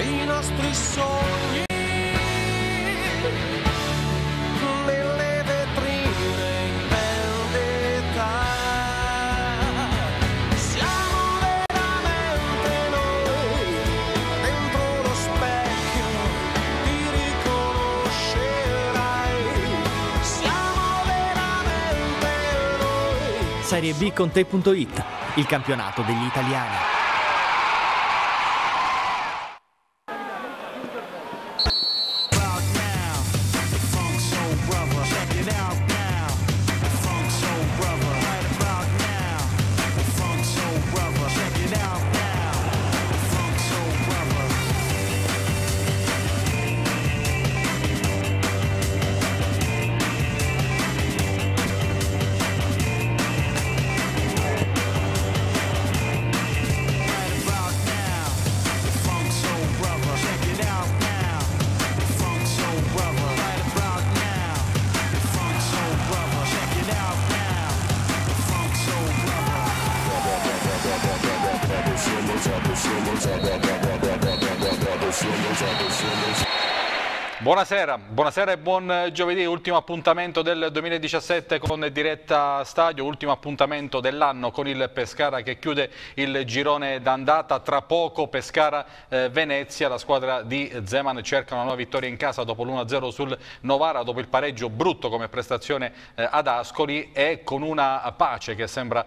i nostri sogni nelle vetrine in vendita. Siamo veramente noi dentro lo specchio, ti riconoscerai. Siamo veramente noi. Serie B con te.it, il campionato degli italiani. Buonasera e buon giovedì, ultimo appuntamento del 2017 con Diretta Stadio, ultimo appuntamento dell'anno con il Pescara che chiude il girone d'andata. Tra poco Pescara-Venezia, la squadra di Zeman cerca una nuova vittoria in casa dopo l'1-0 sul Novara, dopo il pareggio brutto come prestazione ad Ascoli e con una pace che sembra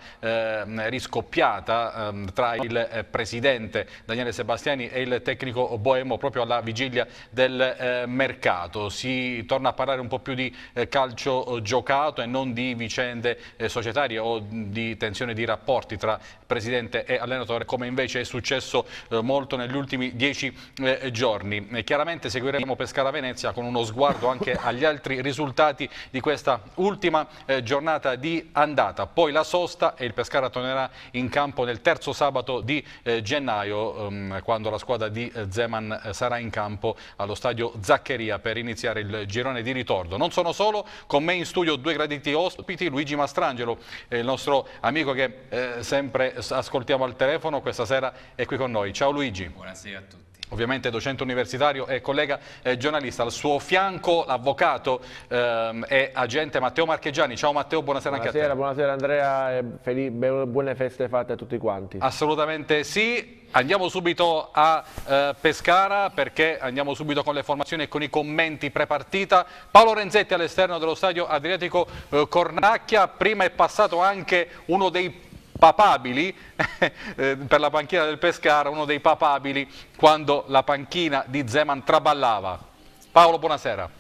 riscoppiata tra il presidente Daniele Sebastiani e il tecnico Boemo proprio alla vigilia del mercato. Si torna a parlare un po' più di calcio giocato e non di vicende societarie o di tensione di rapporti tra presidente e allenatore, come invece è successo molto negli ultimi 10 giorni. Chiaramente seguiremo Pescara-Venezia con uno sguardo anche agli altri risultati di questa ultima giornata di andata. Poi la sosta e il Pescara tornerà in campo nel terzo sabato di gennaio, quando la squadra di Zeman sarà in campo allo stadio Zaccheria per iniziare il girone di ritorno. Non sono solo, con me in studio due graditi ospiti, Luigi Mastrangelo, il nostro amico che sempre ascoltiamo al telefono, questa sera è qui con noi. Ciao Luigi. Buonasera a tutti. Ovviamente docente universitario e collega giornalista. Al suo fianco l'avvocato e agente Matteo Marcheggiani. Ciao Matteo, buonasera anche a te. Buonasera Andrea e buone feste fatte a tutti quanti. Assolutamente sì. Andiamo subito a Pescara perché andiamo subito con le formazioni e con i commenti prepartita. Paolo Renzetti all'esterno dello stadio Adriatico Cornacchia. Prima è passato anche uno dei papabili per la panchina del Pescara, uno dei papabili quando la panchina di Zeman traballava. Paolo, buonasera.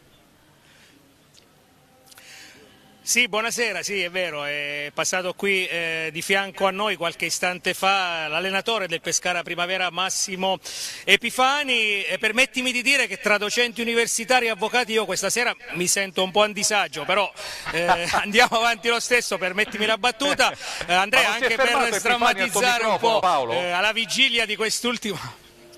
Sì, buonasera, sì, è vero, è passato qui di fianco a noi qualche istante fa l'allenatore del Pescara Primavera Massimo Epifani. Permettimi di dire che tra docenti universitari e avvocati io questa sera mi sento un po' a disagio, però andiamo avanti lo stesso, permettimi la battuta. Andrea, anche per sdrammatizzare un po' alla vigilia di quest'ultimo...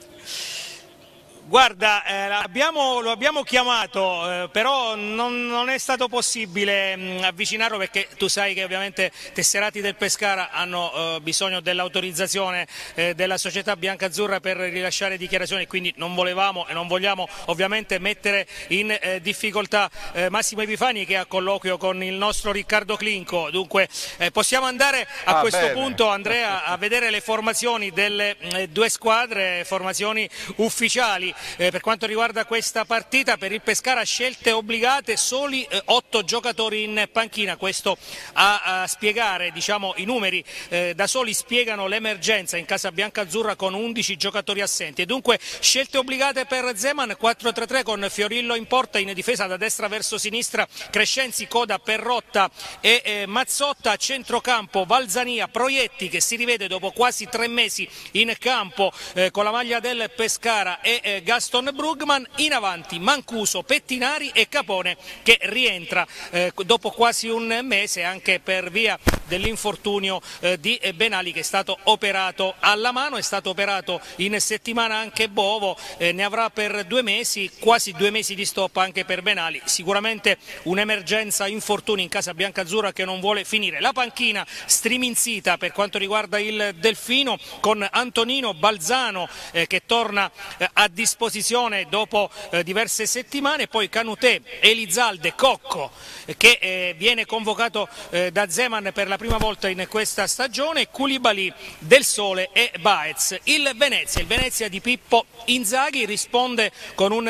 Guarda, lo abbiamo chiamato, però non è stato possibile avvicinarlo perché tu sai che ovviamente tesserati del Pescara hanno bisogno dell'autorizzazione della società biancazzurra per rilasciare dichiarazioni, quindi non volevamo e non vogliamo ovviamente mettere in difficoltà Massimo Epifani che ha colloquio con il nostro Riccardo Clinco. Dunque possiamo andare a questo punto, Andrea, a vedere le formazioni delle due squadre, formazioni ufficiali. Per quanto riguarda questa partita, per il Pescara scelte obbligate, soli 8 giocatori in panchina. Questo a spiegare, diciamo, i numeri da soli spiegano l'emergenza in casa biancazzurra con 11 giocatori assenti. E dunque scelte obbligate per Zeman, 4-3-3 con Fiorillo in porta, in difesa da destra verso sinistra Crescenzi, Coda, Perrotta e Mazzotta, a centrocampo Valzania, Proietti che si rivede dopo quasi 3 mesi in campo con la maglia del Pescara e Gaston Brugman, in avanti Mancuso, Pettinari e Capone che rientra dopo quasi un mese anche per via dell'infortunio di Benali, che è stato operato alla mano. È stato operato in settimana anche Bovo, ne avrà per 2 mesi, quasi 2 mesi di stop anche per Benali. Sicuramente un'emergenza infortuni in casa biancazzurra che non vuole finire. La panchina striminzita per quanto riguarda il Delfino, con Antonino Balzano che torna a disposizione dopo diverse settimane, poi Canutè, Elizalde, Cocco che viene convocato da Zeman per la prima volta in questa stagione, Koulibaly, Del Sole e Baez. Il Venezia di Pippo Inzaghi risponde con un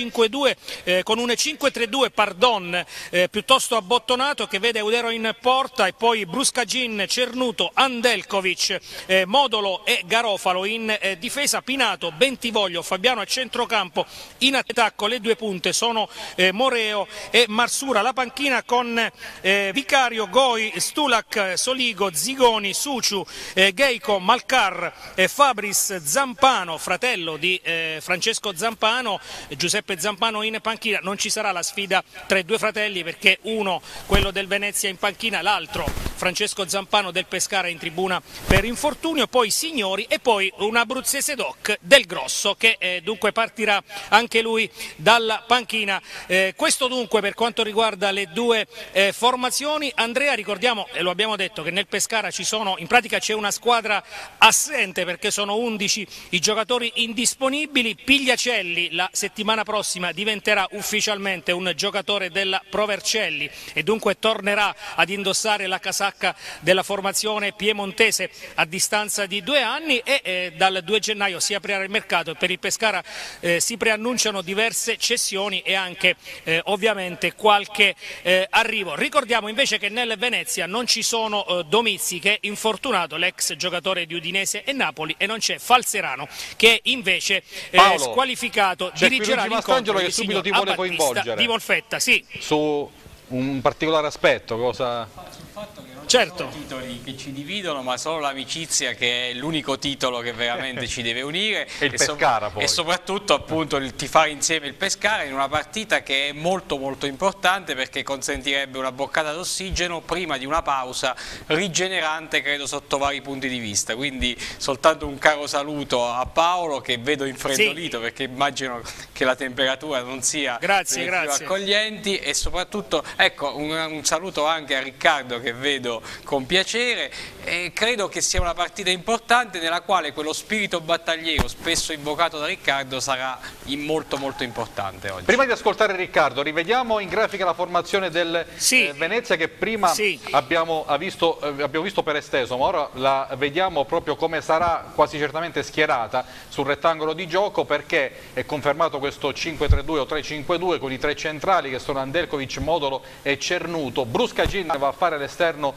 3-5-2, con un 5-3-2 pardon, piuttosto abbottonato, che vede Eudero in porta e poi Bruscagin, Cernuto, Andelkovic, Modolo e Garofalo in difesa, Pinato, Bentivoglio, Fabiano a centrocampo. In attacco le 2 punte sono Moreo e Marsura. La panchina con Vicario, Goi, Stulak, Soligo, Zigoni, Suciu, Geico, Malcar, Fabris, Zampano, fratello di Francesco Zampano, Giuseppe Zampano in panchina. Non ci sarà la sfida tra i 2 fratelli perché uno, quello del Venezia, in panchina, l'altro Francesco Zampano del Pescara in tribuna per infortunio. Poi Signori e poi un abruzzese doc, Del Grosso, che dunque partirà anche lui dalla panchina. Questo dunque per quanto riguarda le 2 formazioni. Andrea, ricordiamo, e lo abbiamo detto, che nel Pescara in pratica c'è una squadra assente perché sono 11 i giocatori indisponibili. Pigliacelli la settimana prossima diventerà ufficialmente un giocatore della Pro Vercelli e dunque tornerà ad indossare la casacca della formazione piemontese a distanza di 2 anni e dal 2 gennaio si aprirà il mercato e per il Pescara si preannunciano diverse cessioni e anche ovviamente qualche arrivo. Ricordiamo invece che nel Venezia non ci sono Domizzi, che è infortunato, l'ex giocatore di Udinese e Napoli, e non c'è Falserano che invece squalificato, dirigerà l'incontro che subito ti vuole coinvolgere di Molfetta. Sì. Su un particolare aspetto, cosa? Sul fatto che non Certo. sono titoli che ci dividono, ma solo l'amicizia, che è l'unico titolo che veramente ci deve unire, E il Pescara poi. e soprattutto appunto il tifare insieme il Pescara in una partita che è molto molto importante, perché consentirebbe una boccata d'ossigeno prima di una pausa rigenerante, credo, sotto vari punti di vista. Quindi soltanto un caro saluto a Paolo, che vedo infreddolito, sì, perché immagino che la temperatura non sia grazie. più accoglienti, e soprattutto ecco un saluto anche a Riccardo, che vedo con piacere, e credo che sia una partita importante nella quale quello spirito battagliero spesso invocato da Riccardo sarà molto molto importante oggi. Prima di ascoltare Riccardo, rivediamo in grafica la formazione del Venezia, che prima abbiamo visto per esteso, ma ora la vediamo proprio come sarà quasi certamente schierata sul rettangolo di gioco, perché è confermato questo 5-3-2 o 3-5-2 con i 3 centrali che sono Andelkovic, Modolo e Cernuto. Bruscagin va a fare l'esterno,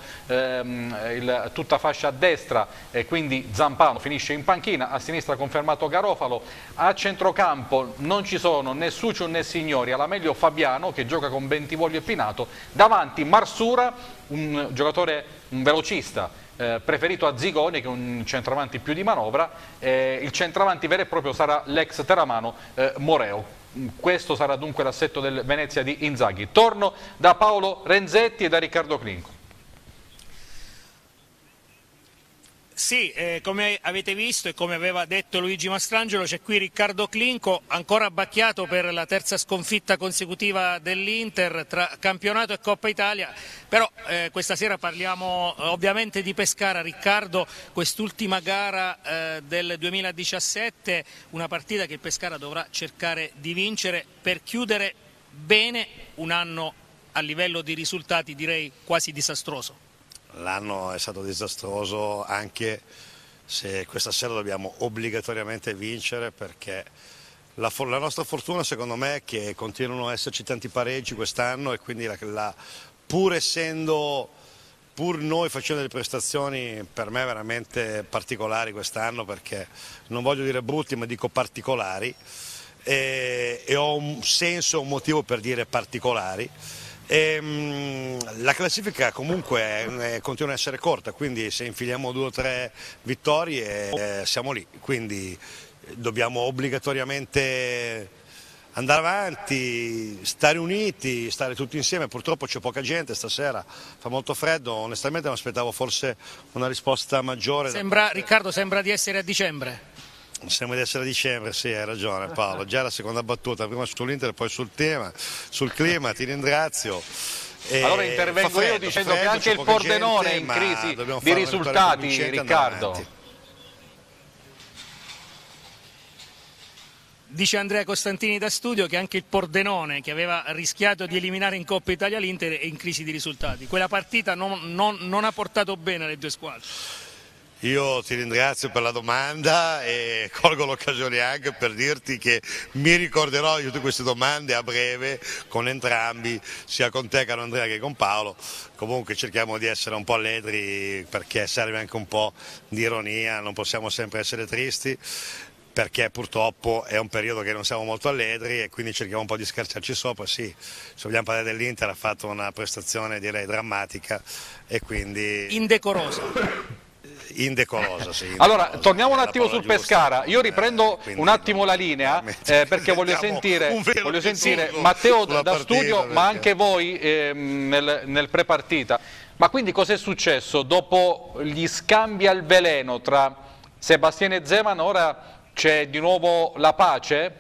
tutta fascia a destra, e quindi Zampano finisce in panchina. A sinistra confermato Garofalo. A centrocampo non ci sono né Suciu né Signori, alla meglio Fabiano che gioca con Bentivoglio e Pinato. Davanti Marsura, un giocatore, un velocista, preferito a Zigoni, che è un centravanti più di manovra. Il centravanti vero e proprio sarà l'ex Teramano Moreo. Questo sarà dunque l'assetto del Venezia di Inzaghi. Torno da Paolo Renzetti e da Riccardo Clinco. Sì, come avete visto e come aveva detto Luigi Mastrangelo, c'è qui Riccardo Clinco, ancora abbacchiato per la 3ª sconfitta consecutiva dell'Inter tra campionato e Coppa Italia, però questa sera parliamo ovviamente di Pescara. Riccardo, quest'ultima gara del 2017, una partita che il Pescara dovrà cercare di vincere per chiudere bene un anno a livello di risultati direi quasi disastroso. L'anno è stato disastroso, anche se questa sera dobbiamo obbligatoriamente vincere, perché la nostra fortuna secondo me è che continuano ad esserci tanti pareggi quest'anno, e quindi pur noi facendo delle prestazioni per me veramente particolari quest'anno, perché non voglio dire brutti ma dico particolari, e ho un senso, un motivo per dire particolari. La classifica comunque continua a essere corta, quindi se infiliamo 2 o 3 vittorie siamo lì, quindi dobbiamo obbligatoriamente andare avanti, stare uniti, stare tutti insieme. Purtroppo c'è poca gente stasera, fa molto freddo, onestamente mi aspettavo forse una risposta maggiore. Riccardo, sembra di essere a dicembre. Sembra di essere a dicembre, sì, hai ragione Paolo, già la seconda battuta, prima sull'Inter e poi sul tema, sul clima, ti ringrazio. Allora intervengo io dicendo che anche il Pordenone è in crisi di risultati, Riccardo. Dice Andrea Costantini da studio che anche il Pordenone, che aveva rischiato di eliminare in Coppa Italia l'Inter, è in crisi di risultati. Quella partita non ha portato bene alle due squadre. Io ti ringrazio per la domanda e colgo l'occasione anche per dirti che mi ricorderò di tutte queste domande a breve con entrambi, sia con te caro Andrea che con Paolo. Comunque cerchiamo di essere un po' allegri perché serve anche un po' di ironia, non possiamo sempre essere tristi, perché purtroppo è un periodo che non siamo molto allegri e quindi cerchiamo un po' di scherciarci sopra. Sì, se vogliamo parlare dell'Inter, ha fatto una prestazione direi drammatica e quindi indecorosa, sì. Allora, torniamo un attimo sul Pescara. Io riprendo un attimo la linea perché voglio sentire Matteo da studio, ma anche voi nel prepartita. Ma quindi cos'è successo? Dopo gli scambi al veleno tra Sebastiani e Zeman, ora c'è di nuovo la pace?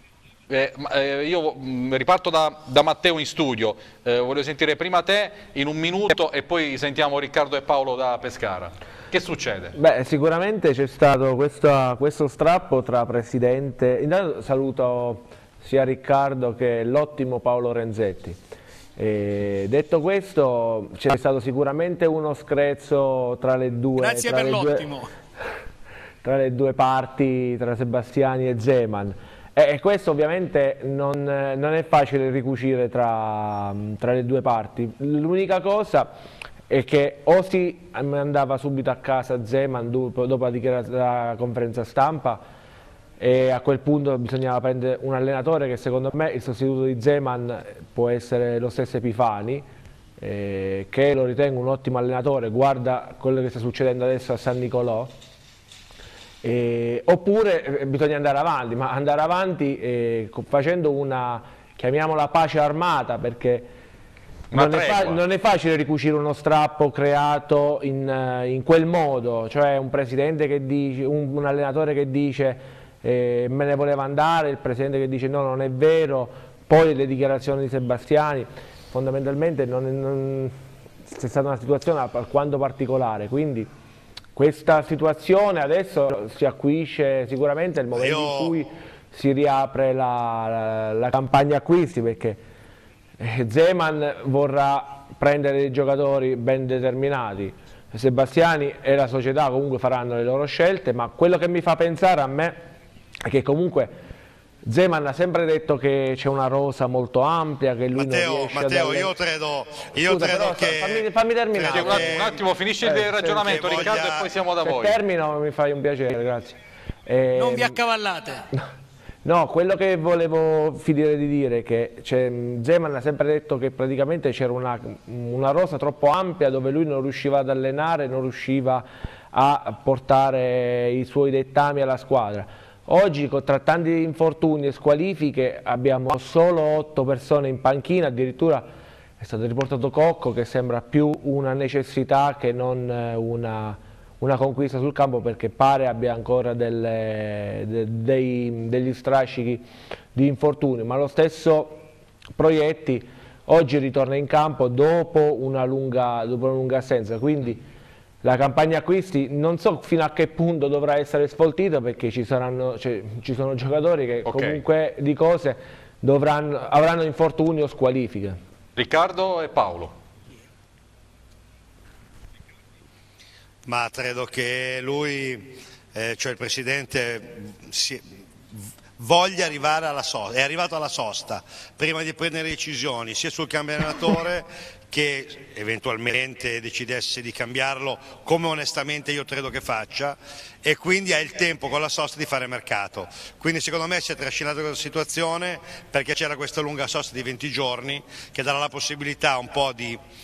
Io riparto da Matteo in studio, voglio sentire prima te in un minuto e poi sentiamo Riccardo e Paolo da Pescara. Che succede? Beh, sicuramente c'è stato questo strappo tra presidente. Intanto saluto sia Riccardo che l'ottimo Paolo Renzetti. Detto questo, c'è stato sicuramente uno screzzo tra le due. Grazie per l'ottimo. Tra le due parti, tra Sebastiani e Zeman. E questo ovviamente non è facile ricucire tra le due parti. L'unica cosa è che o si andava subito a casa Zeman dopo la conferenza stampa e a quel punto bisognava prendere un allenatore che secondo me il sostituto di Zeman può essere lo stesso Epifani, che lo ritengo un ottimo allenatore, guarda quello che sta succedendo adesso a San Nicolò. Oppure bisogna andare avanti, ma andare avanti facendo una, chiamiamola pace armata, perché non è facile ricucire uno strappo creato in quel modo, cioè un presidente che dice, un allenatore che dice me ne voleva andare, il presidente che dice no, non è vero, poi le dichiarazioni di Sebastiani. Fondamentalmente c'è stata una situazione alquanto particolare, quindi questa situazione adesso si acuisce sicuramente nel momento in cui si riapre la campagna acquisti, perché Zeman vorrà prendere dei giocatori ben determinati, Sebastiani e la società comunque faranno le loro scelte, ma quello che mi fa pensare a me è che comunque Zeman ha sempre detto che c'è una rosa molto ampia, che lui non riesce Matteo, io credo che... Fammi terminare. Un attimo, finisci il ragionamento Riccardo e poi siamo da voi. Se termino mi fai un piacere, grazie. Non vi accavallate. No, quello che volevo finire di dire è che Zeman ha sempre detto che praticamente c'era una rosa troppo ampia dove lui non riusciva ad allenare, non riusciva a portare i suoi dettami alla squadra. Oggi, tra tanti infortuni e squalifiche, abbiamo solo 8 persone in panchina, addirittura è stato riportato Cocco, che sembra più una necessità che non una conquista sul campo, perché pare abbia ancora degli strascichi di infortuni, ma lo stesso Proietti oggi ritorna in campo dopo una lunga assenza, quindi la campagna acquisti non so fino a che punto dovrà essere sfoltita, perché ci sono giocatori che comunque di cose avranno infortuni o squalifiche. Riccardo e Paolo. Ma credo che lui, cioè il Presidente, voglia arrivare alla sosta, è arrivato alla sosta prima di prendere decisioni sia sul cambio allenatore che eventualmente decidesse di cambiarlo, come onestamente io credo che faccia, e quindi ha il tempo con la sosta di fare mercato. Quindi secondo me si è trascinata questa situazione perché c'era questa lunga sosta di 20 giorni che darà la possibilità un po' di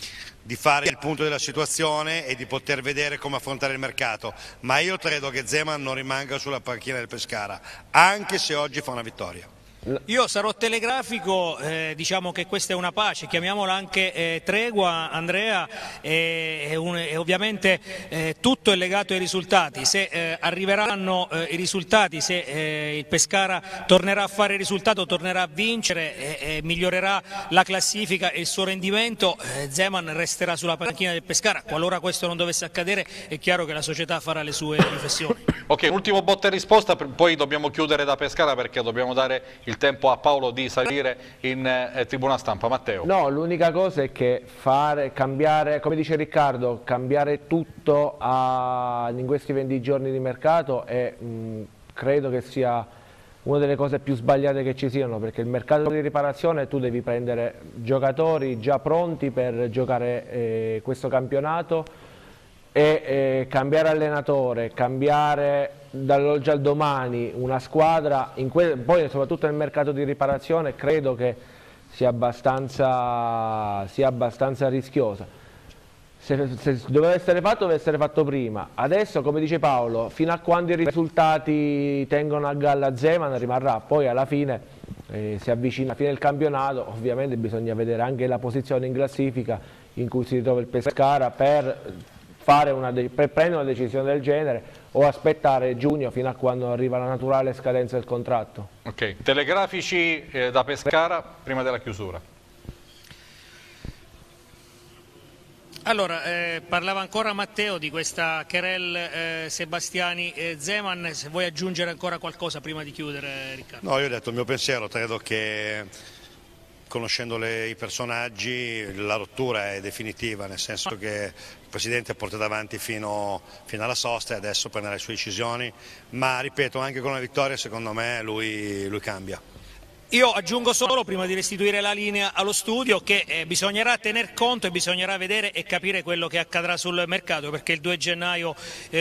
di fare il punto della situazione e di poter vedere come affrontare il mercato, ma io credo che Zeman non rimanga sulla panchina del Pescara, anche se oggi fa una vittoria. Io sarò telegrafico, diciamo che questa è una pace, chiamiamola anche tregua, Andrea, e ovviamente tutto è legato ai risultati. Se arriveranno i risultati, se il Pescara tornerà a fare risultato, tornerà a vincere e migliorerà la classifica e il suo rendimento, Zeman resterà sulla panchina del Pescara. Qualora questo non dovesse accadere, è chiaro che la società farà le sue riflessioni. Ok, un ultimo botta e risposta, poi dobbiamo chiudere da Pescara perché dobbiamo dare il tempo a Paolo di salire in tribuna stampa. Matteo. No, l'unica cosa è che cambiare, come dice Riccardo, cambiare tutto in questi 20 giorni di mercato credo che sia una delle cose più sbagliate che ci siano, perché il mercato di riparazione tu devi prendere giocatori già pronti per giocare questo campionato e cambiare allenatore, cambiare dall'oggi al domani una squadra, poi soprattutto nel mercato di riparazione credo che sia abbastanza rischiosa. Se doveva essere fatto, deve essere fatto prima. Adesso, come dice Paolo, fino a quando i risultati tengono a galla Zeman rimarrà, poi alla fine si avvicina alla fine del campionato, ovviamente bisogna vedere anche la posizione in classifica in cui si ritrova il Pescara per prendere una decisione del genere o aspettare giugno fino a quando arriva la naturale scadenza del contratto. Ok, telegrafici da Pescara prima della chiusura. Allora, parlava ancora Matteo di questa querelle Sebastiani-Zeman, se vuoi aggiungere ancora qualcosa prima di chiudere, Riccardo. No, io ho detto il mio pensiero, credo che conoscendo i personaggi la rottura è definitiva, nel senso che il Presidente porta avanti fino alla sosta e adesso prenderà le sue decisioni, ma ripeto, anche con una vittoria secondo me lui cambia. Io aggiungo solo, prima di restituire la linea allo studio, che bisognerà tener conto e bisognerà vedere e capire quello che accadrà sul mercato, perché il 2 gennaio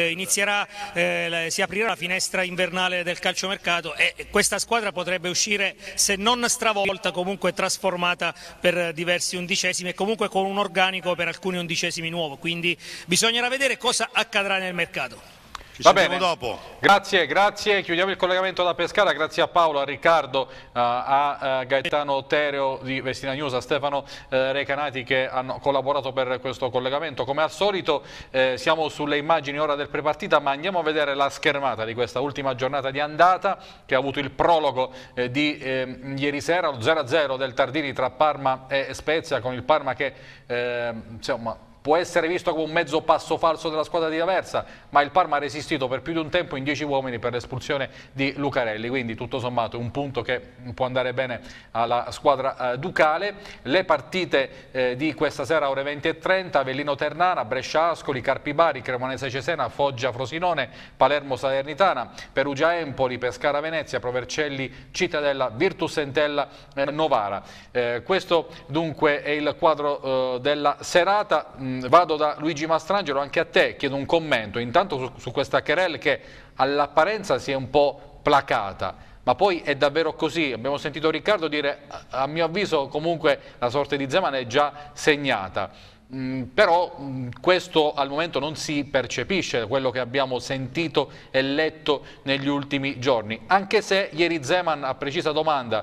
si aprirà la finestra invernale del calciomercato e questa squadra potrebbe uscire, se non stravolta, comunque trasformata per diversi undicesimi e comunque con un organico per alcuni undicesimi nuovo, quindi bisognerà vedere cosa accadrà nel mercato. Va bene, dopo. Grazie, chiudiamo il collegamento da Pescara, grazie a Paolo, a Riccardo, a Gaetano Tereo di Vestina News, a Stefano Recanati che hanno collaborato per questo collegamento. Come al solito siamo sulle immagini ora del prepartita, ma andiamo a vedere la schermata di questa ultima giornata di andata che ha avuto il prologo di ieri sera, lo 0-0 del Tardini tra Parma e Spezia, con il Parma che insomma può essere visto come un mezzo passo falso della squadra di Aversa, ma il Parma ha resistito per più di un tempo in 10 uomini per l'espulsione di Lucarelli, quindi tutto sommato un punto che può andare bene alla squadra ducale. Le partite di questa sera ore 20:30, Avellino Ternana, Brescia Ascoli, Carpi Bari, Cremonese Cesena, Foggia Frosinone, Palermo Salernitana, Perugia Empoli, Pescara Venezia, Provercelli Cittadella, Virtus Entella Novara. Questo dunque è il quadro della serata. Vado da Luigi Mastrangelo, anche a te chiedo un commento intanto su questa querelle che all'apparenza si è un po' placata, ma poi è davvero così? Abbiamo sentito Riccardo dire a mio avviso comunque la sorte di Zeman è già segnata. Però questo al momento non si percepisce, quello che abbiamo sentito e letto negli ultimi giorni, anche se ieri Zeman a precisa domanda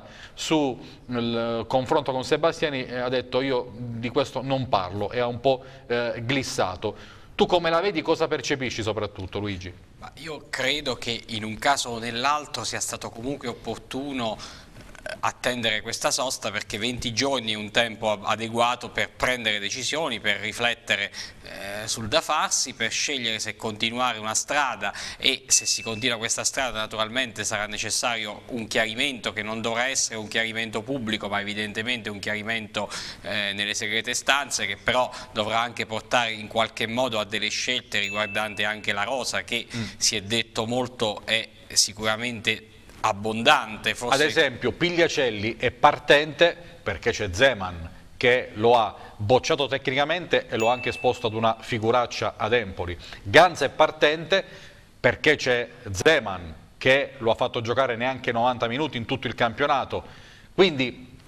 sul confronto con Sebastiani ha detto io di questo non parlo e ha un po' glissato. Tu come la vedi, cosa percepisci soprattutto, Luigi? Ma io credo che in un caso o nell'altro sia stato comunque opportuno attendere questa sosta, perché 20 giorni è un tempo adeguato per prendere decisioni, per riflettere sul da farsi, per scegliere se continuare una strada, e se si continua questa strada naturalmente sarà necessario un chiarimento che non dovrà essere un chiarimento pubblico ma evidentemente un chiarimento nelle segrete stanze, che però dovrà anche portare in qualche modo a delle scelte riguardanti anche la rosa che si è detto molto è sicuramente abbondante. Forse... Ad esempio Pigliacelli è partente perché c'è Zeman che lo ha bocciato tecnicamente e lo ha anche esposto ad una figuraccia ad Empoli. Ganza è partente perché c'è Zeman che lo ha fatto giocare neanche 90 minuti in tutto il campionato. Quindi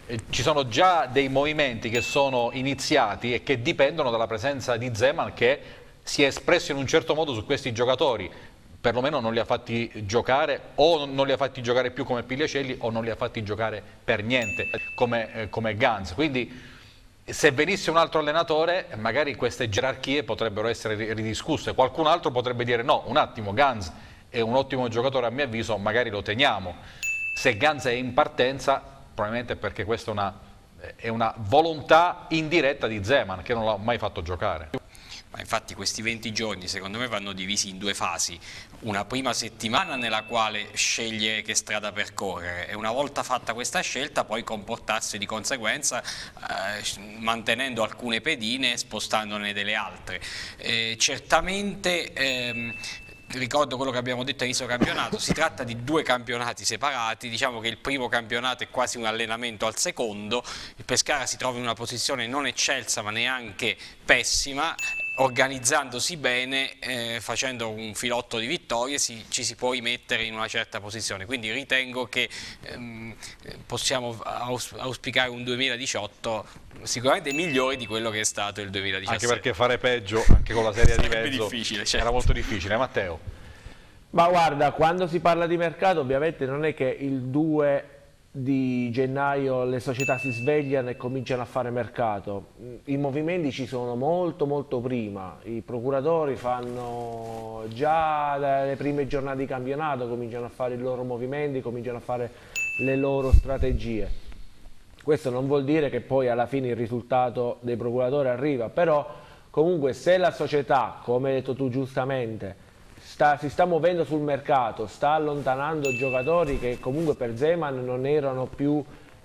ci sono già dei movimenti che sono iniziati e che dipendono dalla presenza di Zeman, che si è espresso in un certo modo su questi giocatori. Perlomeno non li ha fatti giocare, o non li ha fatti giocare più come Pigliacelli, o non li ha fatti giocare per niente come Ganz. Quindi se venisse un altro allenatore magari queste gerarchie potrebbero essere ridiscusse. Qualcun altro potrebbe dire no, un attimo, Ganz è un ottimo giocatore a mio avviso, magari lo teniamo. Se Ganz è in partenza probabilmente è perché questa è una volontà indiretta di Zeman, che non l'ha mai fatto giocare. Ma infatti questi 20 giorni secondo me vanno divisi in due fasi: una prima settimana nella quale sceglie che strada percorrere, e una volta fatta questa scelta poi comportarsi di conseguenza, mantenendo alcune pedine e spostandone delle altre. Certamente ricordo quello che abbiamo detto all'inizio del campionato, si tratta di due campionati separati. Diciamo che il primo campionato è quasi un allenamento al secondo. Il Pescara si trova in una posizione non eccelsa ma neanche pessima. Organizzandosi bene, facendo un filotto di vittorie, ci si può rimettere in una certa posizione. Quindi ritengo che possiamo auspicare un 2018 sicuramente migliore di quello che è stato il 2017. Anche perché fare peggio, anche con la Serie di mezzo, certo, era molto difficile. Matteo? Ma guarda, quando si parla di mercato ovviamente non è che il 2 di gennaio le società si svegliano e cominciano a fare mercato. I movimenti ci sono molto prima. I procuratori fanno già dalle prime giornate di campionato, cominciano a fare i loro movimenti, cominciano a fare le loro strategie. Questo non vuol dire che poi alla fine il risultato dei procuratori arriva, però comunque se la società, come hai detto tu giustamente, si sta muovendo sul mercato, sta allontanando giocatori che comunque per Zeman non erano più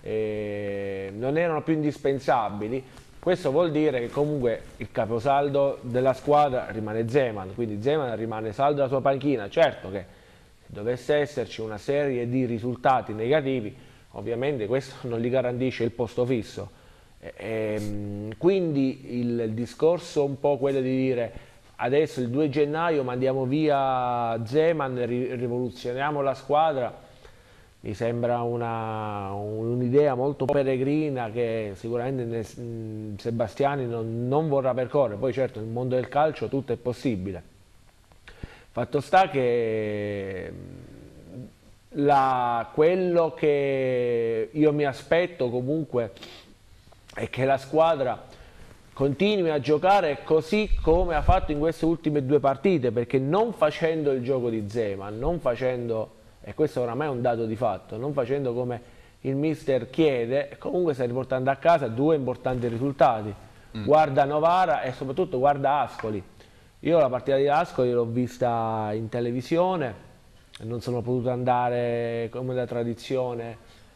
indispensabili, questo vuol dire che comunque il caposaldo della squadra rimane Zeman, quindi Zeman rimane saldo alla sua panchina. Certo che se dovesse esserci una serie di risultati negativi, ovviamente questo non gli garantisce il posto fisso. Quindi il discorso un po' quello di dire adesso il 2 gennaio mandiamo via Zeman, rivoluzioniamo la squadra, mi sembra un'idea molto peregrina che sicuramente Sebastiani non vorrà percorrere. Poi certo nel mondo del calcio tutto è possibile. Fatto sta che quello che io mi aspetto comunque è che la squadra continui a giocare così come ha fatto in queste ultime due partite, perché non facendo il gioco di Zeman, non facendo, e questo oramai è un dato di fatto, non facendo come il mister chiede, comunque stai riportando a casa due importanti risultati. Guarda Novara e soprattutto guarda Ascoli. Io la partita di Ascoli l'ho vista in televisione, non sono potuto andare come da tradizione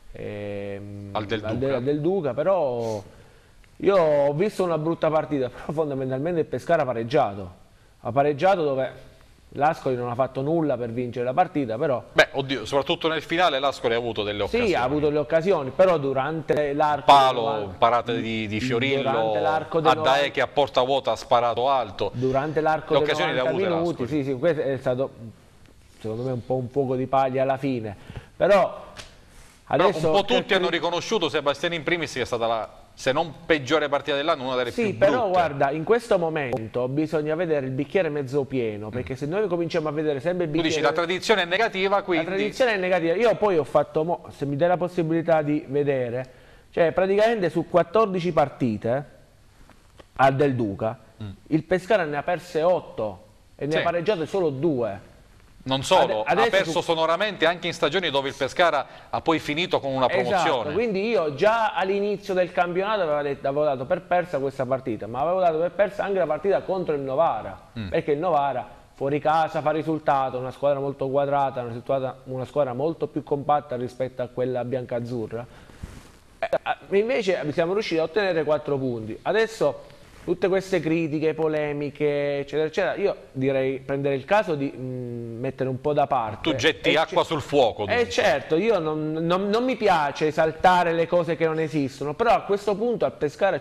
al Del Duca, però io ho visto una brutta partita, però fondamentalmente il Pescara ha pareggiato dove l'Ascoli non ha fatto nulla per vincere la partita, però... Beh, oddio, soprattutto nel finale l'Ascoli ha avuto delle occasioni. Sì, ha avuto le occasioni, però durante l'arco... parate di Fiorillo, Addae che a porta vuota ha sparato alto. Durante l'arco dei 90 minuti, sì, questo è stato, secondo me, un fuoco di paglia alla fine. Però adesso... un po' tutti hanno riconosciuto, Sebastiani in primis, che è stata la... se non peggiore partita dell'anno, una delle più brutte. Sì, però guarda, in questo momento bisogna vedere il bicchiere mezzo pieno, perché se noi cominciamo a vedere sempre il bicchiere... Tu dici la tradizione è negativa, quindi... La tradizione è negativa. Io poi ho fatto, se mi dai la possibilità di vedere, cioè praticamente su 14 partite al Del Duca, il Pescara ne ha perse 8 e ne ha pareggiate solo 2. Non solo, ha perso sonoramente anche in stagioni dove il Pescara ha poi finito con una promozione. Esatto, quindi io già all'inizio del campionato avevo dato per persa questa partita, ma avevo dato per persa anche la partita contro il Novara, perché il Novara fuori casa fa risultato, una squadra molto quadrata, una squadra molto più compatta rispetto a quella biancazzurra. Invece siamo riusciti a ottenere 4 punti. Adesso tutte queste critiche, polemiche, eccetera, eccetera, io direi prendere il caso di mettere un po' da parte. Tu getti acqua sul fuoco. Certo, io non mi piace esaltare le cose che non esistono, però a questo punto al Pescara ci sono i risultati. 4 punti in 2 partite, oggi c'è un'altra partita importante.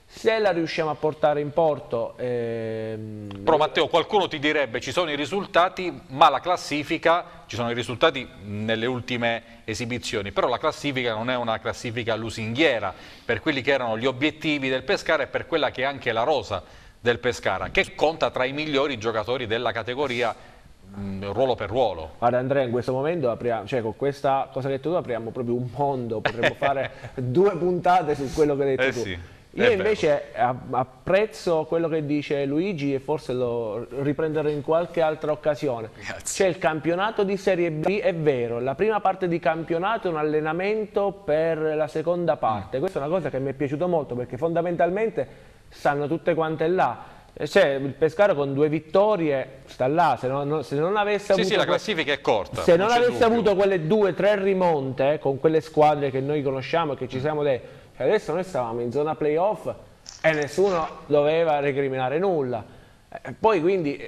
Se la riusciamo a portare in porto... Però Matteo, qualcuno ti direbbe ci sono i risultati, ma la classifica, ci sono i risultati nelle ultime esibizioni, però la classifica non è una classifica lusinghiera per quelli che erano gli obiettivi del Pescara e per quella che è anche la rosa del Pescara, che conta tra i migliori giocatori della categoria ruolo per ruolo. Guarda Andrea, in questo momento apriamo, cioè con questa cosa che hai detto tu apriamo proprio un mondo, potremmo fare 2 puntate su quello che hai detto tu. Sì. Io invece apprezzo quello che dice Luigi e forse lo riprenderò in qualche altra occasione. C'è il campionato di Serie B, è vero, la prima parte di campionato è un allenamento per la seconda parte. Questa è una cosa che mi è piaciuta molto perché fondamentalmente stanno tutte quante là. Cioè, il Pescara con 2 vittorie sta là, se non avesse avuto... Sì, la classifica è corta. Se non avesse avuto quelle 2-3 rimonte con quelle squadre che noi conosciamo e che ci siamo detti, adesso noi stavamo in zona playoff e nessuno doveva recriminare nulla. Poi quindi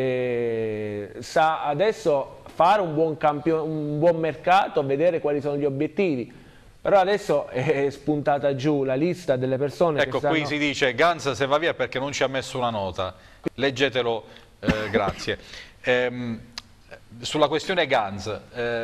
sa adesso fare un buon mercato, vedere quali sono gli obiettivi. Però adesso è spuntata giù la lista delle persone ecco, che stanno... qui si dice Ganz se va via perché non ci ha messo una nota. Leggetelo, grazie. Sulla questione Ganz,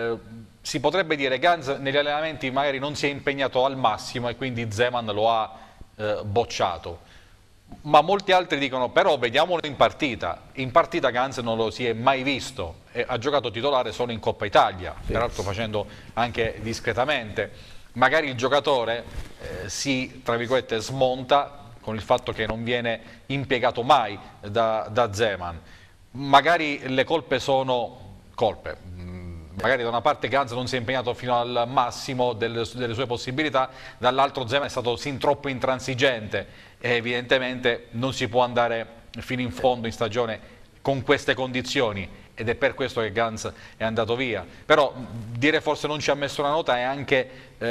si potrebbe dire Ganz negli allenamenti magari non si è impegnato al massimo e quindi Zeman lo ha bocciato. Ma molti altri dicono però vediamolo in partita. In partita Ganz non lo si è mai visto e ha giocato titolare solo in Coppa Italia, peraltro facendo anche discretamente. Magari il giocatore si, tra virgolette, smonta con il fatto che non viene impiegato mai da Zeman. Magari le colpe sono colpe. Magari da una parte Ganz non si è impegnato fino al massimo delle sue possibilità, dall'altro Zeman è stato sin troppo intransigente e evidentemente non si può andare fino in fondo in stagione con queste condizioni ed è per questo che Ganz è andato via. Però dire forse non ci ha messo una nota è anche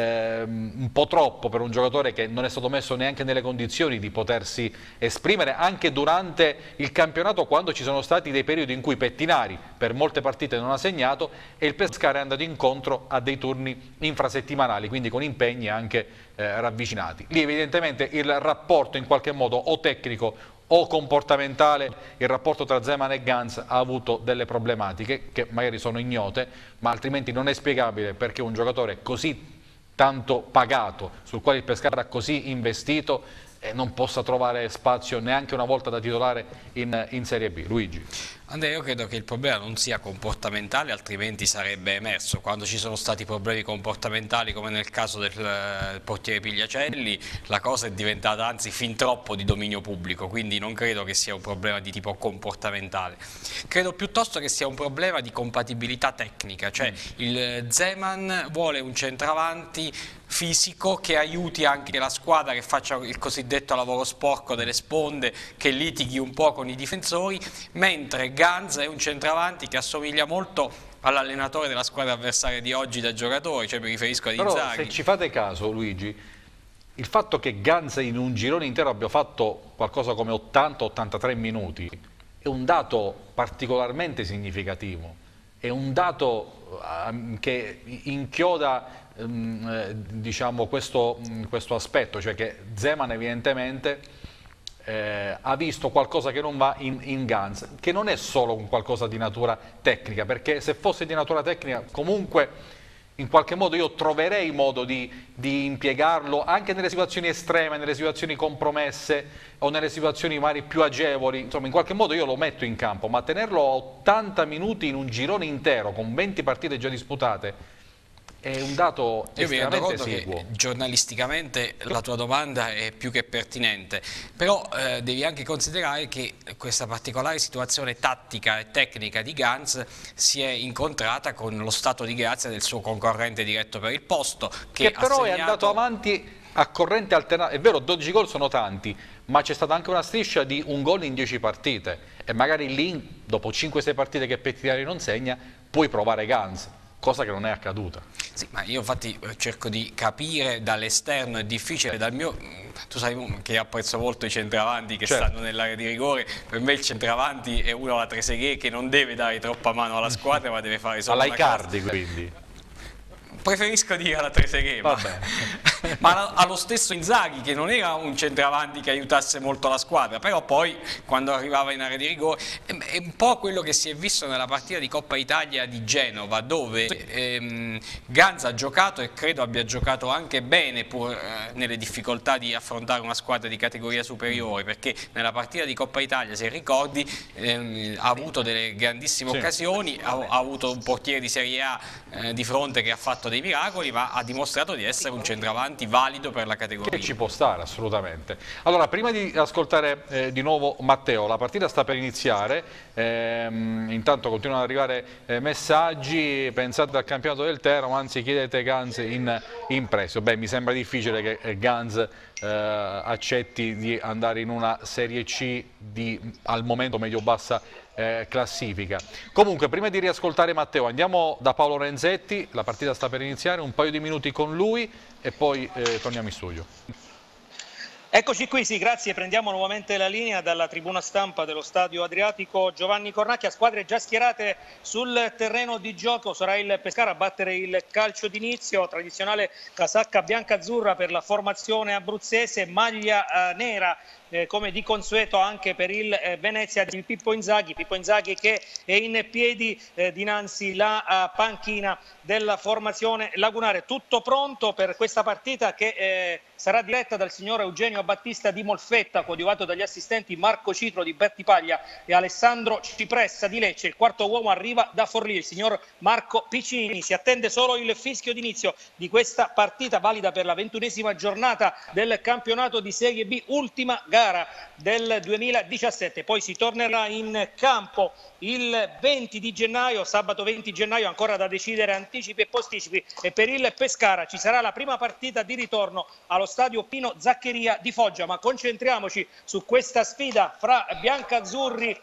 un po' troppo per un giocatore che non è stato messo neanche nelle condizioni di potersi esprimere anche durante il campionato, quando ci sono stati dei periodi in cui Pettinari per molte partite non ha segnato e il Pescara è andato incontro a dei turni infrasettimanali, quindi con impegni anche ravvicinati. Lì evidentemente il rapporto in qualche modo o tecnico o comportamentale, il rapporto tra Zeman e Ganz ha avuto delle problematiche che magari sono ignote, ma altrimenti non è spiegabile perché un giocatore così tanto pagato, sul quale il Pescara ha così investito, non possa trovare spazio neanche una volta da titolare in Serie B. Luigi. Andrea, io credo che il problema non sia comportamentale, altrimenti sarebbe emerso. Quando ci sono stati problemi comportamentali, come nel caso del portiere Pigliacelli, la cosa è diventata anzi fin troppo di dominio pubblico, quindi non credo che sia un problema di tipo comportamentale. Credo piuttosto che sia un problema di compatibilità tecnica, cioè il Zeman vuole un centravanti fisico che aiuti anche la squadra, che faccia il cosiddetto lavoro sporco delle sponde, che litighi un po' con i difensori, mentre Ganz è un centravanti che assomiglia molto all'allenatore della squadra avversaria di oggi da giocatore, cioè mi riferisco ad Inzaghi. Però se ci fate caso, Luigi, il fatto che Ganz in un girone intero abbia fatto qualcosa come 80-83 minuti è un dato particolarmente significativo, è un dato che inchioda diciamo questo aspetto, cioè che Zeman evidentemente ha visto qualcosa che non va in Ganz, che non è solo un qualcosa di natura tecnica, perché se fosse di natura tecnica comunque in qualche modo io troverei modo di impiegarlo anche nelle situazioni estreme, nelle situazioni compromesse o nelle situazioni magari più agevoli, insomma in qualche modo io lo metto in campo, ma tenerlo a 80 minuti in un girone intero con 20 partite già disputate è un dato estremamente esiguo. Che giornalisticamente la tua domanda è più che pertinente, però devi anche considerare che questa particolare situazione tattica e tecnica di Ganz si è incontrata con lo stato di grazia del suo concorrente diretto per il posto, che però è andato avanti a corrente alternata. È vero, 12 gol sono tanti, ma c'è stata anche una striscia di un gol in 10 partite e magari lì, dopo 5-6 partite che Pettinari non segna, puoi provare Ganz, cosa che non è accaduta. Sì, ma io infatti cerco di capire dall'esterno, è difficile, dal mio... Tu sai che apprezzo molto i centravanti che stanno nell'area di rigore, per me il centravanti è uno alla Trezeguet che non deve dare troppa mano alla squadra ma deve fare solo alla Icardi, quindi. Preferisco dire alla Trezeguet, va bene. ma allo stesso Inzaghi, che non era un centravanti che aiutasse molto la squadra, però poi quando arrivava in area di rigore è un po' quello che si è visto nella partita di Coppa Italia di Genova, dove Ganz ha giocato e credo abbia giocato anche bene pur nelle difficoltà di affrontare una squadra di categoria superiore, perché nella partita di Coppa Italia, se ricordi, ha avuto delle grandissime occasioni, ha avuto un portiere di Serie A di fronte che ha fatto dei miracoli, ma ha dimostrato di essere un centravanti valido per la categoria. Che ci può stare assolutamente. Allora, prima di ascoltare di nuovo Matteo, la partita sta per iniziare, intanto continuano ad arrivare messaggi: pensate al campionato del Teramo, anzi chiedete Ganz in prestito. Beh, mi sembra difficile che Ganz accetti di andare in una Serie C di al momento medio-bassa classifica. Comunque, prima di riascoltare Matteo, andiamo da Paolo Renzetti, la partita sta per iniziare, un paio di minuti con lui e poi torniamo in studio. Eccoci qui, sì, grazie. Prendiamo nuovamente la linea dalla tribuna stampa dello Stadio Adriatico Giovanni Cornacchia. Squadre già schierate sul terreno di gioco. Sarà il Pescara a battere il calcio d'inizio. Tradizionale casacca bianca-azzurra per la formazione abruzzese, maglia nera come di consueto anche per il Venezia di Pippo Inzaghi che è in piedi dinanzi la panchina della formazione lagunare. Tutto pronto per questa partita che sarà diretta dal signor Eugenio Battista di Molfetta, coadiuvato dagli assistenti Marco Citro di Battipaglia e Alessandro Cipressa di Lecce. Il quarto uomo arriva da Forlì, il signor Marco Piccini. Si attende solo il fischio d'inizio di questa partita valida per la 21esima giornata del campionato di Serie B, ultima gara del 2017. Poi si tornerà in campo il 20 di gennaio, sabato 20 gennaio, ancora da decidere anticipi e posticipi, e per il Pescara ci sarà la prima partita di ritorno allo stadio Pino Zaccheria di Foggia. Ma concentriamoci su questa sfida fra biancazzurri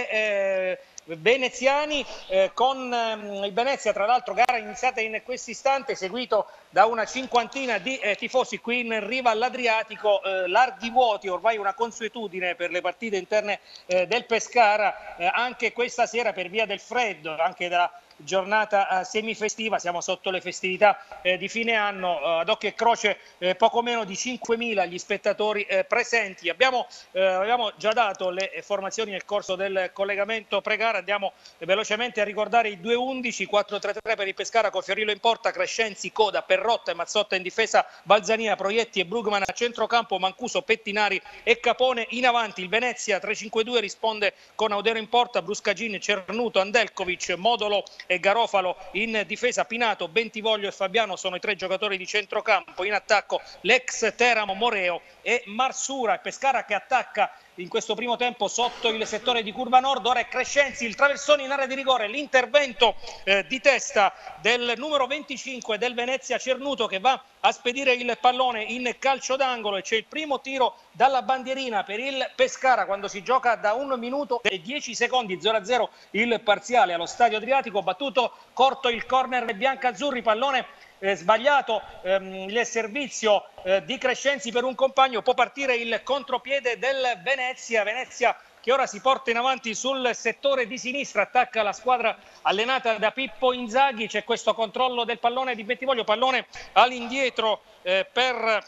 e veneziani, con il Venezia, tra l'altro gara iniziata in questo istante, seguito da una cinquantina di tifosi qui in riva all'Adriatico, larghi vuoti, ormai una consuetudine per le partite interne del Pescara, anche questa sera per via del freddo, anche della giornata semifestiva. Siamo sotto le festività di fine anno, ad occhio e croce poco meno di 5.000 gli spettatori presenti. Abbiamo già dato le formazioni nel corso del collegamento pre-gara. Andiamo velocemente a ricordare i 2-11: 4-3-3 per il Pescara con Fiorillo in porta, Crescenzi, Coda, Perrotta e Mazzotta in difesa, Balzania, Proietti e Brugman a centrocampo, Mancuso, Pettinari e Capone in avanti. Il Venezia 3-5-2 risponde con Audero in porta, Bruscagin, Cernuto, Andelkovic, Modolo e Garofalo in difesa. Pinato, Bentivoglio e Fabiano sono i tre giocatori di centrocampo. In attacco l'ex Teramo, Moreo e Marsura. Il Pescara che attacca in questo primo tempo sotto il settore di curva nord. Ora è Crescenzi, il traversone in area di rigore, l'intervento di testa del numero 25 del Venezia, Cernuto, che va a spedire il pallone in calcio d'angolo, e c'è il primo tiro dalla bandierina per il Pescara quando si gioca da 1 minuto e 10 secondi, 0-0 il parziale allo Stadio Adriatico. Battuto corto il corner biancazzurri, pallone sbagliato, il servizio di Crescenzi per un compagno. Può partire il contropiede del Venezia che ora si porta in avanti sul settore di sinistra, attacca la squadra allenata da Pippo Inzaghi. C'è questo controllo del pallone di Bentivoglio, pallone all'indietro per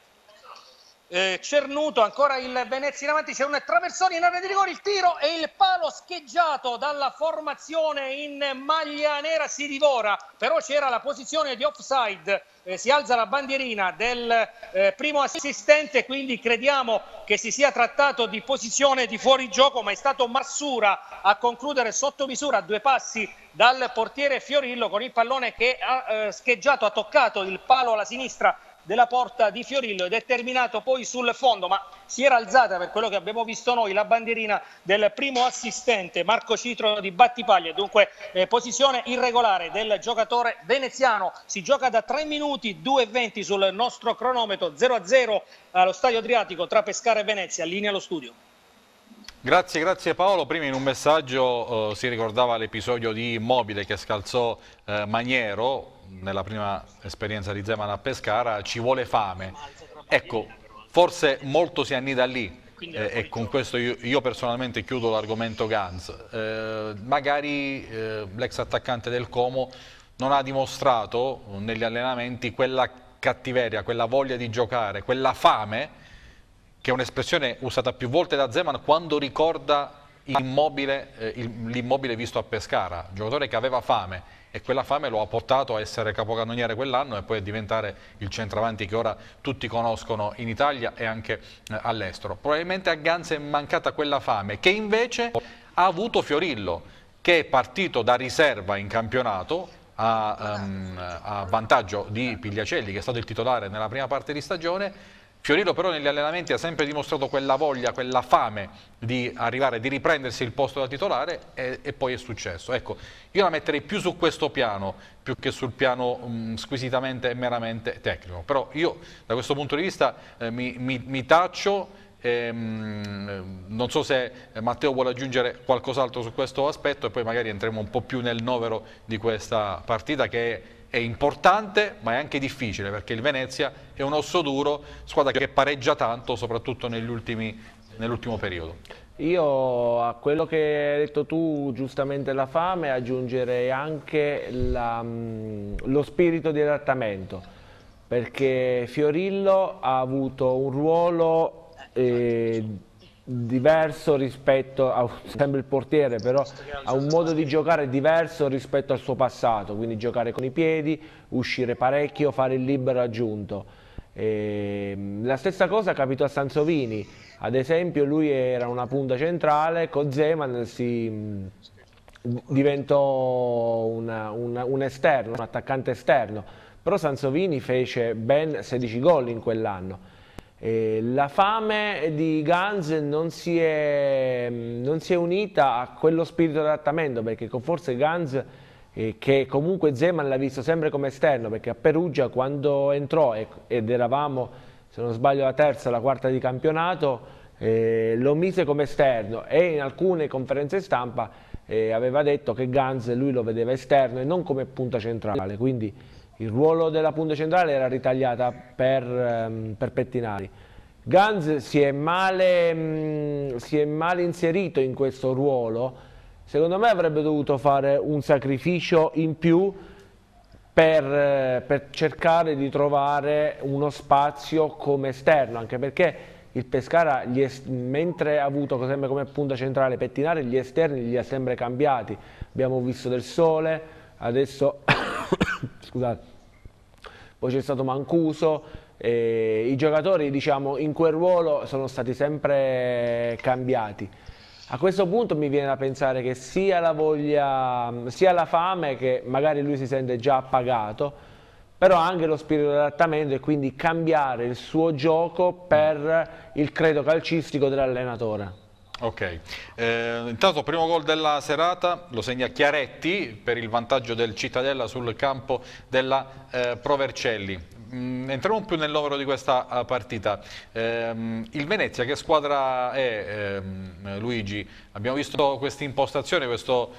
Cernuto, ancora il Venezia in avanti, c'è un traversone in area di rigore, il tiro e il palo scheggiato dalla formazione in maglia nera, si divora, però c'era la posizione di offside, si alza la bandierina del primo assistente, quindi crediamo che si sia trattato di posizione di fuorigioco, ma è stato Marsura a concludere sotto misura a 2 passi dal portiere Fiorillo, con il pallone che ha scheggiato, ha toccato il palo alla sinistra della porta di Fiorillo ed è terminato poi sul fondo, ma si era alzata, per quello che abbiamo visto noi, la bandierina del primo assistente Marco Citro di Battipaglia. Dunque posizione irregolare del giocatore veneziano. Si gioca da 3 minuti 2:20 sul nostro cronometro, 0-0 allo Stadio Adriatico tra Pescara e Venezia. Linea allo studio. Grazie Paolo. Prima in un messaggio si ricordava l'episodio di Immobile che scalzò Maniero nella prima esperienza di Zeman a Pescara. Ci vuole fame. Ecco, forse molto si annida lì, e con questo io personalmente chiudo l'argomento Ganz. Magari l'ex attaccante del Como non ha dimostrato negli allenamenti quella cattiveria, quella voglia di giocare, quella fame, che è un'espressione usata più volte da Zeman quando ricorda l'immobile visto a Pescara, giocatore che aveva fame e quella fame lo ha portato a essere capocannoniere quell'anno e poi a diventare il centravanti che ora tutti conoscono in Italia e anche all'estero. Probabilmente a Ganz è mancata quella fame che invece ha avuto Fiorillo, che è partito da riserva in campionato a vantaggio di Pigliacelli, che è stato il titolare nella prima parte di stagione. Fiorillo però negli allenamenti ha sempre dimostrato quella voglia, quella fame di arrivare, di riprendersi il posto da titolare e poi è successo. Ecco, io la metterei più su questo piano, più che sul piano squisitamente e meramente tecnico. Però io da questo punto di vista mi taccio, non so se Matteo vuole aggiungere qualcos'altro su questo aspetto e poi magari entriamo un po' più nel novero di questa partita che è importante ma è anche difficile, perché il Venezia è un osso duro, squadra che pareggia tanto soprattutto nell'ultimo periodo. Io a quello che hai detto tu, giustamente la fame, aggiungerei anche lo spirito di adattamento, perché Fiorillo ha avuto un ruolo diverso rispetto a sempre il portiere, però ha un modo di giocare diverso rispetto al suo passato, quindi giocare con i piedi, uscire parecchio, fare il libero aggiunto. La stessa cosa capitò a Sansovini, ad esempio lui era una punta centrale, con Zeman diventò un esterno, un attaccante esterno, però Sansovini fece ben 16 gol in quell'anno. La fame di Ganz non si è unita a quello spirito di adattamento, perché forse Ganz, che comunque Zeman l'ha visto sempre come esterno, perché a Perugia quando entrò ed eravamo, se non sbaglio, la terza o la quarta di campionato, lo mise come esterno e in alcune conferenze stampa aveva detto che Ganz lui lo vedeva esterno e non come punta centrale, quindi il ruolo della punta centrale era ritagliata per Pettinari. Ganz si è male inserito in questo ruolo. Secondo me avrebbe dovuto fare un sacrificio in più per cercare di trovare uno spazio come esterno, anche perché il Pescara, mentre ha avuto sempre come punta centrale Pettinari, gli esterni li ha sempre cambiati. Abbiamo visto Del Sole, adesso scusate, poi c'è stato Mancuso, i giocatori, diciamo, in quel ruolo sono stati sempre cambiati. A questo punto mi viene da pensare che sia la voglia, sia la fame, che magari lui si sente già appagato, però anche lo spirito di adattamento e quindi cambiare il suo gioco per il credo calcistico dell'allenatore. Ok, intanto primo gol della serata lo segna Chiaretti per il vantaggio del Cittadella sul campo della Provercelli. Entriamo più nel novero di questa partita. Il Venezia che squadra è, Luigi? Abbiamo visto questa impostazione, questo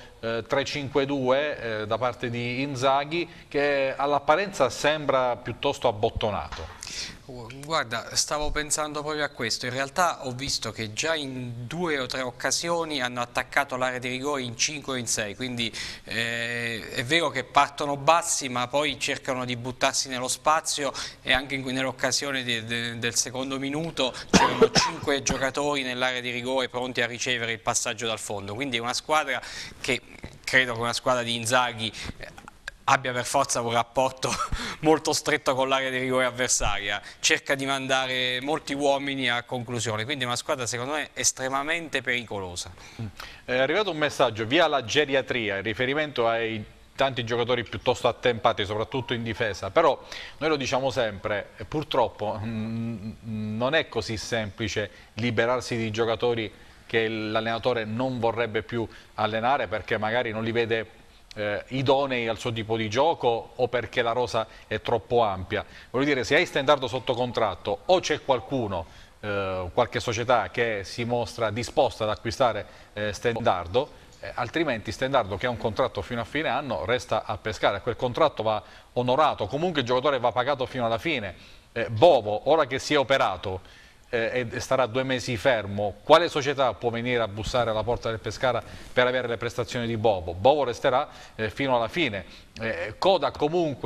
3-5-2 da parte di Inzaghi, che all'apparenza sembra piuttosto abbottonato. Guarda, stavo pensando proprio a questo. In realtà ho visto che già in 2 o 3 occasioni hanno attaccato l'area di rigore in 5 o in 6, quindi è vero che partono bassi ma poi cercano di buttarsi nello spazio, e anche nell'occasione del secondo minuto c'erano 5 giocatori nell'area di rigore pronti a ricevere il passaggio dal fondo, quindi è una squadra che credo che una squadra di Inzaghi abbia per forza un rapporto molto stretto con l'area di rigore avversaria, cerca di mandare molti uomini a conclusione, quindi è una squadra secondo me estremamente pericolosa. È arrivato un messaggio via la geriatria in riferimento ai tanti giocatori piuttosto attempati, soprattutto in difesa, però noi lo diciamo sempre, purtroppo non è così semplice liberarsi di giocatori che l'allenatore non vorrebbe più allenare perché magari non li vede idonei al suo tipo di gioco o perché la rosa è troppo ampia. Voglio dire, se hai Stendardo sotto contratto o c'è qualcuno, qualche società che si mostra disposta ad acquistare Stendardo, altrimenti Stendardo, che ha un contratto fino a fine anno, resta a Pescara, quel contratto va onorato, comunque il giocatore va pagato fino alla fine. Bovo, ora che si è operato e starà 2 mesi fermo, quale società può venire a bussare alla porta del Pescara per avere le prestazioni di Bovo? Bovo resterà fino alla fine. Coda comunque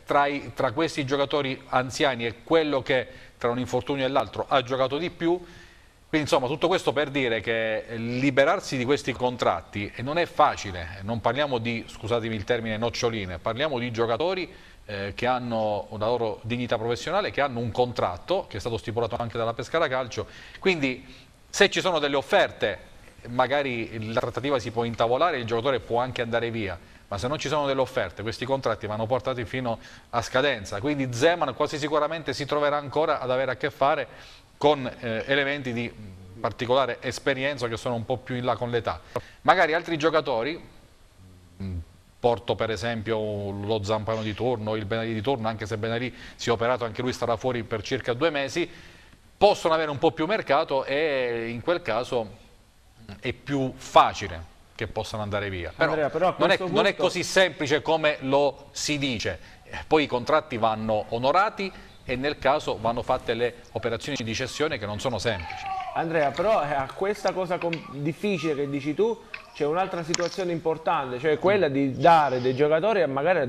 tra questi giocatori anziani è quello che tra un infortunio e l'altro ha giocato di più. Quindi insomma tutto questo per dire che liberarsi di questi contratti non è facile, non parliamo di, scusatemi il termine, noccioline, parliamo di giocatori che hanno una loro dignità professionale, che hanno un contratto che è stato stipulato anche dalla Pescara Calcio, quindi se ci sono delle offerte magari la trattativa si può intavolare, il giocatore può anche andare via, ma se non ci sono delle offerte questi contratti vanno portati fino a scadenza, quindi Zeman quasi sicuramente si troverà ancora ad avere a che fare con elementi di particolare esperienza che sono un po' più in là con l'età. Magari altri giocatori, porto per esempio lo Zampano di turno, il Benalì di turno, anche se Benalì si è operato, anche lui starà fuori per circa 2 mesi, possono avere un po' più mercato e in quel caso è più facile che possano andare via. Andrea, però non è così semplice come lo si dice, poi i contratti vanno onorati e nel caso vanno fatte le operazioni di cessione che non sono semplici. Andrea, però a questa cosa difficile che dici tu c'è un'altra situazione importante, cioè quella di dare dei giocatori magari a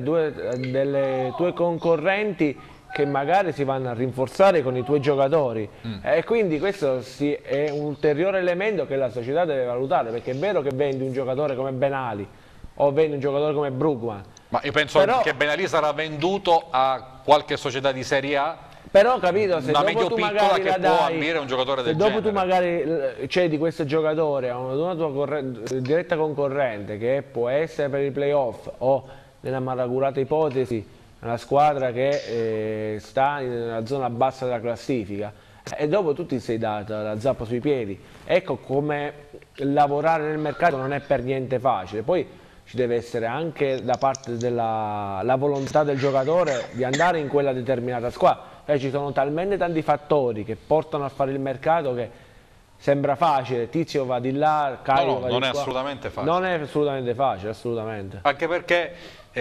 delle tue concorrenti che magari si vanno a rinforzare con i tuoi giocatori e quindi questo è un ulteriore elemento che la società deve valutare, perché è vero che vendi un giocatore come Benali o vendi un giocatore come Brugman, ma io penso che Benalì sarà venduto a qualche società di Serie A, però capito, se una dopo tu magari che può ambire un giocatore del dopo genere. tu magari cedi questo giocatore a una tua diretta concorrente, che può essere per i playoff o nella malaugurata ipotesi una squadra che sta nella zona bassa della classifica, e dopo tu ti sei data la zappa sui piedi. Ecco come lavorare nel mercato non è per niente facile, poi ci deve essere anche da parte della volontà del giocatore di andare in quella determinata squadra. Ci sono talmente tanti fattori che portano a fare il mercato che sembra facile, Tizio va di là, Caio va di non è qua. assolutamente facile. Non è assolutamente facile, assolutamente. Anche perché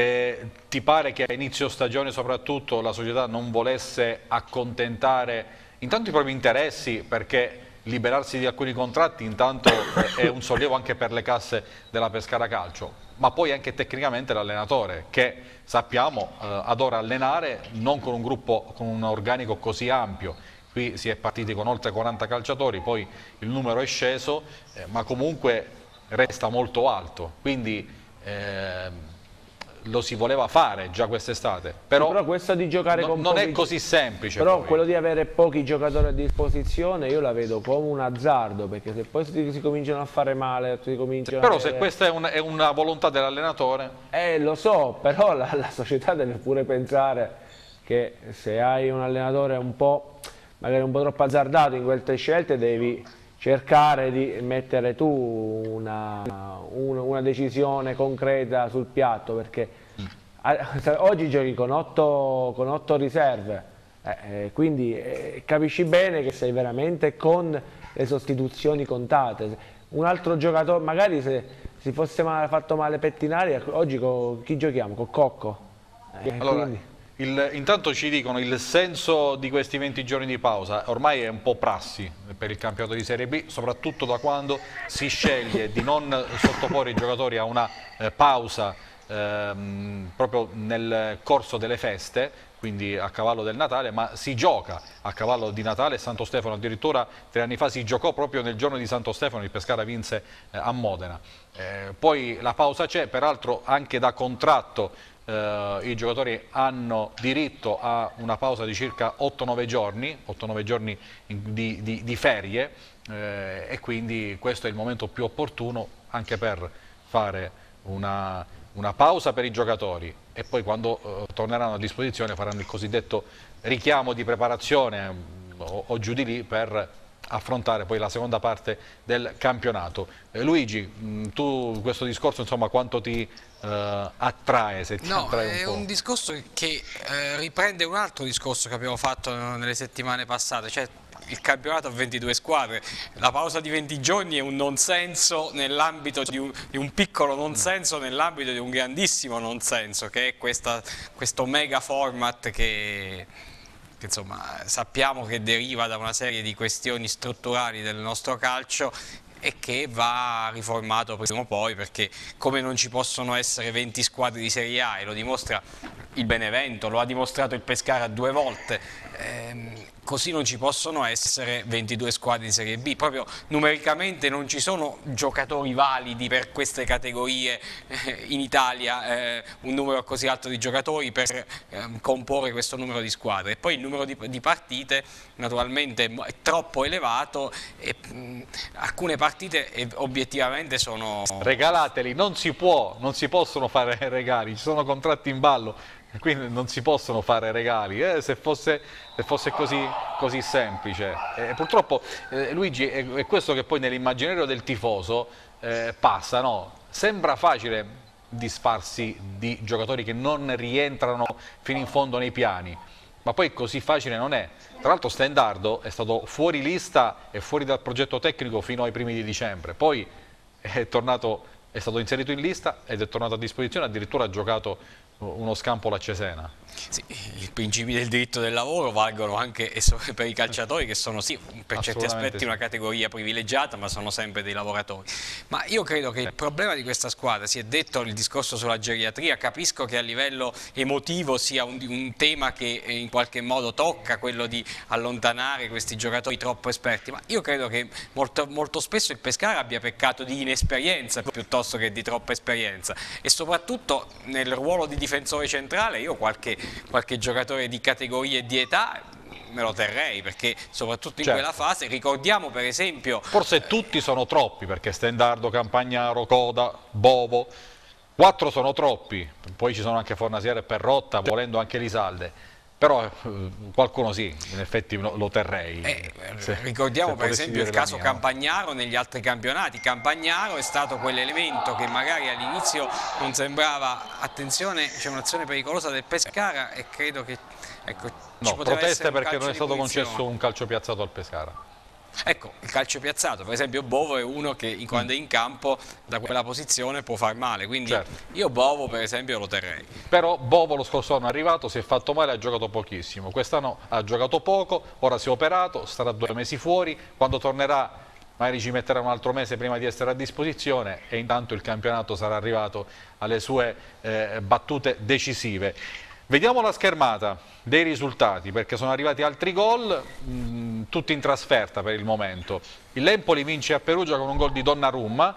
ti pare che a inizio stagione soprattutto la società non volesse accontentare intanto i propri interessi, perché liberarsi di alcuni contratti intanto è un sollievo anche per le casse della Pescara Calcio, ma poi anche tecnicamente l'allenatore, che sappiamo adora allenare non con un gruppo, con un organico così ampio. Qui si è partiti con oltre 40 calciatori, poi il numero è sceso, ma comunque resta molto alto, quindi lo si voleva fare già quest'estate, però questo di giocare con non è così semplice. Però quello di avere pochi giocatori a disposizione io la vedo come un azzardo, perché se poi si cominciano a fare male, però se questa è una volontà dell'allenatore, lo so, però la società deve pure pensare che se hai un allenatore magari un po' troppo azzardato in quelle scelte, devi cercare di mettere tu una decisione concreta sul piatto, perché oggi giochi con 8 riserve, quindi capisci bene che sei veramente con le sostituzioni contate. Un altro giocatore, magari se si fosse fatto male Pettinari, oggi chi giochiamo? Con Cocco? Allora, quindi... Intanto ci dicono il senso di questi 20 giorni di pausa ormai è un po' prassi per il campionato di Serie B, soprattutto da quando si sceglie di non sottoporre i giocatori a una pausa proprio nel corso delle feste, quindi a cavallo del Natale, ma si gioca a cavallo di Natale e Santo Stefano. Addirittura 3 anni fa si giocò proprio nel giorno di Santo Stefano, il Pescara vinse a Modena. Poi la pausa c'è, peraltro anche da contratto i giocatori hanno diritto a una pausa di circa 8-9 giorni di ferie, e quindi questo è il momento più opportuno anche per fare una pausa per i giocatori, e poi quando torneranno a disposizione faranno il cosiddetto richiamo di preparazione o giù di lì per affrontare poi la seconda parte del campionato. Luigi, tu questo discorso insomma quanto ti attrae? Se ti attrae è un discorso che riprende un altro discorso che abbiamo fatto nelle settimane passate, cioè il campionato a 22 squadre, la pausa di 20 giorni è un non senso nell'ambito di un piccolo non senso nell'ambito di un grandissimo non senso, che è questo mega format che insomma sappiamo che deriva da una serie di questioni strutturali del nostro calcio e che va riformato prima o poi, perché come non ci possono essere 20 squadre di Serie A, e lo dimostra il Benevento, lo ha dimostrato il Pescara 2 volte. Così non ci possono essere 22 squadre di Serie B, proprio numericamente non ci sono giocatori validi per queste categorie in Italia, un numero così alto di giocatori per comporre questo numero di squadre. E poi il numero di partite naturalmente è troppo elevato e alcune partite obiettivamente sono... Regalateli, non si possono fare regali, ci sono contratti in ballo. Quindi non si possono fare regali, se fosse così semplice. Purtroppo Luigi, è questo che poi nell'immaginario del tifoso passa, no? Sembra facile disfarsi di giocatori che non rientrano fino in fondo nei piani, ma poi così facile non è. Tra l'altro Stendardo è stato fuori lista e fuori dal progetto tecnico fino ai primi di dicembre, poi è stato inserito in lista ed è tornato a disposizione, addirittura ha giocato uno scampo a Cesena. Sì, i principi del diritto del lavoro valgono anche per i calciatori, che sono sì, per certi aspetti una categoria privilegiata, ma sono sempre dei lavoratori. Ma io credo che il problema di questa squadra, si è detto il discorso sulla geriatria, capisco che a livello emotivo sia un tema che in qualche modo tocca, quello di allontanare questi giocatori troppo esperti, ma io credo che molto spesso il Pescara abbia peccato di inesperienza piuttosto che di troppa esperienza, e soprattutto nel ruolo di difensore centrale io qualche giocatore di categorie e di età me lo terrei, perché soprattutto in quella fase, ricordiamo per esempio... Forse tutti sono troppi, perché Stendardo, Campagnaro, Coda, Bovo, 4 sono troppi, poi ci sono anche Fornasiere e Perrotta, volendo anche Lisalde. Però qualcuno sì, in effetti lo terrei. Ricordiamo per esempio il caso Campagnaro negli altri campionati. Campagnaro è stato quell'elemento che magari all'inizio non sembrava, attenzione, c'è un'azione pericolosa del Pescara, e credo che no, proteste perché non è stato concesso un calcio piazzato al Pescara. Ecco, il calcio piazzato, per esempio Bovo è uno che quando è in campo da quella posizione può far male, quindi io Bovo per esempio lo terrei. Però Bovo lo scorso anno è arrivato, si è fatto male, ha giocato pochissimo, quest'anno ha giocato poco, ora si è operato, starà 2 mesi fuori, quando tornerà magari ci metterà un altro mese prima di essere a disposizione, e intanto il campionato sarà arrivato alle sue battute decisive. Vediamo la schermata dei risultati, perché sono arrivati altri gol, tutti in trasferta per il momento. Il Empoli vince a Perugia con un gol di Donnarumma,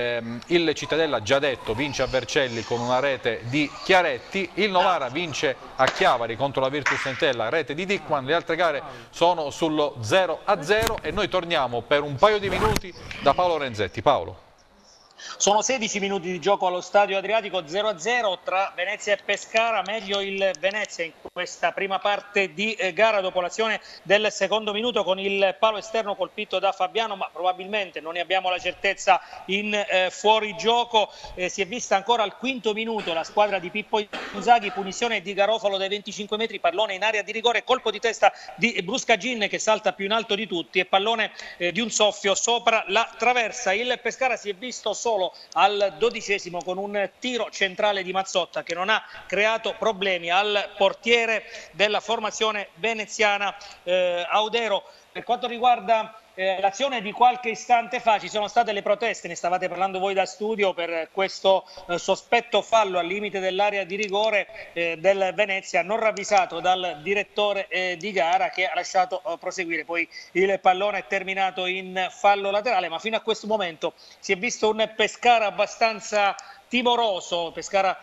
il Cittadella, già detto, vince a Vercelli con una rete di Chiaretti, il Novara vince a Chiavari contro la Virtus Entella, rete di Dickman. Le altre gare sono sullo 0-0 e noi torniamo per un paio di minuti da Paolo Renzetti. Paolo. Sono 16 minuti di gioco allo Stadio Adriatico, 0-0 tra Venezia e Pescara, meglio il Venezia in questa prima parte di gara dopo l'azione del secondo minuto con il palo esterno colpito da Fabiano, ma probabilmente non ne abbiamo la certezza in fuorigioco. Si è vista ancora al quinto minuto la squadra di Pippo Inzaghi, punizione di Garofalo dai 25 metri, pallone in area di rigore, colpo di testa di Bruscagin che salta più in alto di tutti e pallone di un soffio sopra la traversa. Il Pescara si è visto solo al 12esimo con un tiro centrale di Mazzotta che non ha creato problemi al portiere della formazione veneziana Audero. Per quanto riguarda l'azione di qualche istante fa, ci sono state le proteste, ne stavate parlando voi da studio, per questo sospetto fallo al limite dell'area di rigore del Venezia, non ravvisato dal direttore di gara, che ha lasciato proseguire. Poi il pallone è terminato in fallo laterale, ma fino a questo momento si è visto un Pescara abbastanza timoroso, Pescara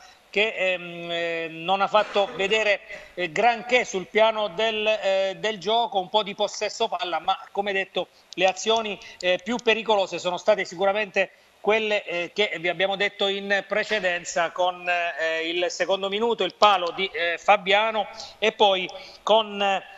che non ha fatto vedere granché sul piano del gioco, un po' di possesso palla, ma come detto le azioni più pericolose sono state sicuramente quelle che vi abbiamo detto in precedenza, con il secondo minuto, il palo di Fabiano, e poi con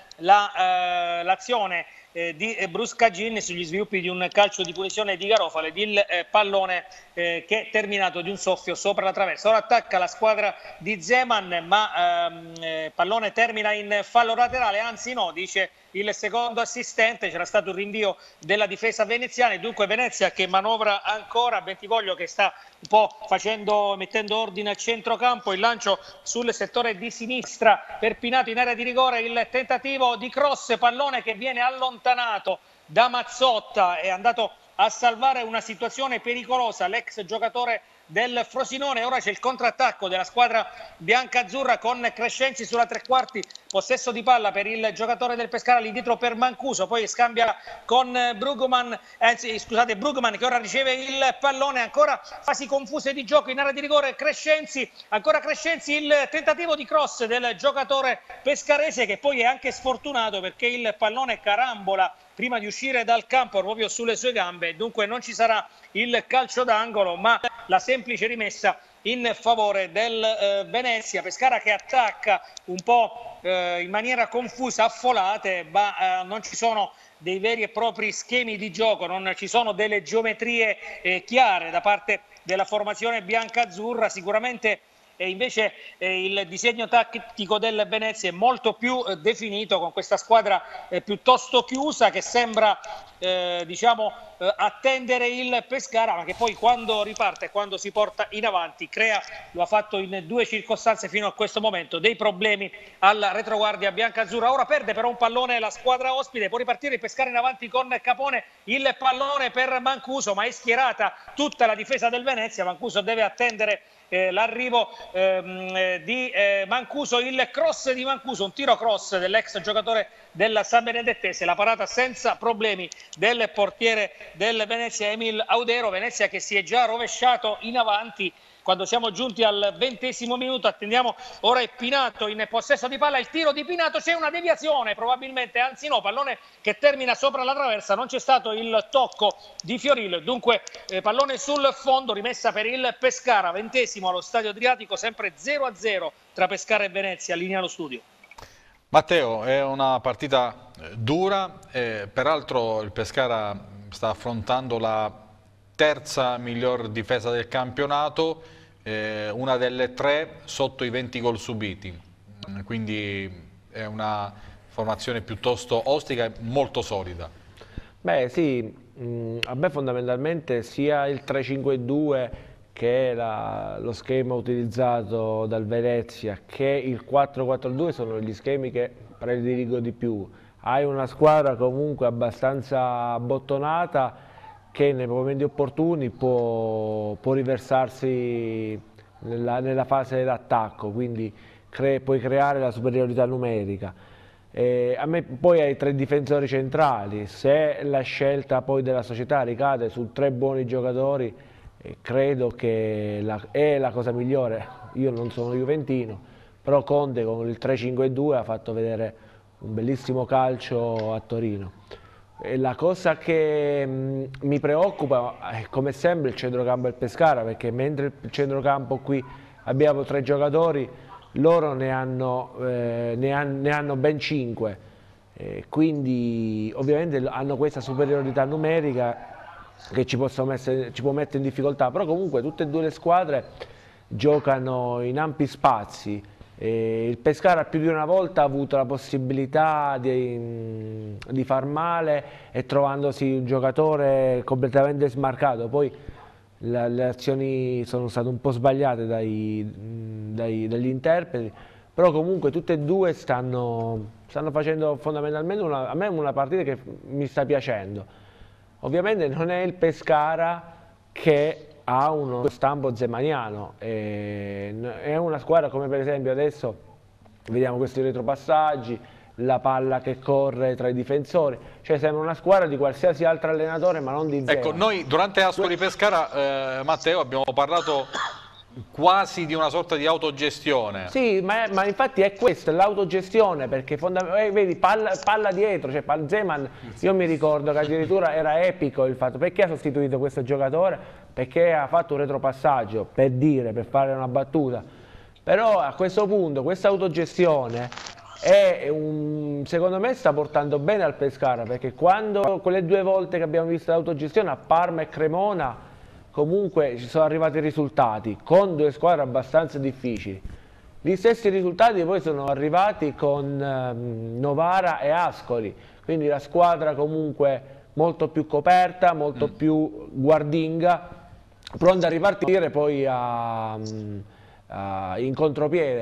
l'azione di Bruscagin sugli sviluppi di un calcio di punizione di Garofalo, il pallone che è terminato di un soffio sopra la traversa. Ora attacca la squadra di Zeman, ma pallone termina in fallo laterale, anzi no, dice il secondo assistente, c'era stato un rinvio della difesa veneziana e dunque Venezia che manovra ancora, Bentivoglio che sta un po' mettendo ordine al centrocampo, il lancio sul settore di sinistra per Pinato in area di rigore, il tentativo di cross, pallone che viene allontanato da Mazzotta, è andato a salvare una situazione pericolosa l'ex giocatore del Frosinone. Ora c'è il contrattacco della squadra biancazzurra con Crescenzi sulla tre quarti, possesso di palla per il giocatore del Pescara, lì dietro per Mancuso, poi scambia con Brugman, Brugman che ora riceve il pallone, ancora fasi confuse di gioco in area di rigore. Crescenzi, ancora Crescenzi, il tentativo di cross del giocatore pescarese che poi è anche sfortunato perché il pallone carambola prima di uscire dal campo proprio sulle sue gambe, dunque non ci sarà il calcio d'angolo ma la semplice rimessa in favore del Venezia. Pescara che attacca un po' in maniera confusa, a folate, ma non ci sono dei veri e propri schemi di gioco, non ci sono delle geometrie chiare da parte della formazione biancazzurra. Sicuramente invece il disegno tattico del Venezia è molto più definito, con questa squadra piuttosto chiusa che sembra attendere il Pescara, ma che poi quando riparte, quando si porta in avanti, crea, lo ha fatto in due circostanze fino a questo momento, dei problemi alla retroguardia biancazzurra. Ora perde però un pallone la squadra ospite, può ripartire il Pescara in avanti con Capone, il pallone per Mancuso, ma è schierata tutta la difesa del Venezia. Mancuso deve attendere l'arrivo di Mancuso, il cross di Mancuso, un tiro cross dell'ex giocatore del San Benedettese, la parata senza problemi del portiere del Venezia Emil Audero. Venezia che si è già rovesciato in avanti quando siamo giunti al 20° minuto. Attendiamo, ora è Pinato in possesso di palla, il tiro di Pinato, c'è una deviazione probabilmente, anzi no, pallone che termina sopra la traversa, non c'è stato il tocco di Fiorillo, dunque pallone sul fondo, rimessa per il Pescara. 20° allo Stadio Adriatico, sempre 0-0 tra Pescara e Venezia. Linea allo studio. Matteo, è una partita dura, peraltro il Pescara sta affrontando la terza miglior difesa del campionato, una delle 3 sotto i 20 gol subiti, quindi è una formazione piuttosto ostica e molto solida. Beh sì, a me fondamentalmente sia il 3-5-2 che è lo schema utilizzato dal Venezia, che il 4-4-2 sono gli schemi che prediligo di più. Hai una squadra comunque abbastanza bottonata che nei momenti opportuni può riversarsi nella fase d'attacco, quindi puoi creare la superiorità numerica. A me poi hai 3 difensori centrali, se la scelta poi della società ricade su 3 buoni giocatori, credo che è la cosa migliore. Io non sono juventino, però Conte con il 3-5-2 ha fatto vedere un bellissimo calcio a Torino. E la cosa che mi preoccupa è come sempre il centrocampo del Pescara, perché mentre il centrocampo qui abbiamo 3 giocatori, loro ne hanno ben 5, quindi ovviamente hanno questa superiorità numerica che ci può mettere in difficoltà, però comunque tutte e 2 le squadre giocano in ampi spazi. Il Pescara più di una volta ha avuto la possibilità di far male e trovandosi un giocatore completamente smarcato, poi le azioni sono state un po' sbagliate dagli interpreti, però comunque tutte e 2 stanno facendo fondamentalmente a me una partita che mi sta piacendo. Ovviamente non è il Pescara che ha uno stampo zemaniano, è una squadra come per esempio adesso vediamo questi retropassaggi, la palla che corre tra i difensori, cioè sembra una squadra di qualsiasi altro allenatore ma non di Zeman. Ecco, noi durante Ascoli Pescara, Matteo, abbiamo parlato quasi di una sorta di autogestione. Sì, ma infatti è questa, l'autogestione, perché vedi, palla dietro, cioè Zeman, io mi ricordo che addirittura era epico il fatto, perché ha sostituito questo giocatore? Perché ha fatto un retropassaggio, per fare una battuta, però a questo punto questa autogestione secondo me sta portando bene al Pescara, perché quando quelle 2 volte che abbiamo visto l'autogestione a Parma e Cremona comunque ci sono arrivati risultati con 2 squadre abbastanza difficili. Gli stessi risultati poi sono arrivati con Novara e Ascoli, quindi la squadra comunque molto più coperta, molto più guardinga, pronta a ripartire poi in contropiede.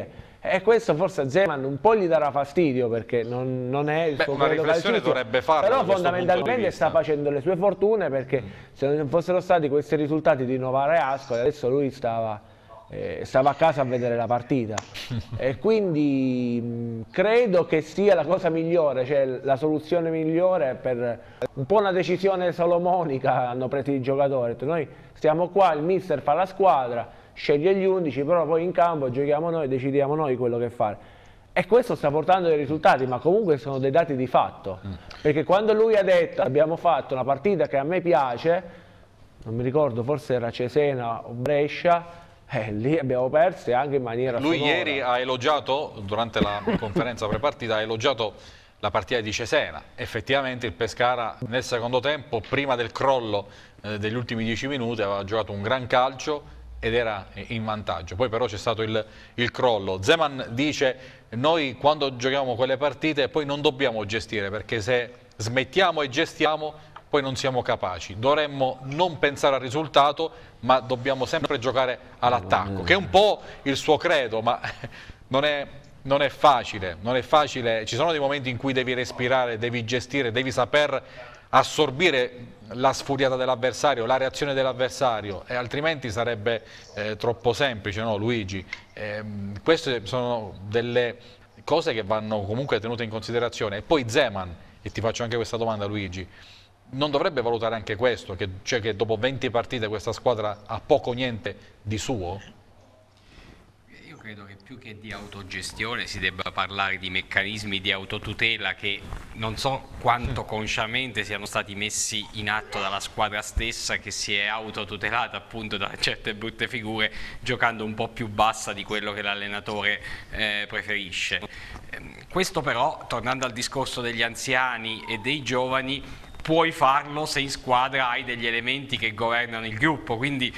E questo forse a Zeman un po' gli darà fastidio, perché non è il suo una riflessione dovrebbe farla, però fondamentalmente sta facendo le sue fortune, perché se non fossero stati questi risultati di Novara e Ascoli adesso lui stava a casa a vedere la partita. E quindi credo che sia la cosa migliore, cioè la soluzione migliore, per un po' una decisione solomonica hanno preso i giocatori. Noi stiamo qua, il mister fa la squadra, sceglie gli 11, però poi in campo giochiamo noi, decidiamo noi quello che fare. E questo sta portando dei risultati, ma comunque sono dei dati di fatto. Perché quando lui ha detto abbiamo fatto una partita che a me piace, non mi ricordo, forse era Cesena o Brescia, lì abbiamo perso, e anche in maniera Lui sonora. ieri ha elogiato, durante la conferenza prepartita, ha elogiato la partita di Cesena. Effettivamente il Pescara nel secondo tempo, prima del crollo degli ultimi 10 minuti, aveva giocato un gran calcio ed era in vantaggio. Poi però c'è stato il crollo. Zeman dice: noi quando giochiamo quelle partite poi non dobbiamo gestire, perché se smettiamo e gestiamo poi non siamo capaci. Dovremmo non pensare al risultato, ma dobbiamo sempre giocare all'attacco, che è un po' il suo credo, ma non è facile, non è facile. Ci sono dei momenti in cui devi respirare, devi gestire, devi saper assorbire la sfuriata dell'avversario, la reazione dell'avversario, e altrimenti sarebbe troppo semplice, no Luigi? Queste sono delle cose che vanno comunque tenute in considerazione. E poi Zeman, e ti faccio anche questa domanda Luigi, non dovrebbe valutare anche questo, cioè che dopo 20 partite questa squadra ha poco o niente di suo? Io credo che più che di autogestione si debba parlare di meccanismi di autotutela che non so quanto consciamente siano stati messi in atto dalla squadra stessa, che si è autotutelata appunto da certe brutte figure, giocando un po' più bassa di quello che l'allenatore preferisce. Questo però, tornando al discorso degli anziani e dei giovani, puoi farlo se in squadra hai degli elementi che governano il gruppo, quindi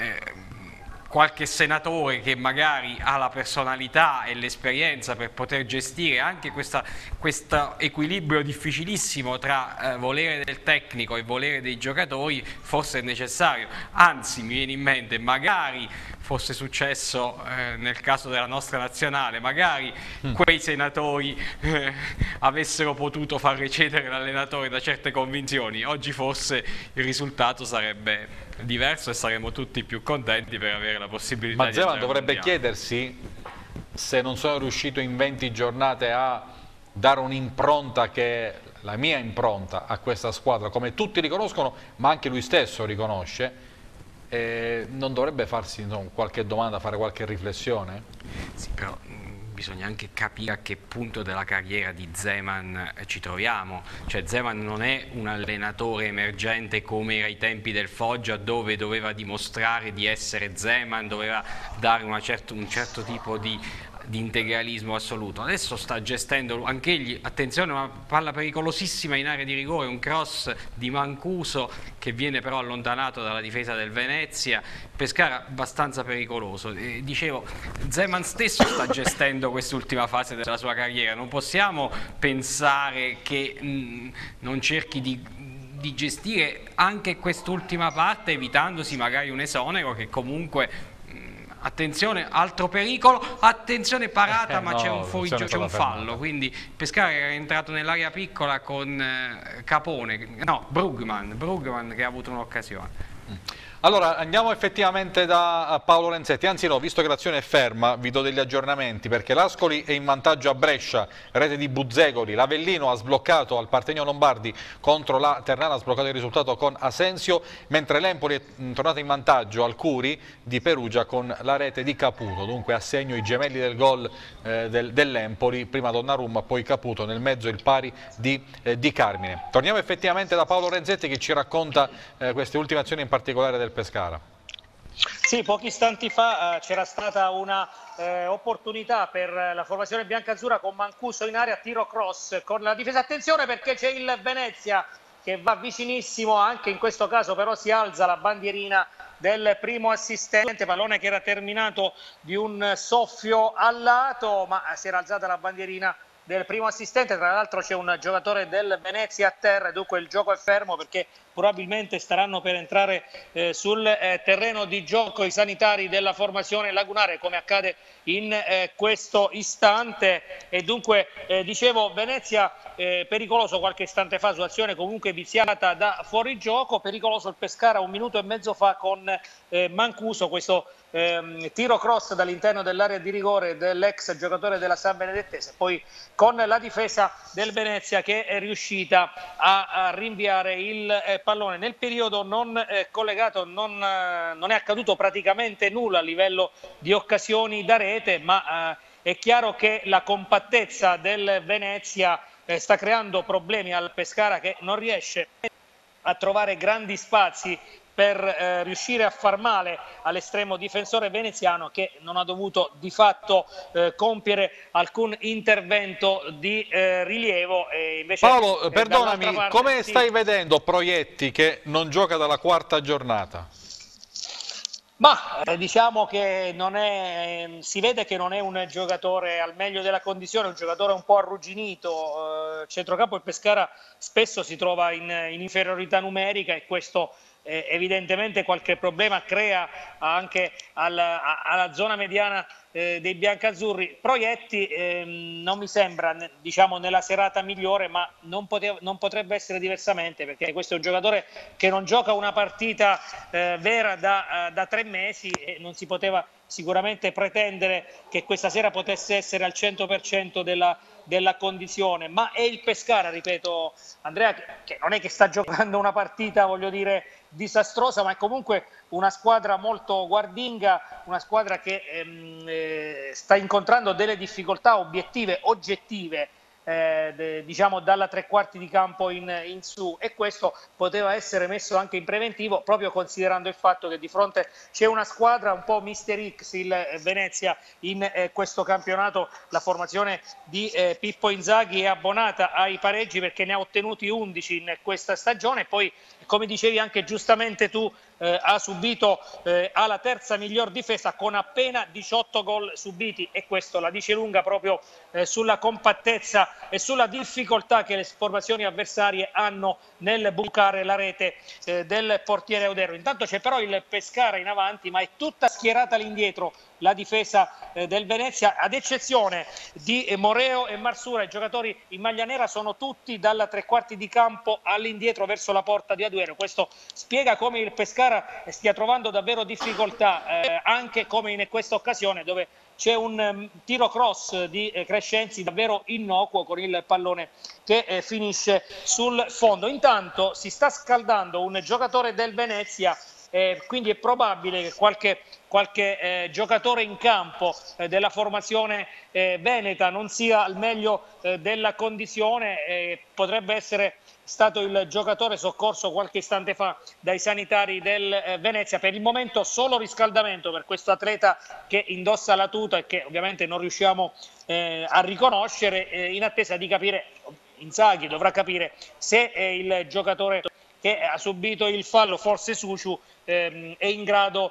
qualche senatore che magari ha la personalità e l'esperienza per poter gestire anche questo equilibrio difficilissimo tra volere del tecnico e volere dei giocatori, forse è necessario. Anzi, mi viene in mente, magari fosse successo nel caso della nostra nazionale, magari quei senatori avessero potuto far recedere l'allenatore da certe convinzioni. Oggi forse il risultato sarebbe diverso e saremmo tutti più contenti per avere la possibilità Ma di Zeman dovrebbe chiedersi se non sono riuscito in 20 giornate a dare un'impronta che è la mia impronta a questa squadra, come tutti riconoscono, ma anche lui stesso riconosce. Non dovrebbe farsi qualche domanda, fare qualche riflessione? Sì, però bisogna anche capire a che punto della carriera di Zeman ci troviamo. Cioè Zeman non è un allenatore emergente come era ai tempi del Foggia, dove doveva dimostrare di essere Zeman, doveva dare un certo tipo di integralismo assoluto. Adesso sta gestendo anche egli, attenzione, una palla pericolosissima in area di rigore, un cross di Mancuso che viene però allontanato dalla difesa del Venezia. Pescara abbastanza pericoloso. Dicevo, Zeman stesso sta gestendo quest'ultima fase della sua carriera, non possiamo pensare che non cerchi di gestire anche quest'ultima parte, evitandosi magari un esonero che comunque, attenzione, altro pericolo, attenzione, parata, ma c'è un fuorigioco, c'è un fallo, quindi Pescara era entrato nell'area piccola con Brugman che ha avuto un'occasione. Allora andiamo effettivamente da Paolo Renzetti, anzi no, visto che l'azione è ferma vi do degli aggiornamenti, perché l'Ascoli è in vantaggio a Brescia, rete di Buzzegoli, l'Avellino ha sbloccato al Partenio Lombardi contro la Ternana, ha sbloccato il risultato con Asensio, mentre l'Empoli è tornata in vantaggio al Curi di Perugia con la rete di Caputo. Dunque a segno i gemelli del gol dell'Empoli, prima Donnarumma, poi Caputo, nel mezzo il pari di Carmine. Torniamo effettivamente da Paolo Renzetti che ci racconta queste ultime azioni, in particolare del Pescara. Sì, pochi istanti fa c'era stata una opportunità per la formazione biancazzurra con Mancuso in area, tiro cross con la difesa. Attenzione perché c'è il Venezia che va vicinissimo, anche in questo caso però si alza la bandierina del primo assistente, pallone che era terminato di un soffio al lato, ma si era alzata la bandierina del primo assistente. Tra l'altro c'è un giocatore del Venezia a terra, dunque il gioco è fermo perché probabilmente staranno per entrare sul terreno di gioco i sanitari della formazione lagunare, come accade in questo istante. E dunque dicevo, Venezia pericoloso qualche istante fa su azione comunque viziata da fuorigioco, pericoloso il Pescara un minuto e mezzo fa con Mancuso, questo tiro cross dall'interno dell'area di rigore dell'ex giocatore della San Benedettese, poi con la difesa del Venezia che è riuscita a rinviare il pallone. Nel periodo non collegato non è accaduto praticamente nulla a livello di occasioni da rete, ma è chiaro che la compattezza del Venezia sta creando problemi al Pescara, che non riesce a trovare grandi spazi per riuscire a far male all'estremo difensore veneziano, che non ha dovuto di fatto compiere alcun intervento di rilievo. E invece, Paolo, perdonami, parte, come stai vedendo Proietti che non gioca dalla quarta giornata? Ma diciamo che si vede che non è un giocatore al meglio della condizione, un giocatore un po' arrugginito. Centrocampo il Pescara spesso si trova in inferiorità numerica e questo evidentemente qualche problema crea anche alla zona mediana dei biancazzurri. Proietti non mi sembra, diciamo, nella serata migliore, ma non potrebbe essere diversamente, perché questo è un giocatore che non gioca una partita vera da 3 mesi e non si poteva sicuramente pretendere che questa sera potesse essere al 100% della condizione. Ma è il Pescara, ripeto Andrea, che non è che sta giocando una partita, voglio dire, disastrosa, ma è comunque una squadra molto guardinga, una squadra che sta incontrando delle difficoltà obiettive, oggettive, diciamo dalla tre quarti di campo in su, e questo poteva essere messo anche in preventivo, proprio considerando il fatto che di fronte c'è una squadra un po' Mister X, il Venezia, in questo campionato. La formazione di Pippo Inzaghi è abbonata ai pareggi perché ne ha ottenuti 11 in questa stagione, poi come dicevi anche giustamente tu, ha subito alla terza miglior difesa con appena 18 gol subiti, e questo la dice lunga proprio sulla compattezza e sulla difficoltà che le formazioni avversarie hanno nel bucare la rete del portiere Audero. Intanto c'è però il Pescara in avanti, ma è tutta schierata all'indietro la difesa del Venezia, ad eccezione di Moreo e Marsura. I giocatori in maglia nera sono tutti dalla tre quarti di campo all'indietro verso la porta di Aduero. Questo spiega come il Pescara stia trovando davvero difficoltà, anche come in questa occasione dove c'è un tiro cross di Crescenzi davvero innocuo con il pallone che finisce sul fondo. Intanto si sta scaldando un giocatore del Venezia, quindi è probabile che qualche giocatore in campo della formazione veneta non sia al meglio della condizione. Potrebbe essere stato il giocatore soccorso qualche istante fa dai sanitari del Venezia. Per il momento solo riscaldamento per questo atleta che indossa la tuta e che ovviamente non riusciamo a riconoscere, in attesa di capire, Inzaghi dovrà capire se il giocatore che ha subito il fallo, forse Suciu, è in grado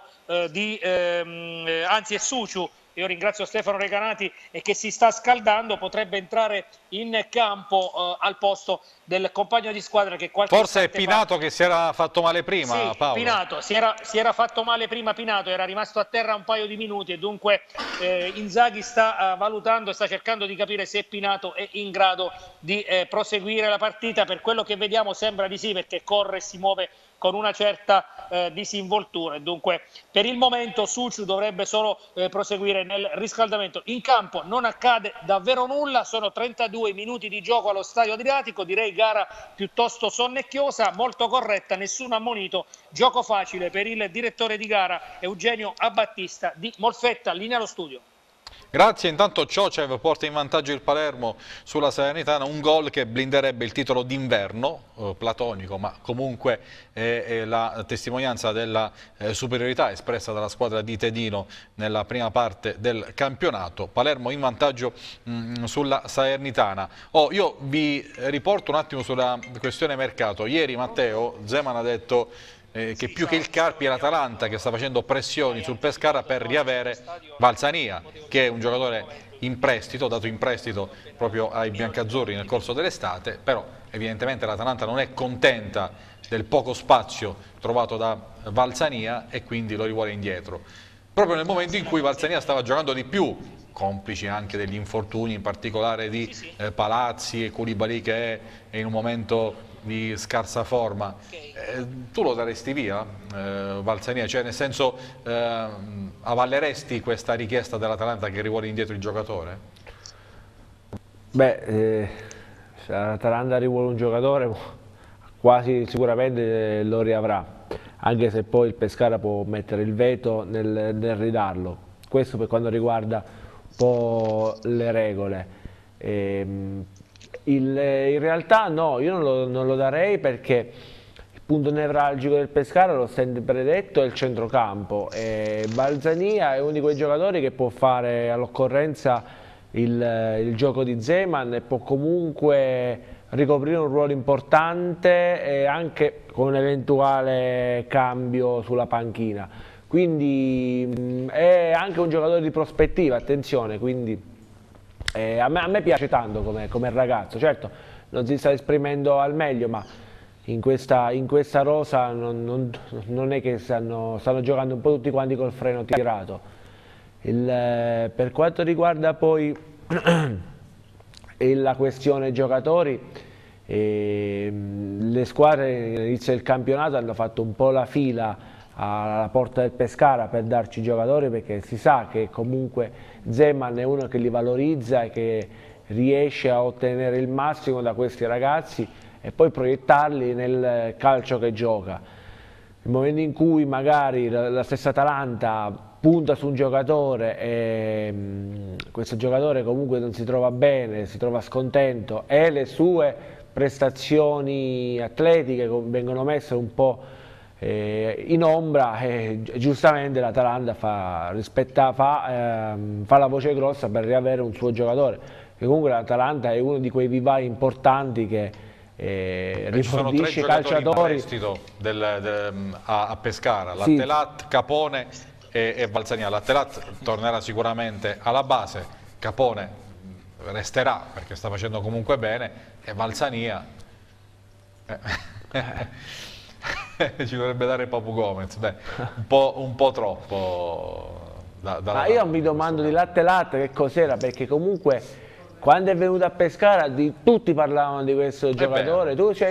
anzi è Suciu, io ringrazio Stefano Recanati, e che si sta scaldando, potrebbe entrare in campo al posto del compagno di squadra che qualche forse è Pinato che si era fatto male prima. Sì, Paolo. Pinato, si era fatto male prima Pinato, era rimasto a terra un paio di minuti e dunque Inzaghi sta valutando e sta cercando di capire se Pinato è in grado di proseguire la partita. Per quello che vediamo sembra di sì, perché corre e si muove con una certa disinvoltura, e dunque per il momento Suciu dovrebbe solo proseguire nel riscaldamento. In campo non accade davvero nulla, sono 32 minuti di gioco allo Stadio Adriatico, direi gara piuttosto sonnecchiosa, molto corretta, nessuno ammonito, gioco facile per il direttore di gara Eugenio Abbattista di Molfetta. Linea allo studio. Grazie, intanto Ciocev porta in vantaggio il Palermo sulla Salernitana, un gol che blinderebbe il titolo d'inverno, platonico, ma comunque è la testimonianza della superiorità espressa dalla squadra di Tedino nella prima parte del campionato. Palermo in vantaggio sulla Salernitana. Io vi riporto un attimo sulla questione mercato. Ieri Matteo Zeman ha detto che più che il Carpi è l'Atalanta che sta facendo pressioni sul Pescara per riavere Valsania, che è un giocatore in prestito, dato in prestito proprio ai biancazzurri nel corso dell'estate, però evidentemente l'Atalanta non è contenta del poco spazio trovato da Valsania e quindi lo rivuole indietro. Proprio nel momento in cui Valsania stava giocando di più, complici anche degli infortuni, in particolare di Palazzi e Koulibaly che è in un momento di scarsa forma, tu lo daresti via Valsania? Cioè nel senso avalleresti questa richiesta dell'Atalanta che rivuole indietro il giocatore? Beh, se l'Atalanta rivuole un giocatore quasi sicuramente lo riavrà, anche se poi il Pescara può mettere il veto nel ridarlo. Questo per quanto riguarda un po' le regole. In realtà no, io non lo darei perché il punto nevralgico del Pescara, l'ho sempre detto, è il centrocampo. Valsania è uno di quei giocatori che può fare all'occorrenza il gioco di Zeman e può comunque ricoprire un ruolo importante e anche con un eventuale cambio sulla panchina. Quindi è anche un giocatore di prospettiva, attenzione, quindi a me piace tanto come ragazzo. Certo non si sta esprimendo al meglio, ma in questa rosa non è che stanno giocando un po' tutti quanti col freno tirato. Per quanto riguarda poi la questione giocatori, le squadre all'inizio del campionato hanno fatto un po' la fila alla porta del Pescara per darci giocatori, perché si sa che comunque Zeman è uno che li valorizza e che riesce a ottenere il massimo da questi ragazzi e poi proiettarli nel calcio che gioca. Nel momento in cui magari la stessa Atalanta punta su un giocatore e questo giocatore comunque non si trova bene, si trova scontento e le sue prestazioni atletiche vengono messe un po' in ombra, giustamente l'Atalanta fa la voce grossa per riavere un suo giocatore, che comunque l'Atalanta è uno di quei vivai importanti che rifondisce calciatori. Ci sono 3 giocatori in prestito a Pescara, Lattelat, Capone e Valsania. Lattelat tornerà sicuramente alla base, Capone resterà perché sta facendo comunque bene e Valsania ci dovrebbe dare Papu Gomez, beh, un po' troppo. Ma io mi domando di Lattelat che cos'era, perché comunque quando è venuto a Pescara tutti parlavano di questo giocatore.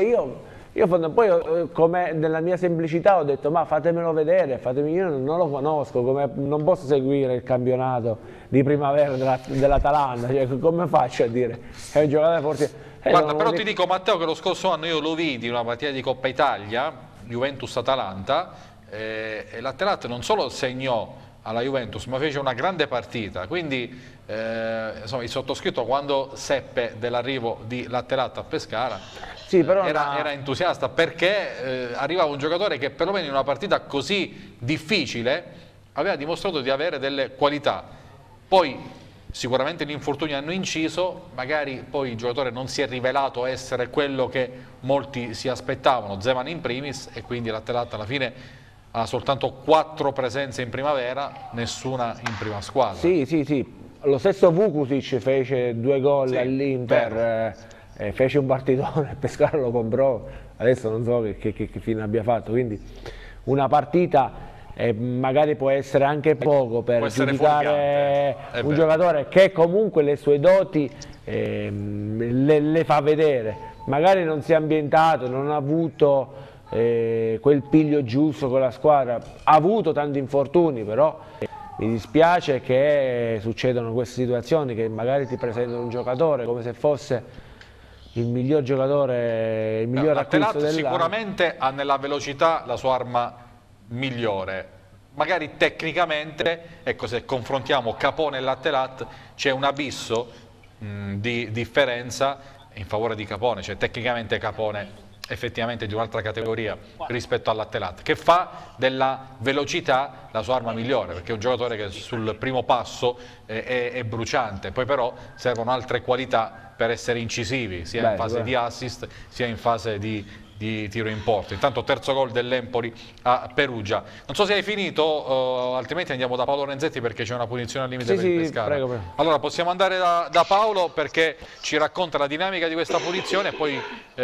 Poi come nella mia semplicità ho detto ma fatemelo vedere, io non lo conosco, non posso seguire il campionato di primavera dell'Atalanta, cioè, come faccio a dire è un giocatore forse. Guarda, però ti dico Matteo che lo scorso anno io lo vidi in una partita di Coppa Italia, Juventus-Atalanta, e l'Atalanta non solo segnò alla Juventus ma fece una grande partita, quindi insomma, il sottoscritto quando seppe dell'arrivo di Lattelat a Pescara era entusiasta perché arrivava un giocatore che perlomeno in una partita così difficile aveva dimostrato di avere delle qualità. Poi sicuramente gli infortuni hanno inciso, magari poi il giocatore non si è rivelato essere quello che molti si aspettavano, Zeman in primis, e quindi Lattelat alla fine ha soltanto 4 presenze in primavera, nessuna in prima squadra. Sì, lo stesso Vukusic fece 2 gol all'Inter, fece un partitone, Pescara lo comprò, adesso non so che fine abbia fatto, quindi una partita magari può essere anche poco per giudicare un giocatore che comunque le sue doti le fa vedere, magari non si è ambientato, non ha avuto quel piglio giusto con la squadra, ha avuto tanti infortuni, però mi dispiace che succedono queste situazioni, che magari ti presentano un giocatore come se fosse il miglior giocatore, il miglior acquisto dell'anno. Sicuramente ha nella velocità la sua arma migliore, magari tecnicamente, ecco, se confrontiamo Capone e Lattelat c'è un abisso di differenza in favore di Capone, cioè tecnicamente Capone effettivamente di un'altra categoria rispetto al Lattelat, che fa della velocità la sua arma migliore, perché è un giocatore che sul primo passo è bruciante, poi però servono altre qualità per essere incisivi, sia in fase di assist sia in fase di di tiro in porta. Intanto terzo gol dell'Empoli a Perugia. Non so se hai finito, altrimenti andiamo da Paolo Renzetti perché c'è una punizione al limite per il Pescara. Prego. Allora possiamo andare da Paolo perché ci racconta la dinamica di questa punizione e poi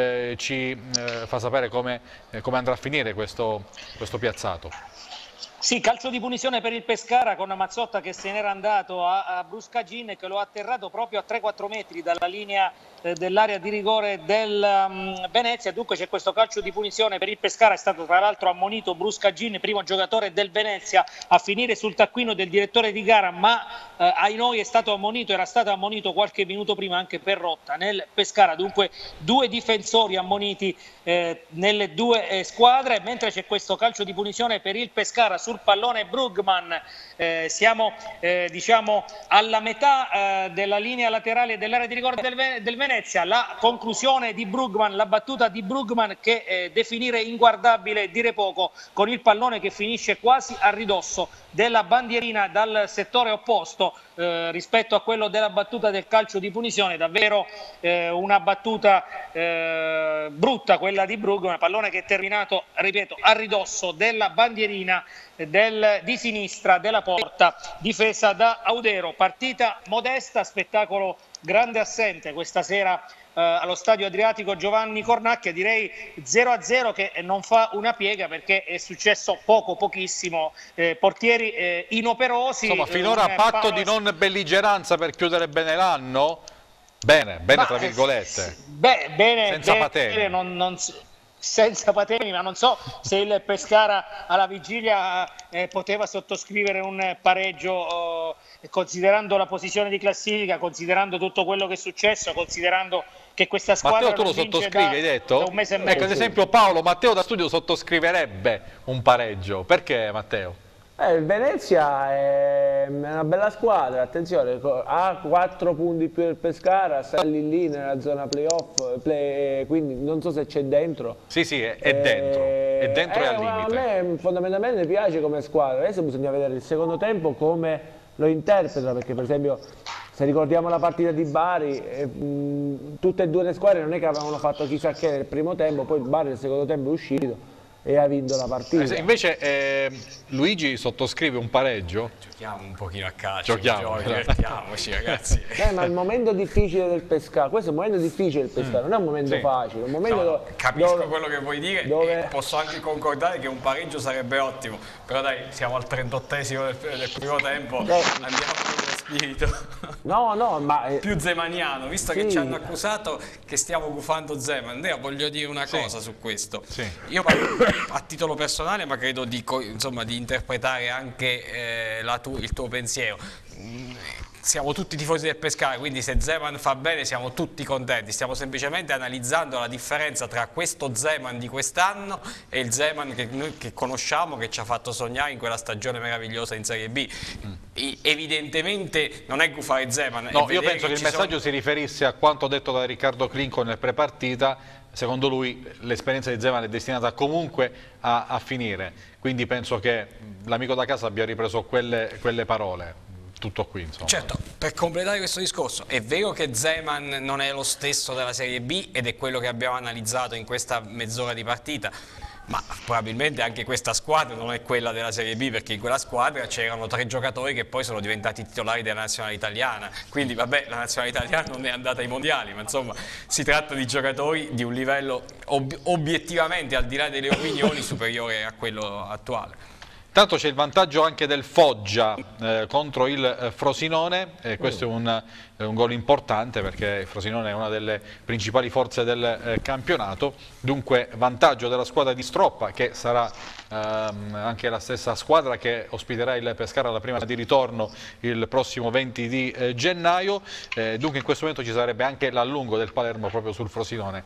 ci fa sapere come andrà a finire questo piazzato. Sì, calcio di punizione per il Pescara con Mazzotta che se n'era andato a Bruscagin e che lo ha atterrato proprio a 3-4 metri dalla linea dell'area di rigore del Venezia. Dunque c'è questo calcio di punizione per il Pescara, è stato tra l'altro ammonito Bruscagin, primo giocatore del Venezia a finire sul taccuino del direttore di gara, ma ai noi era stato ammonito qualche minuto prima anche per rotta nel Pescara. Dunque due difensori ammoniti nelle due squadre, mentre c'è questo calcio di punizione per il Pescara sul pallone Brugman. Siamo diciamo alla metà della linea laterale dell'area di rigore del Venezia. La conclusione di Brugman, la battuta di Brugman che definire inguardabile dire poco, con il pallone che finisce quasi a ridosso della bandierina dal settore opposto rispetto a quello della battuta del calcio di punizione. Davvero una battuta brutta quella di Brugman, pallone che è terminato, ripeto, a ridosso della bandierina di sinistra della porta difesa da Audero. Partita modesta, spettacolo grande assente questa sera allo Stadio Adriatico Giovanni Cornacchia, direi 0-0 che non fa una piega perché è successo pochissimo, portieri inoperosi. Insomma, finora a patto di non belligeranza per chiudere bene l'anno, bene tra virgolette. Bene, senza patemi. Senza patemi, ma non so se il Pescara alla vigilia poteva sottoscrivere un pareggio considerando la posizione di classifica, considerando tutto quello che è successo, considerando che questa squadra Matteo, tu lo sottoscrivi, hai detto? Da un mese e mezzo. Ecco, ad esempio Matteo da studio sottoscriverebbe un pareggio. Perché, Matteo? Il Venezia è una bella squadra, attenzione, ha 4 punti più del Pescara, sta lì nella zona playoff, quindi non so se c'è dentro. Sì, è dentro e al limite. A me fondamentalmente piace come squadra, adesso bisogna vedere il secondo tempo come lo interpreta, perché per esempio se ricordiamo la partita di Bari, tutte e due le squadre non è che avevano fatto chissà che nel primo tempo, poi il Bari nel secondo tempo è uscito e ha vinto la partita. Invece Luigi sottoscrive un pareggio? Giochiamo un pochino a calcio, divertiamoci ragazzi. Ma il momento difficile del Pescara, questo è un momento difficile del Pescara, non è un momento facile, un momento capisco quello che vuoi dire e posso anche concordare che un pareggio sarebbe ottimo, però dai, siamo al 38esimo del primo tempo, andiamo con spirito più zemaniano, visto che ci hanno accusato che stiamo gufando Zeman. Io voglio dire una cosa su questo. Io a titolo personale, ma credo di interpretare anche il tuo pensiero. Siamo tutti tifosi del Pescara, quindi se Zeman fa bene siamo tutti contenti, stiamo semplicemente analizzando la differenza tra questo Zeman di quest'anno e il Zeman che conosciamo, che ci ha fatto sognare in quella stagione meravigliosa in Serie B. Evidentemente non è gufare Zeman. No, io penso che il messaggio si riferisse a quanto detto da Riccardo Clinco nel prepartita. Secondo lui l'esperienza di Zeman è destinata comunque a finire, quindi penso che l'amico da casa abbia ripreso quelle parole. Tutto qui, insomma. Certo, per completare questo discorso, è vero che Zeman non è lo stesso della Serie B ed è quello che abbiamo analizzato in questa mezz'ora di partita, ma probabilmente anche questa squadra non è quella della Serie B, perché in quella squadra c'erano 3 giocatori che poi sono diventati titolari della nazionale italiana, quindi vabbè, la nazionale italiana non è andata ai mondiali, ma insomma si tratta di giocatori di un livello obiettivamente, al di là delle opinioni, superiore a quello attuale. Tanto c'è il vantaggio anche del Foggia contro il Frosinone, e questo è un gol importante perché il Frosinone è una delle principali forze del campionato, dunque vantaggio della squadra di Stroppa, che sarà anche la stessa squadra che ospiterà il Pescara alla prima di ritorno il prossimo 20 di gennaio, dunque in questo momento ci sarebbe anche l'allungo del Palermo proprio sul Frosinone.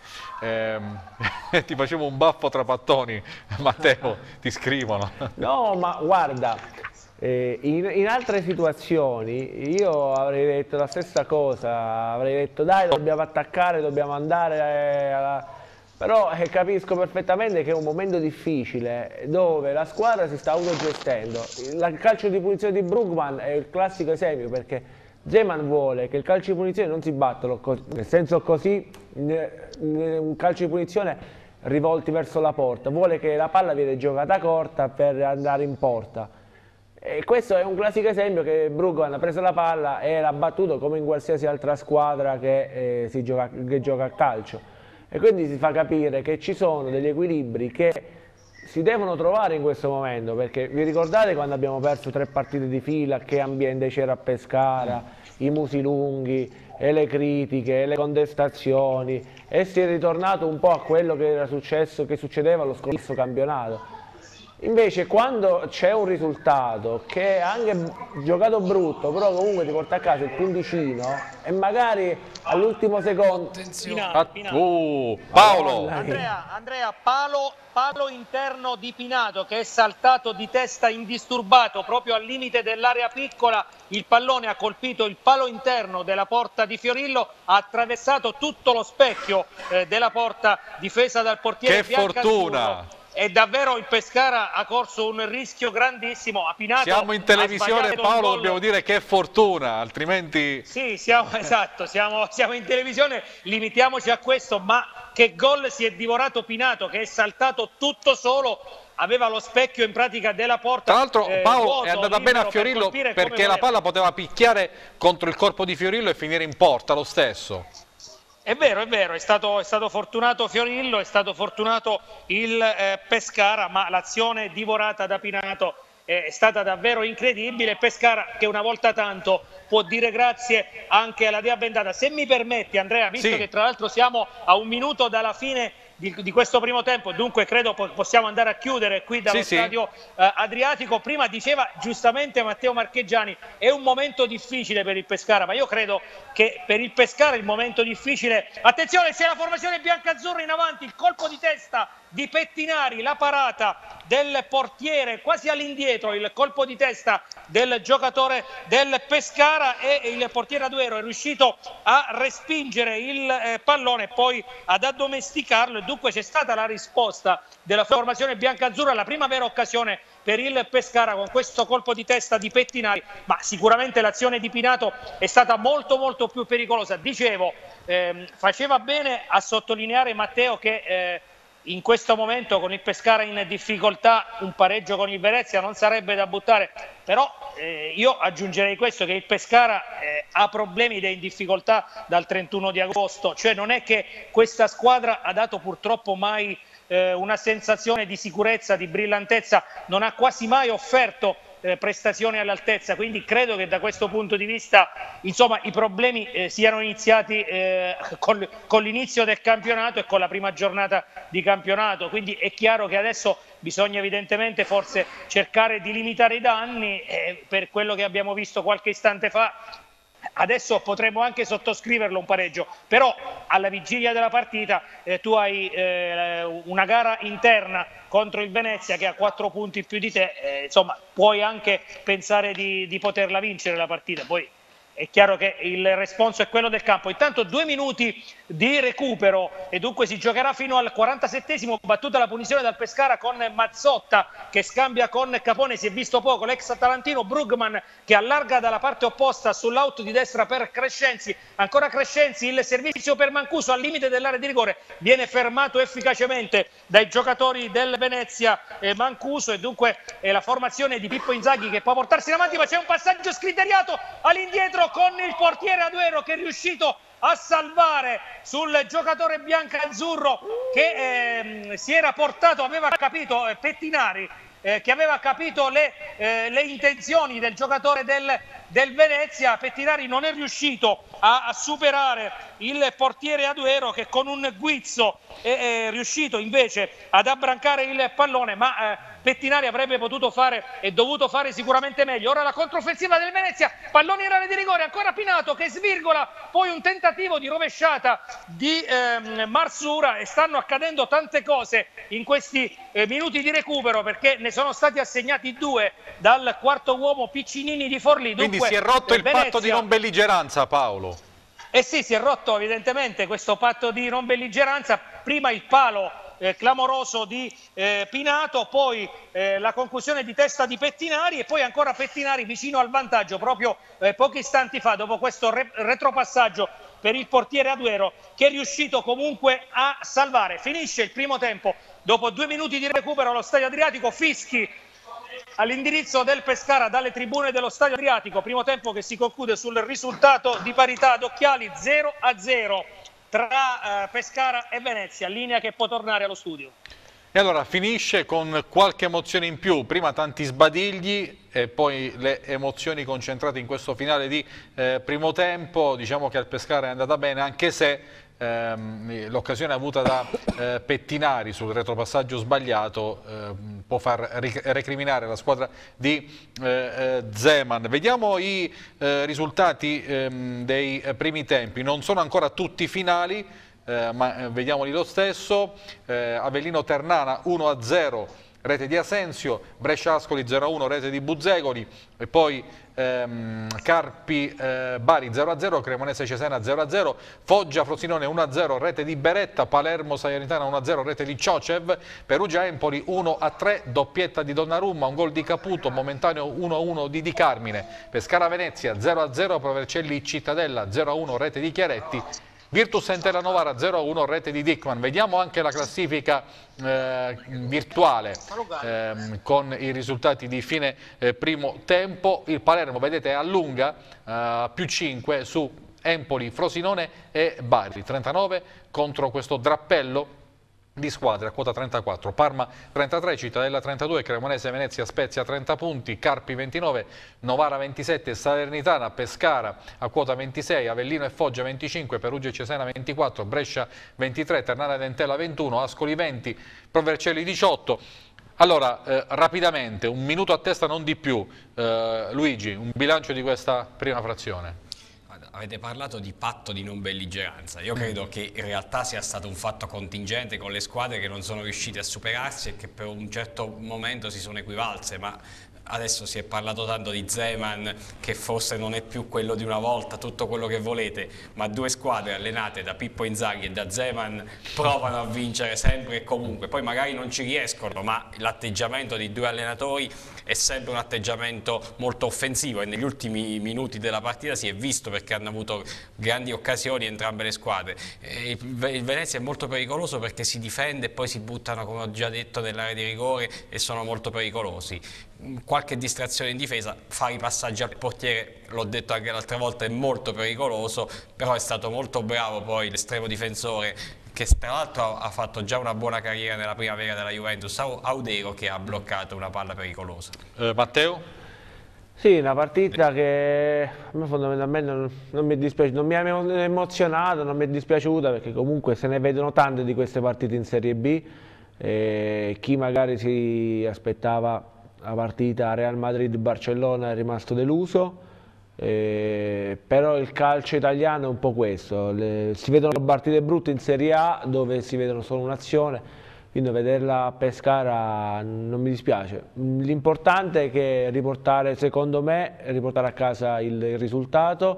Ti facevo un baffo tra pattoni, Matteo, ti scrivono. No, ma guarda, in altre situazioni io avrei detto la stessa cosa, avrei detto dai, dobbiamo attaccare, dobbiamo andare però capisco perfettamente che è un momento difficile dove la squadra si sta autogestendo. Il calcio di punizione di Brugman è il classico esempio, perché Zeman vuole che il calcio di punizione non si battano, nel senso così un calcio di punizione rivolti verso la porta, vuole che la palla viene giocata corta per andare in porta. E questo è un classico esempio che Brugman ha preso la palla e l'ha battuto come in qualsiasi altra squadra che gioca a calcio. E quindi si fa capire che ci sono degli equilibri che si devono trovare in questo momento, perché vi ricordate quando abbiamo perso 3 partite di fila, che ambiente c'era a Pescara, i musi lunghi, e le critiche, e le contestazioni, e si è ritornato un po' a quello che era successo, che succedeva allo scorso campionato. Invece quando c'è un risultato che è anche giocato brutto, però comunque ti porta a casa il punticino e magari all'ultimo secondo... Paolo! Andrea, palo interno di Pinato che è saltato di testa indisturbato proprio al limite dell'area piccola, il pallone ha colpito il palo interno della porta di Fiorillo, ha attraversato tutto lo specchio della porta difesa dal portiere biancazzurro. Che fortuna! E davvero il Pescara ha corso un rischio grandissimo. A Pinato siamo in televisione, Paolo, dobbiamo dire che fortuna, altrimenti... Sì, siamo in televisione, limitiamoci a questo, ma che gol si è divorato Pinato, che è saltato tutto solo, aveva lo specchio in pratica della porta. Tra l'altro Paolo vuoto, è andata bene a Fiorillo perché la palla poteva picchiare contro il corpo di Fiorillo e finire in porta lo stesso. È vero, è stato fortunato Fiorillo, è stato fortunato il Pescara, ma l'azione divorata da Pinato è stata davvero incredibile. Pescara che una volta tanto può dire grazie anche alla Dea Bendata. Se mi permetti, Andrea, visto che tra l'altro siamo a 1 minuto dalla fine di questo primo tempo, dunque credo possiamo andare a chiudere qui dallo stadio Adriatico. Prima diceva giustamente Matteo Marcheggiani, è un momento difficile per il Pescara, ma io credo che per il Pescara il momento difficile, attenzione, c'è la formazione biancazzurra in avanti, il colpo di testa di Pettinari, la parata del portiere quasi all'indietro, il colpo di testa del giocatore del Pescara, e il portiere Aduero è riuscito a respingere il pallone e poi ad addomesticarlo, e dunque c'è stata la risposta della formazione biancazzurra, la prima vera occasione per il Pescara con questo colpo di testa di Pettinari, ma sicuramente l'azione di Pinato è stata molto più pericolosa. Dicevo, faceva bene a sottolineare Matteo che in questo momento con il Pescara in difficoltà un pareggio con il Venezia non sarebbe da buttare, però io aggiungerei questo, che il Pescara ha problemi ed è in difficoltà dal 31 di agosto, cioè non è che questa squadra ha dato purtroppo mai una sensazione di sicurezza, di brillantezza, non ha quasi mai offerto prestazioni all'altezza, quindi credo che da questo punto di vista insomma i problemi siano iniziati con l'inizio del campionato e con la prima giornata di campionato, quindi è chiaro che adesso bisogna evidentemente forse cercare di limitare i danni, per quello che abbiamo visto qualche istante fa. Adesso potremmo anche sottoscriverlo un pareggio, però alla vigilia della partita tu hai una gara interna contro il Venezia che ha 4 punti più di te, insomma puoi anche pensare di poterla vincere la partita, poi è chiaro che il responso è quello del campo. Intanto 2 minuti di recupero e dunque si giocherà fino al 47esimo, battuta la punizione dal Pescara con Mazzotta che scambia con Capone, si è visto poco, l'ex atalantino. Brugman che allarga dalla parte opposta sull'out di destra per Crescenzi, ancora Crescenzi, il servizio per Mancuso al limite dell'area di rigore, viene fermato efficacemente dai giocatori del Venezia Mancuso, e dunque è la formazione di Pippo Inzaghi che può portarsi in avanti, ma c'è un passaggio scriteriato all'indietro con il portiere Aduero che è riuscito a salvare sul giocatore biancazzurro che si era portato, aveva capito Pettinari, che aveva capito le intenzioni del giocatore del Venezia. Pettinari non è riuscito a superare il portiere Aduero che con un guizzo è riuscito invece ad abbrancare il pallone, ma Pettinari avrebbe potuto fare e dovuto fare sicuramente meglio. Ora la controffensiva del Venezia, pallone in area di rigore, ancora Pinato che svirgola, poi un tentativo di rovesciata di Marsura, e stanno accadendo tante cose in questi minuti di recupero, perché ne sono stati assegnati 2 dal quarto uomo Piccinini di Forlì. Quindi si è rotto il patto di non belligeranza, Paolo. Sì, si è rotto evidentemente questo patto di non belligeranza, prima il palo clamoroso di Pinato, poi la conclusione di testa di Pettinari e poi ancora Pettinari vicino al vantaggio proprio pochi istanti fa, dopo questo retropassaggio per il portiere Aduero, che è riuscito comunque a salvare. Finisce il primo tempo, dopo 2 minuti di recupero allo Stadio Adriatico, fischi all'indirizzo del Pescara dalle tribune dello Stadio Adriatico, primo tempo che si conclude sul risultato di parità ad occhiali 0-0 tra Pescara e Venezia, linea che può tornare allo studio. E allora finisce con qualche emozione in più, prima tanti sbadigli e poi le emozioni concentrate in questo finale di primo tempo. Diciamo che al Pescara è andata bene, anche se l'occasione avuta da Pettinari sul retropassaggio sbagliato può far recriminare la squadra di Zeman. Vediamo i risultati dei primi tempi, non sono ancora tutti finali, ma vediamoli lo stesso. Avellino Ternana 1-0, rete di Asensio, Brescia Ascoli 0-1, rete di Buzzegoli, e poi Carpi Bari 0-0, Cremonese Cesena 0-0, Foggia Frosinone 1-0, rete di Beretta, Palermo Salernitana 1-0, rete di Ciocev, Perugia Empoli 1-3, doppietta di Donnarumma, un gol di Caputo, momentaneo 1-1 di Di Carmine, Pescara Venezia 0-0, Provercelli Cittadella 0-1, rete di Chiaretti, Virtus Entella Novara 0-1, rete di Dickman. Vediamo anche la classifica virtuale con i risultati di fine primo tempo. Il Palermo, vedete, allunga più 5 su Empoli, Frosinone e Bari, 39 contro questo drappello di squadre a quota 34, Parma 33, Cittadella 32, Cremonese Venezia Spezia 30 punti, Carpi 29, Novara 27, Salernitana, Pescara a quota 26, Avellino e Foggia 25, Perugia e Cesena 24, Brescia 23, Ternana ed Entella 21, Ascoli 20, Provercelli 18. Allora, rapidamente, un minuto a testa, non di più, Luigi, un bilancio di questa prima frazione. Avete parlato di patto di non belligeranza. Io credo che in realtà sia stato un fatto contingente con le squadre che non sono riuscite a superarsi e che per un certo momento si sono equivalse, ma adesso si è parlato tanto di Zeman, che forse non è più quello di una volta, tutto quello che volete, ma due squadre allenate da Pippo Inzaghi e da Zeman provano a vincere sempre e comunque, poi magari non ci riescono, ma l'atteggiamento dei due allenatori è sempre un atteggiamento molto offensivo e negli ultimi minuti della partita si è visto, perché hanno avuto grandi occasioni entrambe le squadre. Il Venezia è molto pericoloso perché si difende e poi si buttano, come ho già detto, nell'area di rigore e sono molto pericolosi. Qualche distrazione in difesa, fare i passaggi al portiere, l'ho detto anche l'altra volta, è molto pericoloso, però è stato molto bravo poi l'estremo difensore, che tra l'altro ha fatto già una buona carriera nella primavera della Juventus, Audero, che ha bloccato una palla pericolosa. Matteo? Sì, una partita che a me fondamentalmente non mi è dispiaciuta, non mi ha emozionato, non mi è dispiaciuta, perché comunque se ne vedono tante di queste partite in Serie B, chi magari si aspettava la partita Real Madrid-Barcellona è rimasto deluso, però il calcio italiano è un po' questo, si vedono partite brutte in Serie A dove si vedono solo un'azione, quindi vederla a Pescara non mi dispiace. L'importante è che secondo me, riportare a casa il risultato,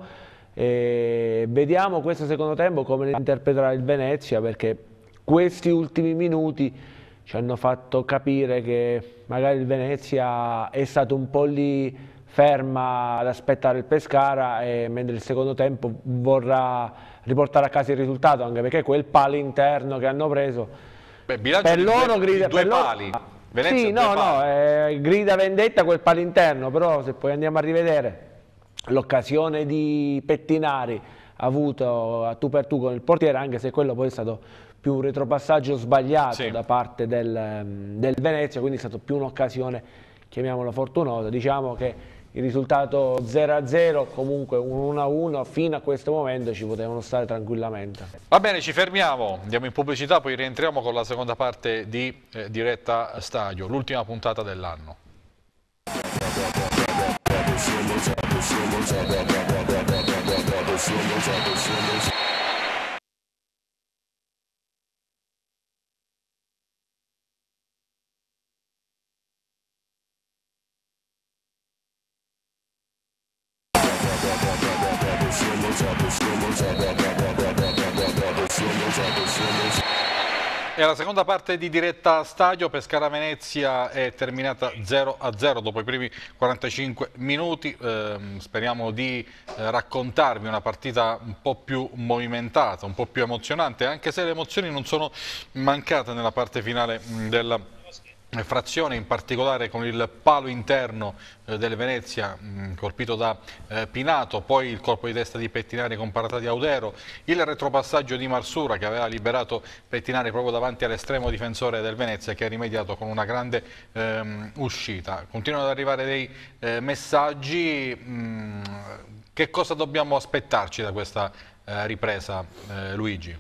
vediamo questo secondo tempo come interpreterà il Venezia, perché questi ultimi minuti ci hanno fatto capire che magari il Venezia è stato un po' lì ferma ad aspettare il Pescara, mentre il secondo tempo vorrà riportare a casa il risultato, anche perché quel palo interno che hanno preso, per loro grida due pali. Venezia, sì, no, grida vendetta quel palo interno, però se poi andiamo a rivedere l'occasione di Pettinari avuto a tu per tu con il portiere, anche se quello poi è stato più un retropassaggio sbagliato da parte del Venezia, quindi è stata più un'occasione, chiamiamola fortunosa. Diciamo che il risultato 0-0, comunque un 1-1, fino a questo momento ci potevano stare tranquillamente. Va bene, ci fermiamo, andiamo in pubblicità, poi rientriamo con la seconda parte di Diretta Stadio, l'ultima puntata dell'anno. E la seconda parte di diretta stadio, Pescara-Venezia è terminata 0-0 dopo i primi 45 minuti. Speriamo di raccontarvi una partita un po' più movimentata, un po' più emozionante, anche se le emozioni non sono mancate nella parte finale della frazione, in particolare con il palo interno del Venezia colpito da Pinato, poi il colpo di testa di Pettinari con parata di Audero, il retropassaggio di Marsura che aveva liberato Pettinari proprio davanti all'estremo difensore del Venezia, che ha rimediato con una grande uscita. Continuano ad arrivare dei messaggi. Che cosa dobbiamo aspettarci da questa ripresa, Luigi?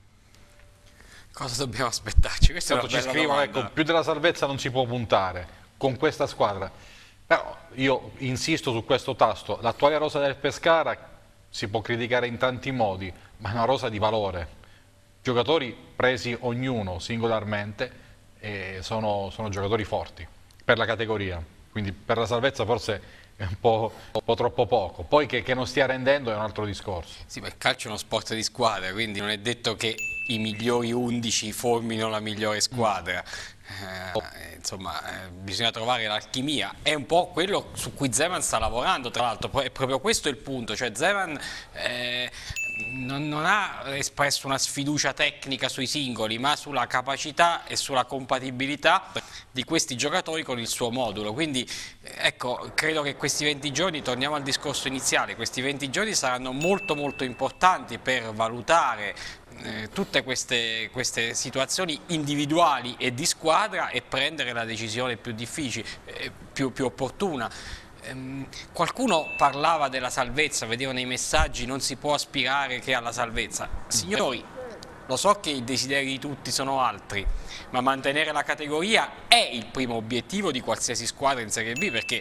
Cosa dobbiamo aspettarci? Questa è una ci bella scrivono, domanda. ecco, più della salvezza non si può puntare con questa squadra. Però io insisto su questo tasto, l'attuale rosa del Pescara si può criticare in tanti modi, ma è una rosa di valore. Giocatori presi ognuno singolarmente e sono giocatori forti per la categoria, quindi per la salvezza forse è un po' troppo poco. Poi che non stia rendendo è un altro discorso. Sì, ma il calcio è uno sport di squadra, quindi non è detto che i migliori 11 formino la migliore squadra. Insomma, bisogna trovare l'alchimia. È un po' quello su cui Zeman sta lavorando, tra l'altro, è proprio questo il punto. Cioè Zeman non ha espresso una sfiducia tecnica sui singoli, ma sulla capacità e sulla compatibilità di questi giocatori con il suo modulo. Quindi ecco, credo che questi 20 giorni, torniamo al discorso iniziale, questi 20 giorni saranno molto importanti per valutare tutte queste situazioni individuali e di squadra e prendere la decisione più difficile, più opportuna. Qualcuno parlava della salvezza, vedevo nei messaggi non si può aspirare che alla salvezza. Signori, lo so che i desideri di tutti sono altri, ma mantenere la categoria è il primo obiettivo di qualsiasi squadra in Serie B, perché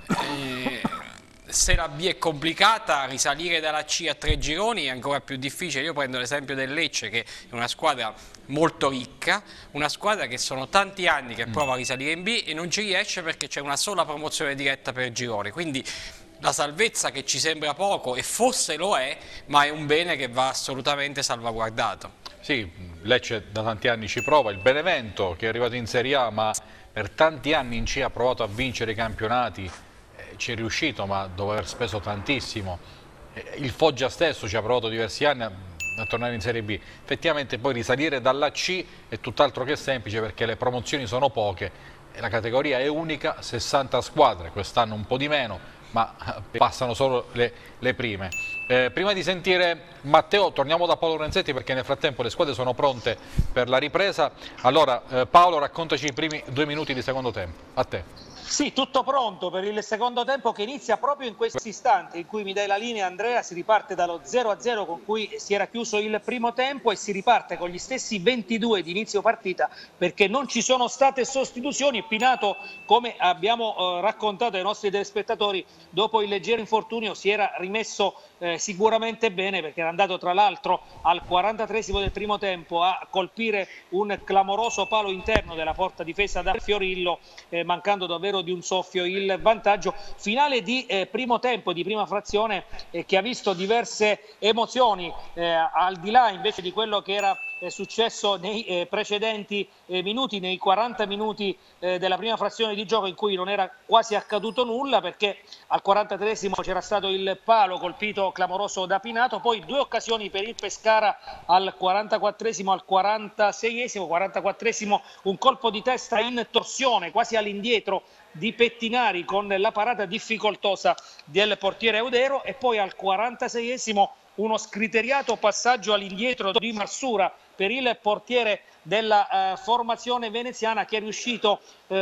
se la B è complicata, risalire dalla C a 3 gironi è ancora più difficile. Io prendo l'esempio del Lecce, che è una squadra molto ricca, una squadra che sono tanti anni che prova a risalire in B e non ci riesce perché c'è una sola promozione diretta per girone. Quindi la salvezza, che ci sembra poco, e forse lo è, ma è un bene che va assolutamente salvaguardato. Sì, Lecce da tanti anni ci prova, il Benevento che è arrivato in Serie A ma per tanti anni in C ha provato a vincere i campionati, ci è riuscito ma dopo aver speso tantissimo. Il Foggia stesso ci ha provato diversi anni a tornare in Serie B. Effettivamente poi risalire dalla C è tutt'altro che semplice, perché le promozioni sono poche e la categoria è unica, 60 squadre, quest'anno un po' di meno, ma passano solo le prime. Prima di sentire Matteo torniamo da Paolo Renzetti, perché nel frattempo le squadre sono pronte per la ripresa. Allora Paolo, raccontaci i primi 2 minuti di secondo tempo, a te. Sì, tutto pronto per il secondo tempo, che inizia proprio in questo istante in cui mi dai la linea, Andrea. Si riparte dallo 0-0 con cui si era chiuso il primo tempo e si riparte con gli stessi 22 di inizio partita, perché non ci sono state sostituzioni. Pinato, come abbiamo raccontato ai nostri telespettatori, dopo il leggero infortunio si era rimesso sicuramente bene, perché era andato tra l'altro al 43esimo del primo tempo a colpire un clamoroso palo interno della porta difesa da Fiorillo, mancando davvero di un soffio il vantaggio. Finale di primo tempo, di prima frazione, che ha visto diverse emozioni, al di là invece di quello che era successo nei precedenti minuti, nei 40 minuti della prima frazione di gioco, in cui non era quasi accaduto nulla, perché al 43esimo c'era stato il palo colpito clamoroso da Pinato, poi 2 occasioni per il Pescara al 44esimo, al 46esimo, 44esimo un colpo di testa in torsione quasi all'indietro di Pettinari con la parata difficoltosa del portiere Audero, e poi al 46esimo uno scriteriato passaggio all'indietro di Marsura per il portiere della formazione veneziana, che è riuscito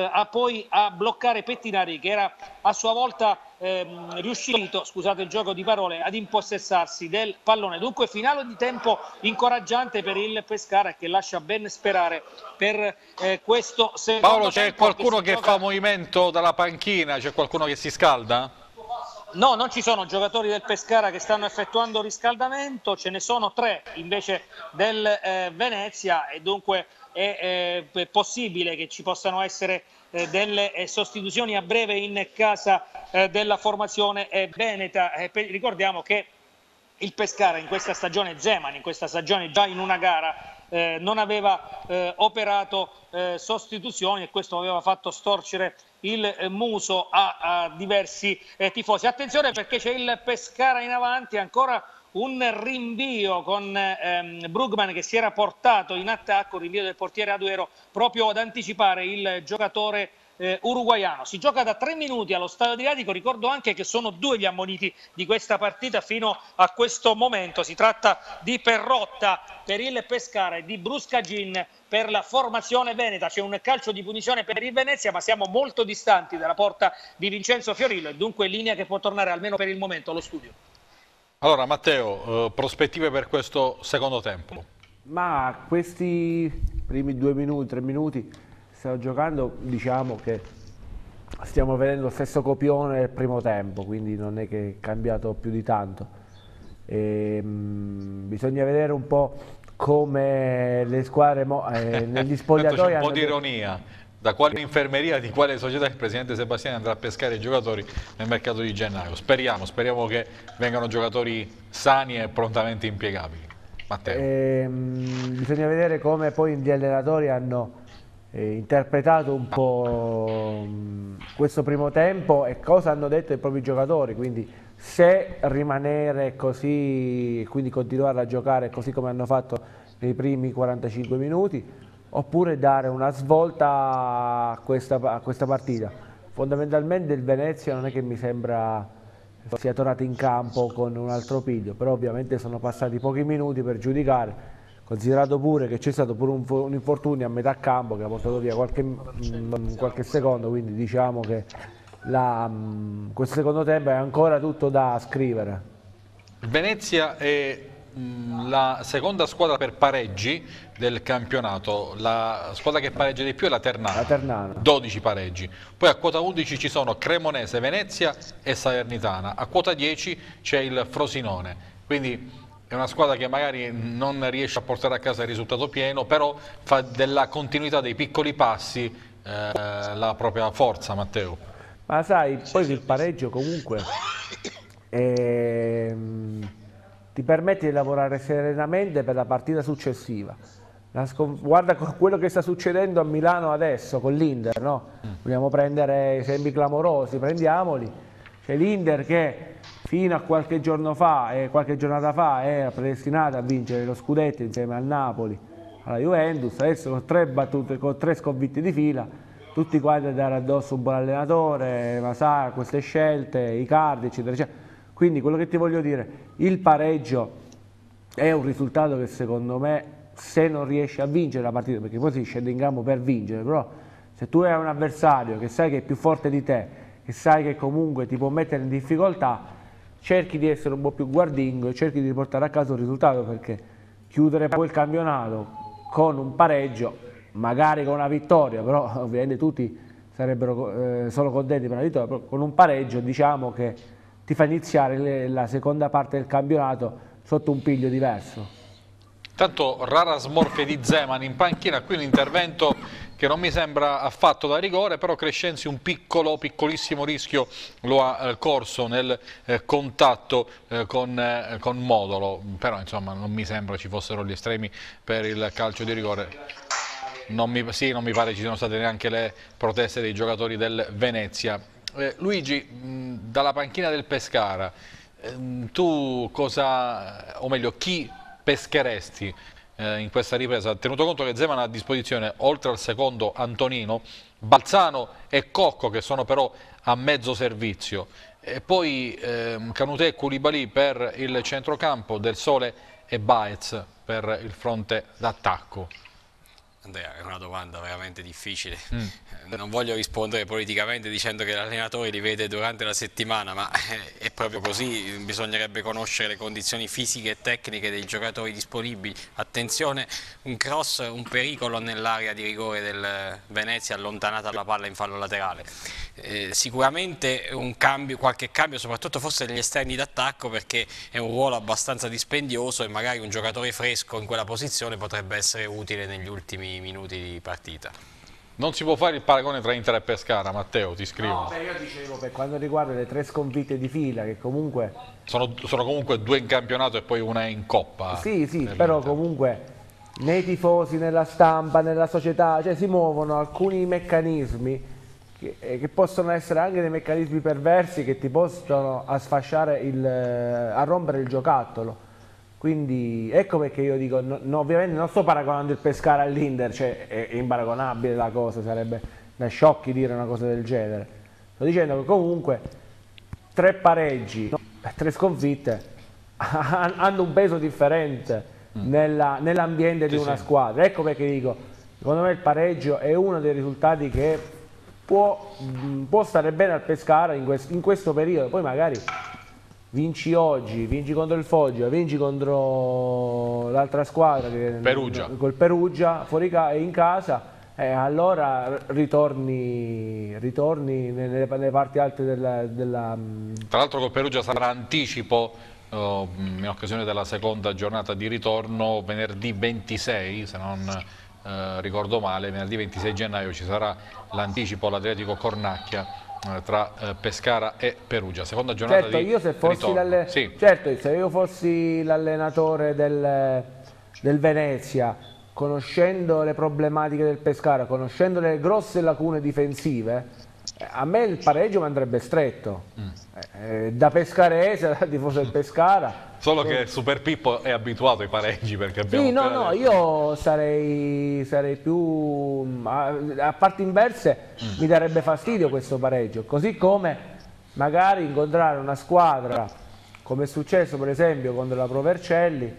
poi a bloccare Pettinari, che era a sua volta riuscito, scusate il gioco di parole, ad impossessarsi del pallone. Dunque finale di tempo incoraggiante per il Pescara, che lascia ben sperare per questo secondo Paolo, c'è tempo. qualcuno che fa movimento dalla panchina? C'è qualcuno che si scalda? No, non ci sono giocatori del Pescara che stanno effettuando riscaldamento, ce ne sono 3 invece del Venezia, e dunque è possibile che ci possano essere delle sostituzioni a breve in casa della formazione veneta. Ricordiamo che il Pescara in questa stagione, Zeman in questa stagione già in una gara non aveva operato sostituzioni, e questo aveva fatto storcere il muso a diversi tifosi. Attenzione, perché c'è il Pescara in avanti, ancora un rinvio con Brugman che si era portato in attacco, rinvio del portiere Aduero proprio ad anticipare il giocatore uruguaiano. Si gioca da 3 minuti allo Stadio Adriatico, ricordo anche che sono 2 gli ammoniti di questa partita fino a questo momento. Si tratta di Perrotta per il Pescara e di Bruscagin per la formazione veneta. C'è un calcio di punizione per il Venezia, ma siamo molto distanti dalla porta di Vincenzo Fiorillo, e dunque linea che può tornare almeno per il momento allo studio. Allora Matteo, prospettive per questo secondo tempo? Ma questi primi 2 minuti, 3 minuti stiamo giocando, diciamo che stiamo vedendo lo stesso copione del primo tempo, quindi non è che è cambiato più di tanto. Bisogna vedere un po' come le squadre negli spogliatoi c'è un po' di ironia. Da quale infermeria, di quale società il presidente Sebastiani andrà a pescare i giocatori nel mercato di gennaio? Speriamo che vengano giocatori sani e prontamente impiegabili. Matteo. Bisogna vedere come poi gli allenatori hanno interpretato un po' questo primo tempo e cosa hanno detto i propri giocatori, quindi se rimanere così, quindi continuare a giocare così come hanno fatto nei primi 45 minuti, oppure dare una svolta a questa partita. Fondamentalmente il Venezia non è che mi sembra sia tornato in campo con un altro piglio, però ovviamente sono passati pochi minuti per giudicare, considerato pure che c'è stato pure un infortunio a metà campo che ha portato via qualche secondo, quindi diciamo che questo secondo tempo è ancora tutto da scrivere. Venezia è la seconda squadra per pareggi del campionato, la squadra che pareggia di più è la Ternana, 12 pareggi, poi a quota 11 ci sono Cremonese, Venezia e Salernitana, a quota 10 c'è il Frosinone, quindi è una squadra che magari non riesce a portare a casa il risultato pieno, però fa della continuità dei piccoli passi la propria forza. Matteo. Ma sai, poi il pareggio comunque ti permette di lavorare serenamente per la partita successiva. Guarda quello che sta succedendo a Milano adesso con l'Inter, no? Vogliamo prendere esempi clamorosi, prendiamoli. C'è l'Inter che fino a qualche giorno fa, qualche giornata fa, era predestinata a vincere lo scudetto insieme al Napoli, alla Juventus. Adesso con 3 battute, con 3 sconfitte di fila, tutti quanti a dare addosso un buon allenatore, Masà, queste scelte, Icardi, eccetera, eccetera. Quindi quello che ti voglio dire, il pareggio è un risultato che secondo me, se non riesci a vincere la partita, perché poi si scende in campo per vincere, però se tu hai un avversario che sai che è più forte di te, che sai che comunque ti può mettere in difficoltà, cerchi di essere un po' più guardingo e cerchi di portare a casa un risultato, perché chiudere poi il campionato con un pareggio, magari con una vittoria, però ovviamente tutti sarebbero solo contenti per una vittoria, però con un pareggio diciamo che ti fa iniziare la seconda parte del campionato sotto un piglio diverso. Tanto rara smorfia di Zeman in panchina, qui un intervento che non mi sembra affatto da rigore, però Crescenzi un piccolissimo rischio lo ha corso nel contatto con Modolo, però insomma non mi sembra ci fossero gli estremi per il calcio di rigore. Non mi pare ci siano state neanche le proteste dei giocatori del Venezia. Luigi, dalla panchina del Pescara, tu cosa, o meglio, chi pescheresti in questa ripresa, tenuto conto che Zeman ha a disposizione, oltre al secondo Antonino, Balzano e Cocco, che sono però a mezzo servizio, e poi Canutè e Koulibaly per il centrocampo, Del Sole e Baez per il fronte d'attacco? Andrea, è una domanda veramente difficile. Non voglio rispondere politicamente dicendo che l'allenatore li vede durante la settimana, ma è proprio così, bisognerebbe conoscere le condizioni fisiche e tecniche dei giocatori disponibili. Attenzione, un cross, un pericolo nell'area di rigore del Venezia, allontanata la palla in fallo laterale. Sicuramente qualche cambio, soprattutto forse negli esterni d'attacco, perché è un ruolo abbastanza dispendioso e magari un giocatore fresco in quella posizione potrebbe essere utile negli ultimi minuti di partita. Non si può fare il paragone tra Inter e Pescara, Matteo, ti scrivo. No, io dicevo per quanto riguarda le 3 sconfitte di fila, che comunque... Sono comunque 2 in campionato e poi una in Coppa. Sì, però comunque nei tifosi, nella stampa, nella società, cioè si muovono alcuni meccanismi che possono essere anche dei meccanismi perversi che ti possono a sfasciare, a rompere il giocattolo. Quindi ecco perché io dico, ovviamente non sto paragonando il Pescara all'Inter, cioè è imparagonabile la cosa, sarebbe da sciocchi dire una cosa del genere. Sto dicendo che comunque 3 pareggi, 3 sconfitte hanno un peso differente nell'ambiente di una squadra. Ecco perché dico, secondo me il pareggio è uno dei risultati che può stare bene al Pescara in questo periodo. Poi magari vinci oggi, vinci contro il Foggia, vinci contro l'altra squadra, col Perugia, fuori in casa, allora ritorni nelle parti alte della... Tra l'altro col Perugia sarà anticipo in occasione della seconda giornata di ritorno, venerdì 26, se non ricordo male, venerdì 26 gennaio ci sarà l'anticipo all'Adriatico Cornacchia tra Pescara e Perugia, seconda giornata di io se fossi se io fossi l'allenatore del Venezia, conoscendo le problematiche del Pescara, conoscendo le grosse lacune difensive, a me il pareggio mi andrebbe stretto. Da pescarese, da tifoso del Pescara. Solo che Super Pippo è abituato ai pareggi, perché abbiamo io sarei più a parti inverse, mi darebbe fastidio questo pareggio, così come magari incontrare una squadra come è successo per esempio contro la Pro Vercelli,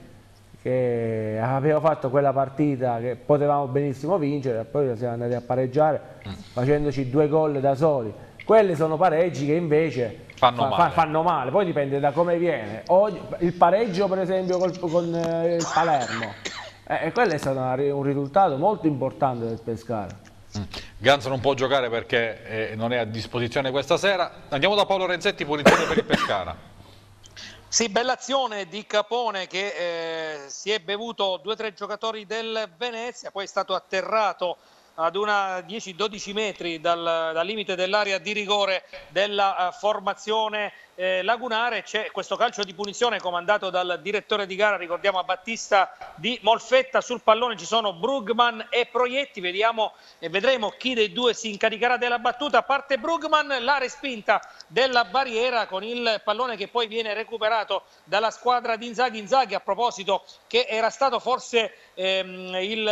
che aveva fatto quella partita che potevamo benissimo vincere, poi siamo andati a pareggiare facendoci 2 gol da soli. Quelli sono pareggi che invece fanno male, poi dipende da come viene. Oggi, il pareggio per esempio con il Palermo, quello è stato un risultato molto importante del Pescara. Ganzo non può giocare perché non è a disposizione questa sera. Andiamo da Paolo Renzetti, punizione per il Pescara. Sì, bella azione di Capone che si è bevuto 2 o 3 giocatori del Venezia, poi è stato atterrato ad una 10-12 metri dal limite dell'area di rigore della formazione lagunare. C'è questo calcio di punizione comandato dal direttore di gara, ricordiamo a Battista di Molfetta. Sul pallone ci sono Brugman e Proietti, vediamo e vedremo chi dei due si incaricherà della battuta. Parte Brugman, la respinta della barriera con il pallone che poi viene recuperato dalla squadra di Inzaghi, a proposito che era stato forse il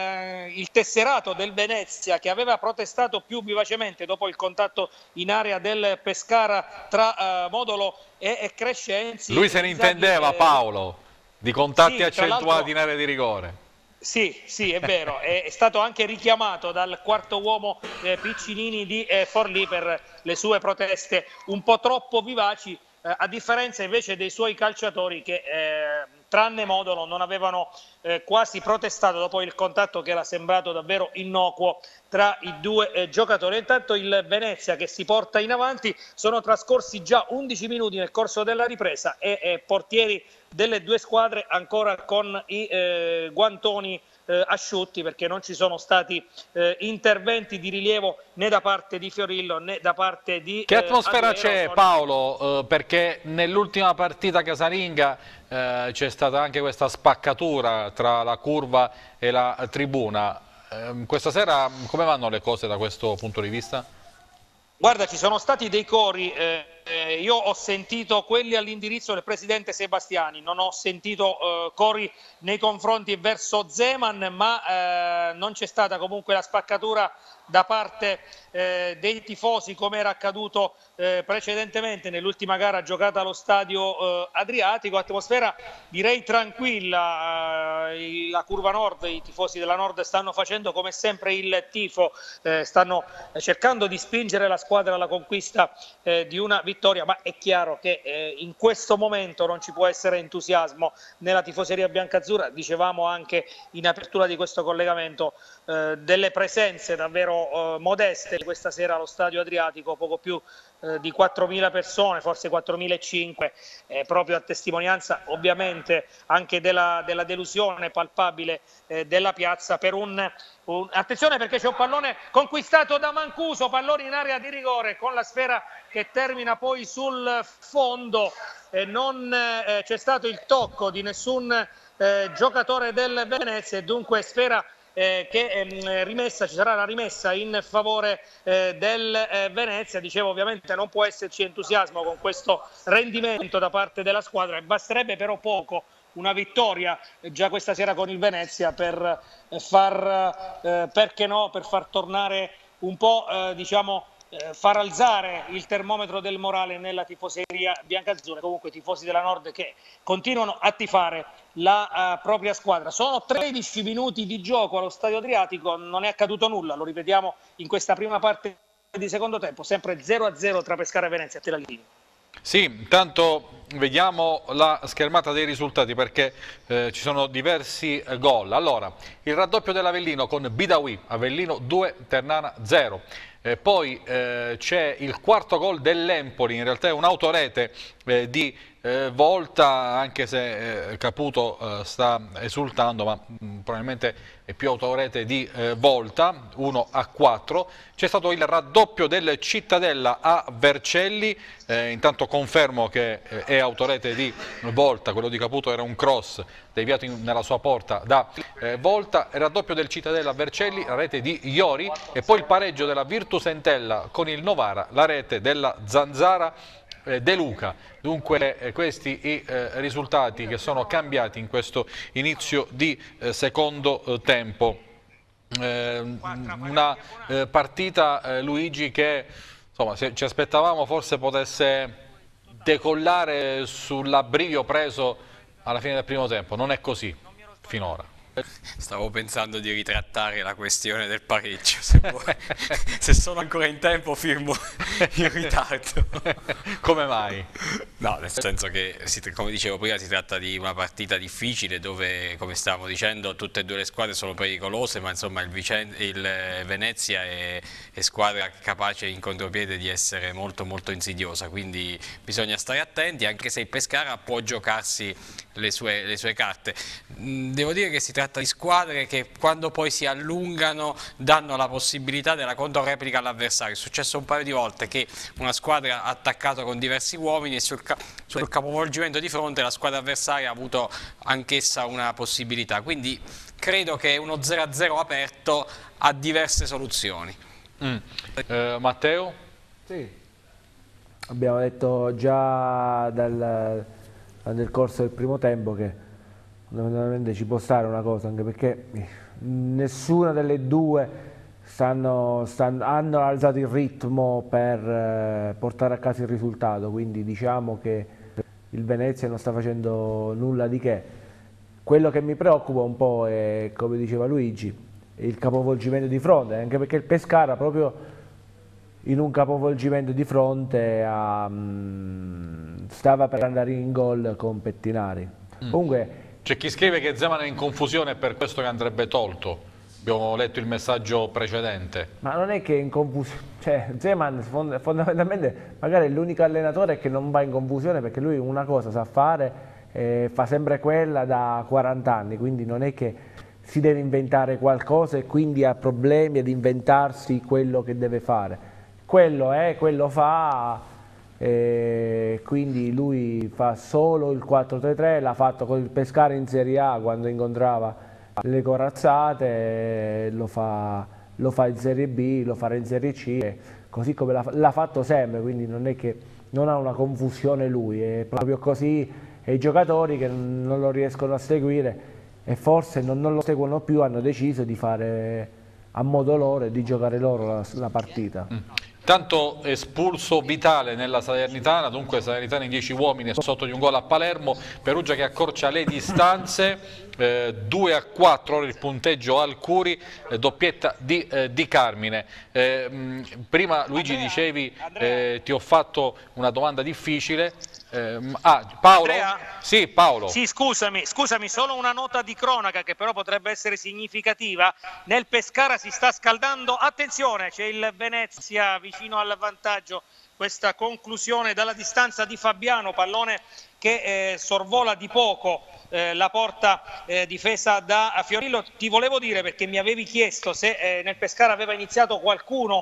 tesserato del Venezia che aveva protestato più vivacemente dopo il contatto in area del Pescara tra Modolo e Crescenzi. Lui se ne intendeva, Paolo, di contatti accentuati in area di rigore. Sì, è vero, è stato anche richiamato dal quarto uomo Piccinini di Forlì per le sue proteste un po' troppo vivaci, a differenza invece dei suoi calciatori che tranne Modolo non avevano quasi protestato dopo il contatto che era sembrato davvero innocuo tra i 2 giocatori. Intanto il Venezia che si porta in avanti, sono trascorsi già 11 minuti nel corso della ripresa e portieri delle 2 squadre ancora con i guantoni asciutti, perché non ci sono stati interventi di rilievo né da parte di Fiorillo né da parte di Che atmosfera c'è, Paolo? Perché nell'ultima partita casalinga c'è stata anche questa spaccatura tra la curva e la tribuna. Questa sera come vanno le cose da questo punto di vista? Guarda, ci sono stati dei cori, io ho sentito quelli all'indirizzo del presidente Sebastiani, non ho sentito cori nei confronti verso Zeman, ma non c'è stata comunque la spaccatura da parte dei tifosi come era accaduto precedentemente nell'ultima gara giocata allo stadio Adriatico. Atmosfera direi tranquilla, la curva nord, i tifosi della nord stanno facendo come sempre il tifo, stanno cercando di spingere la squadra alla conquista di una vittoria, ma è chiaro che in questo momento non ci può essere entusiasmo nella tifoseria biancazzurra. Dicevamo anche in apertura di questo collegamento delle presenze davvero modeste questa sera allo stadio Adriatico, poco più di 4.000 persone, forse 4.500, proprio a testimonianza ovviamente anche della delusione palpabile della piazza per un Attenzione perché c'è un pallone conquistato da Mancuso, pallone in area di rigore con la sfera che termina poi sul fondo. Non c'è stato il tocco di nessun giocatore del Venezia e dunque sfera che rimessa, ci sarà la rimessa in favore del Venezia. Dicevo, ovviamente non può esserci entusiasmo con questo rendimento da parte della squadra, basterebbe però poco, una vittoria già questa sera con il Venezia per perché no, per far tornare un po', far alzare il termometro del morale nella tifoseria biancazzurra. Comunque i tifosi della Nord che continuano a tifare la propria squadra. Sono 13 minuti di gioco allo Stadio Adriatico, non è accaduto nulla, lo ripetiamo in questa prima parte di secondo tempo, sempre 0-0 tra Pescara e Venezia. A te la linea. Sì, intanto vediamo la schermata dei risultati perché ci sono diversi gol. Allora, il raddoppio dell'Avellino con Bidawi, Avellino 2, Ternana 0. Poi c'è il quarto gol dell'Empoli, in realtà è un'autorete di Volta, anche se Caputo sta esultando, ma probabilmente è più autorete di Volta, 1-4. C'è stato il raddoppio del Cittadella a Vercelli, intanto confermo che è autorete di Volta, quello di Caputo era un cross deviato nella sua porta da Volta. Il raddoppio del Cittadella a Vercelli, la rete di Iori, e poi il pareggio della Virtus Entella con il Novara, la rete della Zanzara De Luca. Dunque questi i risultati che sono cambiati in questo inizio di secondo tempo. Una partita, Luigi, che insomma ci aspettavamo forse potesse decollare sull'abbrivio preso alla fine del primo tempo, non è così finora. Stavo pensando di ritrattare la questione del pareggio, se sono ancora in tempo firmo in ritardo. Come mai? No, nel senso che, come dicevo prima, si tratta di una partita difficile dove, come stavamo dicendo, tutte e due le squadre sono pericolose, ma insomma il Venezia è squadra capace in contropiede di essere molto molto insidiosa, quindi bisogna stare attenti, anche se il Pescara può giocarsi le sue carte. Devo dire che si tratta di squadre che quando poi si allungano danno la possibilità della controreplica all'avversario. È successo un paio di volte che una squadra ha attaccato con diversi uomini e sul capovolgimento di fronte la squadra avversaria ha avuto anch'essa una possibilità, quindi credo che uno 0-0 aperto ha diverse soluzioni. Matteo? Sì, abbiamo detto già nel corso del primo tempo che fondamentalmente ci può stare una cosa, anche perché nessuna delle due hanno alzato il ritmo per portare a casa il risultato, quindi diciamo che il Venezia non sta facendo nulla di che. Quello che mi preoccupa un po' è, come diceva Luigi, il capovolgimento di fronte, anche perché il Pescara proprio in un capovolgimento di fronte stava per andare in gol con Pettinari. Comunque, c'è chi scrive che Zeman è in confusione e per questo che andrebbe tolto. Abbiamo letto il messaggio precedente. Ma non è che è in confusione, cioè Zeman fondamentalmente magari è l'unico allenatore che non va in confusione, perché lui una cosa sa fare, fa sempre quella da 40 anni, quindi non è che si deve inventare qualcosa e quindi ha problemi ad inventarsi quello che deve fare. Quello è, quello fa, quindi lui fa solo il 4-3-3, l'ha fatto con il Pescara in Serie A quando incontrava le corazzate, lo fa in Serie B, lo farà in Serie C, così come l'ha fatto sempre, quindi non è che non ha una confusione lui, è proprio così, e i giocatori che non lo riescono a seguire e forse non lo seguono più hanno deciso di fare a modo loro e di giocare loro la partita. Tanto espulso Vitale nella Salernitana, dunque Salernitana in 10 uomini sotto di un gol a Palermo, Perugia che accorcia le distanze, 2-4 ora il punteggio al Curi, doppietta di Carmine. Prima Luigi dicevi, ti ho fatto una domanda difficile. Paolo? Andrea? Sì, Paolo. Sì, scusami, solo una nota di cronaca che però potrebbe essere significativa. Nel Pescara si sta scaldando, attenzione, c'è il Venezia vicino al vantaggio, questa conclusione dalla distanza di Fabiano, pallone che sorvola di poco la porta difesa da Fiorillo. Ti volevo dire, perché mi avevi chiesto se nel Pescara aveva iniziato qualcuno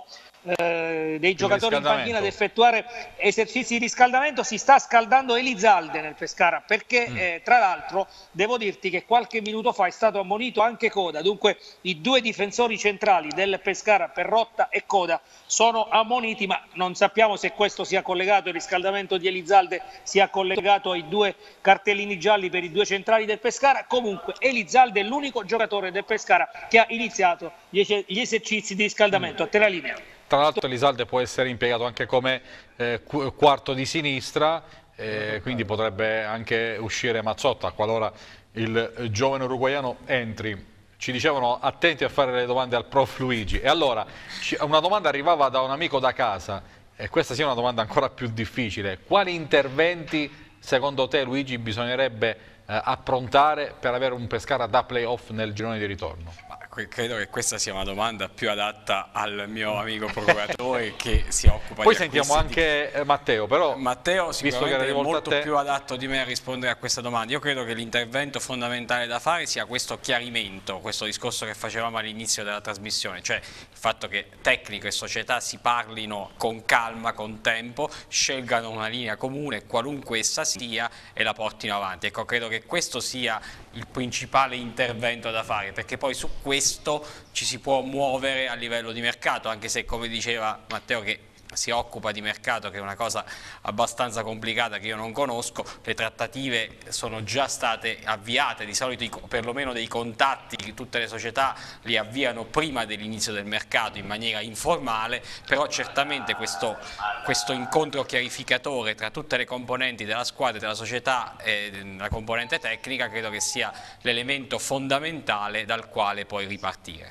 dei giocatori in panchina ad effettuare esercizi di riscaldamento. Si sta scaldando Elizalde nel Pescara, perché tra l'altro devo dirti che qualche minuto fa è stato ammonito anche Coda. Dunque i due difensori centrali del Pescara, Perrotta e Coda, sono ammoniti, ma non sappiamo se questo sia collegato, il riscaldamento di Elizalde sia collegato ai due cartellini gialli per i due centrali del Pescara. Comunque Elizalde è l'unico giocatore del Pescara che ha iniziato gli esercizi di riscaldamento. A te la linea. Tra l'altro Elizalde può essere impiegato anche come quarto di sinistra, quindi potrebbe anche uscire Mazzotta qualora il giovane uruguaiano entri. Ci dicevano attenti a fare le domande al prof Luigi, e allora una domanda arrivava da un amico da casa, e questa sia una domanda ancora più difficile: quali interventi secondo te, Luigi, bisognerebbe approntare per avere un Pescara da playoff nel girone di ritorno? Credo che questa sia una domanda più adatta al mio amico procuratore che si occupa Poi di sentiamo anche Matteo, però Matteo sicuramente è molto te... più adatto di me a rispondere a questa domanda. Io credo che l'intervento fondamentale da fare sia questo chiarimento, questo discorso che facevamo all'inizio della trasmissione, cioè il fatto che tecnico e società si parlino con calma, con tempo, scelgano una linea comune, qualunque essa sia, e la portino avanti. Ecco, credo che questo sia il principale intervento da fare, perché poi su questo ci si può muovere a livello di mercato, anche se, come diceva Matteo, che si occupa di mercato, che è una cosa abbastanza complicata che io non conosco. Le trattative sono già state avviate, di solito perlomeno dei contatti tutte le società li avviano prima dell'inizio del mercato in maniera informale, però certamente questo incontro chiarificatore tra tutte le componenti della squadra, della società e la componente tecnica, credo che sia l'elemento fondamentale dal quale poi ripartire.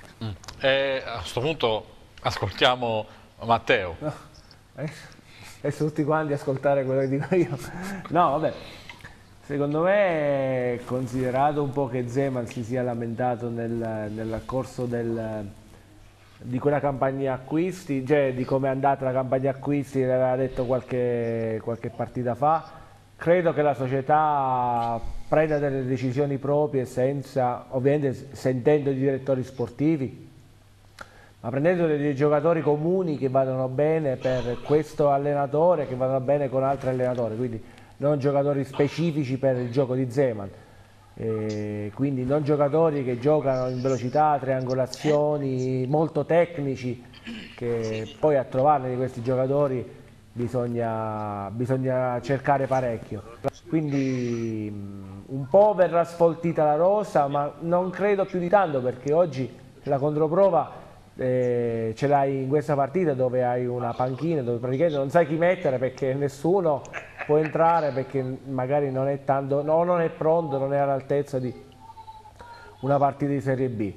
A questo punto ascoltiamo Matteo. No. Adesso tutti quanti ascoltare quello che dico io. No, vabbè, secondo me, considerato un po' che Zeman si sia lamentato nel corso di quella campagna acquisti, cioè di come è andata la campagna acquisti, l'aveva detto qualche partita fa, credo che la società prenda delle decisioni proprie, senza, ovviamente sentendo i direttori sportivi, ma prendendo dei giocatori comuni che vadano bene per questo allenatore, che vadano bene con altri allenatori, quindi non giocatori specifici per il gioco di Zeman, quindi non giocatori che giocano in velocità, triangolazioni, molto tecnici, che poi a trovarne di questi giocatori bisogna cercare parecchio. Quindi un po' verrà sfoltita la rosa, ma non credo più di tanto, perché oggi la controprova ce l'hai in questa partita, dove hai una panchina dove praticamente non sai chi mettere, perché nessuno può entrare, perché magari non è tanto, no, non è pronto, non è all'altezza di una partita di Serie B.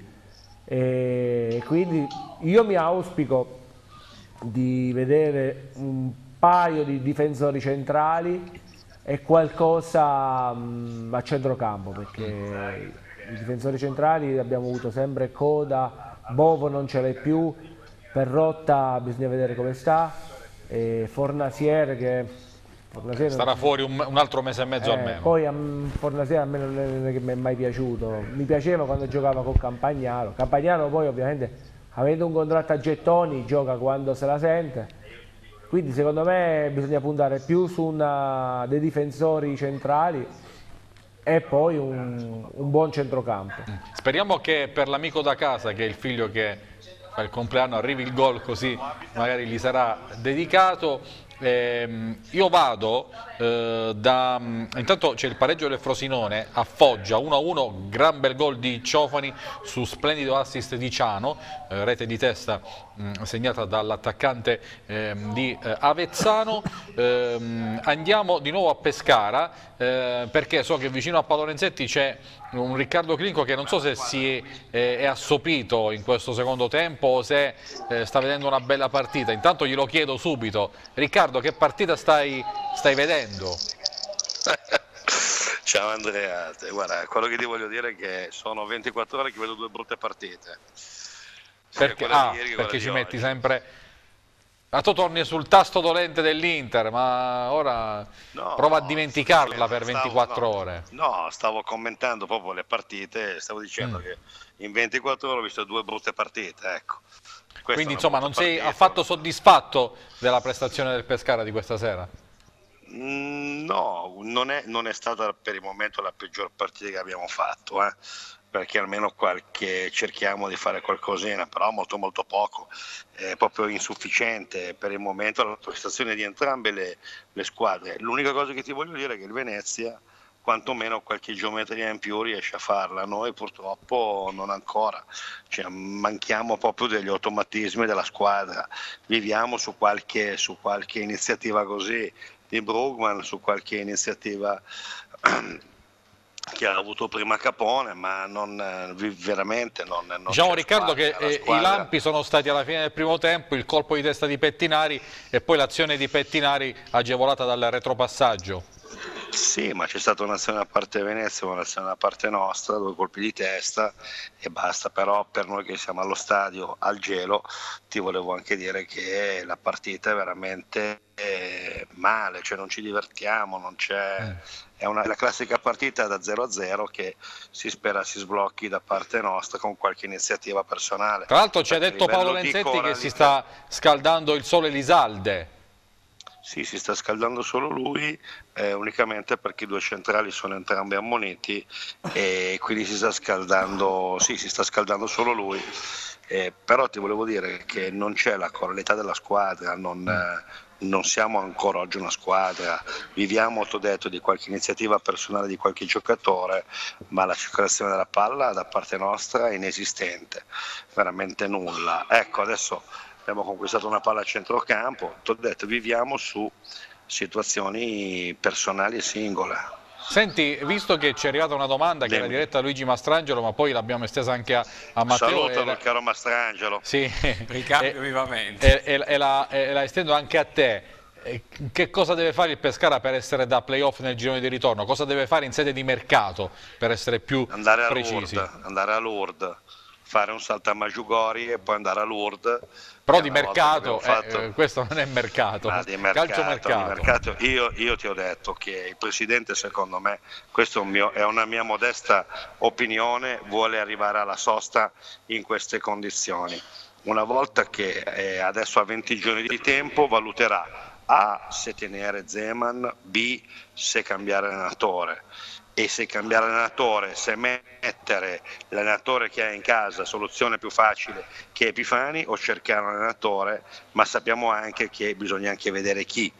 E quindi io mi auspico di vedere un paio di difensori centrali e qualcosa a centrocampo, perché i difensori centrali abbiamo avuto sempre Coda, Bovo non ce l'hai più, Perrotta bisogna vedere come sta, e Fornasier che starà fuori un altro mese e mezzo almeno. Poi Fornasier a me non è che mi è mai piaciuto, mi piaceva quando giocava con Campagnaro. Campagnaro poi ovviamente, avendo un contratto a gettoni, gioca quando se la sente, quindi secondo me bisogna puntare più su dei difensori centrali e poi un buon centrocampo. Speriamo che per l'amico da casa, che è il figlio che fa il compleanno, arrivi il gol, così magari gli sarà dedicato. Io vado intanto c'è il pareggio del Frosinone a Foggia 1-1, gran bel gol di Ciofani su splendido assist di Ciano, rete di testa segnata dall'attaccante di Avezzano. Andiamo di nuovo a Pescara, perché so che vicino a Palorenzetti c'è un Riccardo Clinco che non so se si è assopito in questo secondo tempo o se sta vedendo una bella partita. Intanto glielo chiedo subito. Riccardo, che partita stai vedendo? Ciao Andrea, guarda, quello che ti voglio dire è che sono 24 ore che vedo due brutte partite. Perché ci metti sempre... Ma tu torni sul tasto dolente dell'Inter, ma ora prova a dimenticarla per 24 ore. No, stavo commentando proprio le partite, stavo dicendo che in 24 ore ho visto 2 brutte partite, ecco. Quindi insomma non sei affatto soddisfatto della prestazione del Pescara di questa sera? No, non è stata per il momento la peggior partita che abbiamo fatto, perché almeno cerchiamo di fare qualcosina, però molto molto poco, è proprio insufficiente per il momento la prestazione di entrambe le squadre. L'unica cosa che ti voglio dire è che il Venezia quantomeno qualche geometria in più riesce a farla, noi purtroppo non ancora, cioè, manchiamo proprio degli automatismi della squadra, viviamo su qualche iniziativa così di Brugman, su qualche iniziativa che ha avuto prima Capone, ma veramente non diciamo Riccardo che i lampi sono stati alla fine del primo tempo, il colpo di testa di Pettinari e poi l'azione di Pettinari agevolata dal retropassaggio. Sì, ma c'è stata un'azione da parte Venezia, un'azione da parte nostra, 2 colpi di testa e basta. Però per noi che siamo allo stadio al gelo ti volevo anche dire che la partita è veramente male, cioè non ci divertiamo, non c'è, è la classica partita da 0-0 che si spera si sblocchi da parte nostra con qualche iniziativa personale. Tra l'altro ci ha detto Paolo Lenzetti che si sta scaldando il sole Elisalde. Sì, si sta scaldando solo lui, unicamente perché i 2 centrali sono entrambi ammoniti e quindi si sta scaldando solo lui. Però ti volevo dire che non c'è la coralità della squadra, non siamo ancora oggi una squadra, viviamo, ti ho detto, di qualche iniziativa personale di qualche giocatore, ma la circolazione della palla da parte nostra è inesistente, veramente nulla. Ecco, adesso abbiamo conquistato una palla a centrocampo, ti ho detto, viviamo su situazioni personali e singole. Senti, visto che ci è arrivata una domanda che era diretta a Luigi Mastrangelo, ma poi l'abbiamo estesa anche a Matteo. Salutalo il caro Mastrangelo. Sì, ricambio vivamente. E la estendo anche a te. Che cosa deve fare il Pescara per essere da playoff nel girone di ritorno? Cosa deve fare in sede di mercato per essere più precisi? Andare a Lourdes, fare un salto a Maggiugori e poi andare a Lourdes. Però di mercato, questo non è mercato, calciomercato. Io ti ho detto che il Presidente, secondo me, questo è una mia modesta opinione, vuole arrivare alla sosta in queste condizioni. Una volta che adesso ha 20 giorni di tempo, valuterà A, se tenere Zeman, B, se cambiare allenatore. E se cambiare allenatore, se mettere l'allenatore che ha in casa, soluzione più facile che Epifani, o cercare un allenatore, ma sappiamo anche che bisogna anche vedere chi.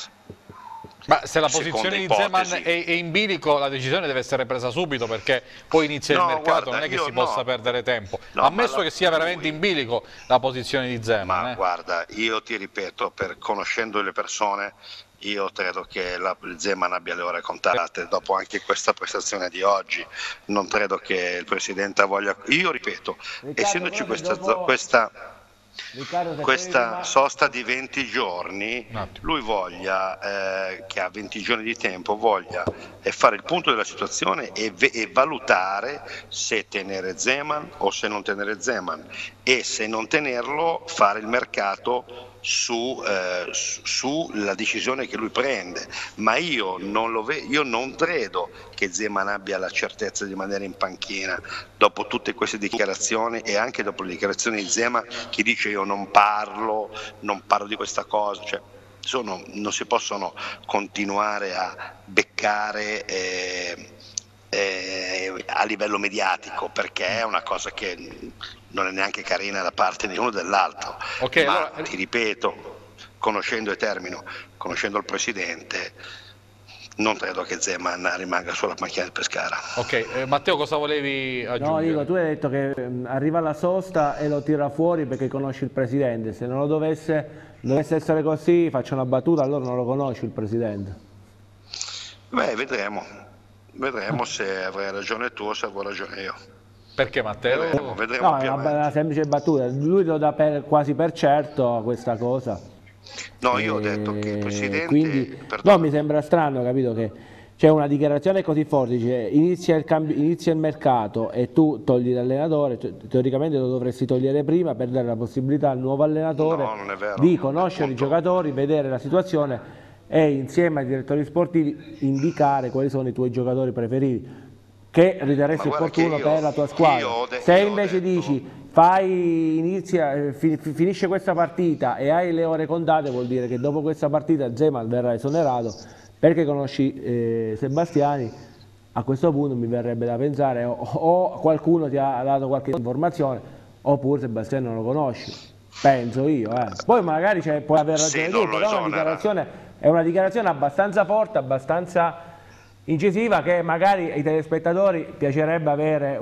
Ma se la posizione di Zeman è in bilico, la decisione deve essere presa subito, perché poi inizia il mercato, non è che si possa perdere tempo. Ammesso che sia veramente in bilico la posizione di Zeman. Ma guarda, io ti ripeto, conoscendo le persone, io credo che Zeman abbia le ore contate dopo anche questa prestazione di oggi. Non credo che il Presidente voglia. Io ripeto, Riccardo, essendoci questa sosta di 20 giorni, lui voglia, che ha 20 giorni di tempo, voglia fare il punto della situazione e valutare se tenere Zeman o se non tenere Zeman, e se non tenerlo fare il mercato sulla decisione che lui prende. Ma io non credo che Zeman abbia la certezza di rimanere in panchina dopo tutte queste dichiarazioni, e anche dopo le dichiarazioni di Zeman che dice io non parlo di questa cosa, cioè, non si possono continuare a beccare a livello mediatico, perché è una cosa che non è neanche carina da parte di uno o dell'altro. Ma allora, ti ripeto, conoscendo il Presidente, non credo che Zeman rimanga sulla macchina del Pescara. Ok, Matteo, cosa volevi aggiungere? No, dico, tu hai detto che arriva alla sosta e lo tira fuori perché conosci il Presidente. Se non lo dovesse essere così, faccio una battuta, allora non lo conosci il Presidente. Beh, vedremo se avrai ragione tu o se avrò ragione io. Perché Matteo? Vedremo no, è una semplice battuta, lui lo dà quasi per certo questa cosa. No, io ho detto che il Presidente... Quindi, no, mi sembra strano, capito, che C'è una dichiarazione così forte, dice inizia il mercato e tu togli l'allenatore, teoricamente lo dovresti togliere prima per dare la possibilità al nuovo allenatore di conoscere i giocatori, vedere la situazione e insieme ai direttori sportivi indicare quali sono i tuoi giocatori preferiti, che riterresti opportuno per la tua squadra. Se invece dici finisce questa partita e hai le ore contate, vuol dire che dopo questa partita Zeman verrà esonerato. Perché conosci Sebastiani, a questo punto mi verrebbe da pensare o qualcuno ti ha dato qualche informazione oppure Sebastiani non lo conosci, penso io. Poi magari puoi aver ragione tu, però è una dichiarazione abbastanza forte, abbastanza incisiva, che magari ai telespettatori piacerebbe avere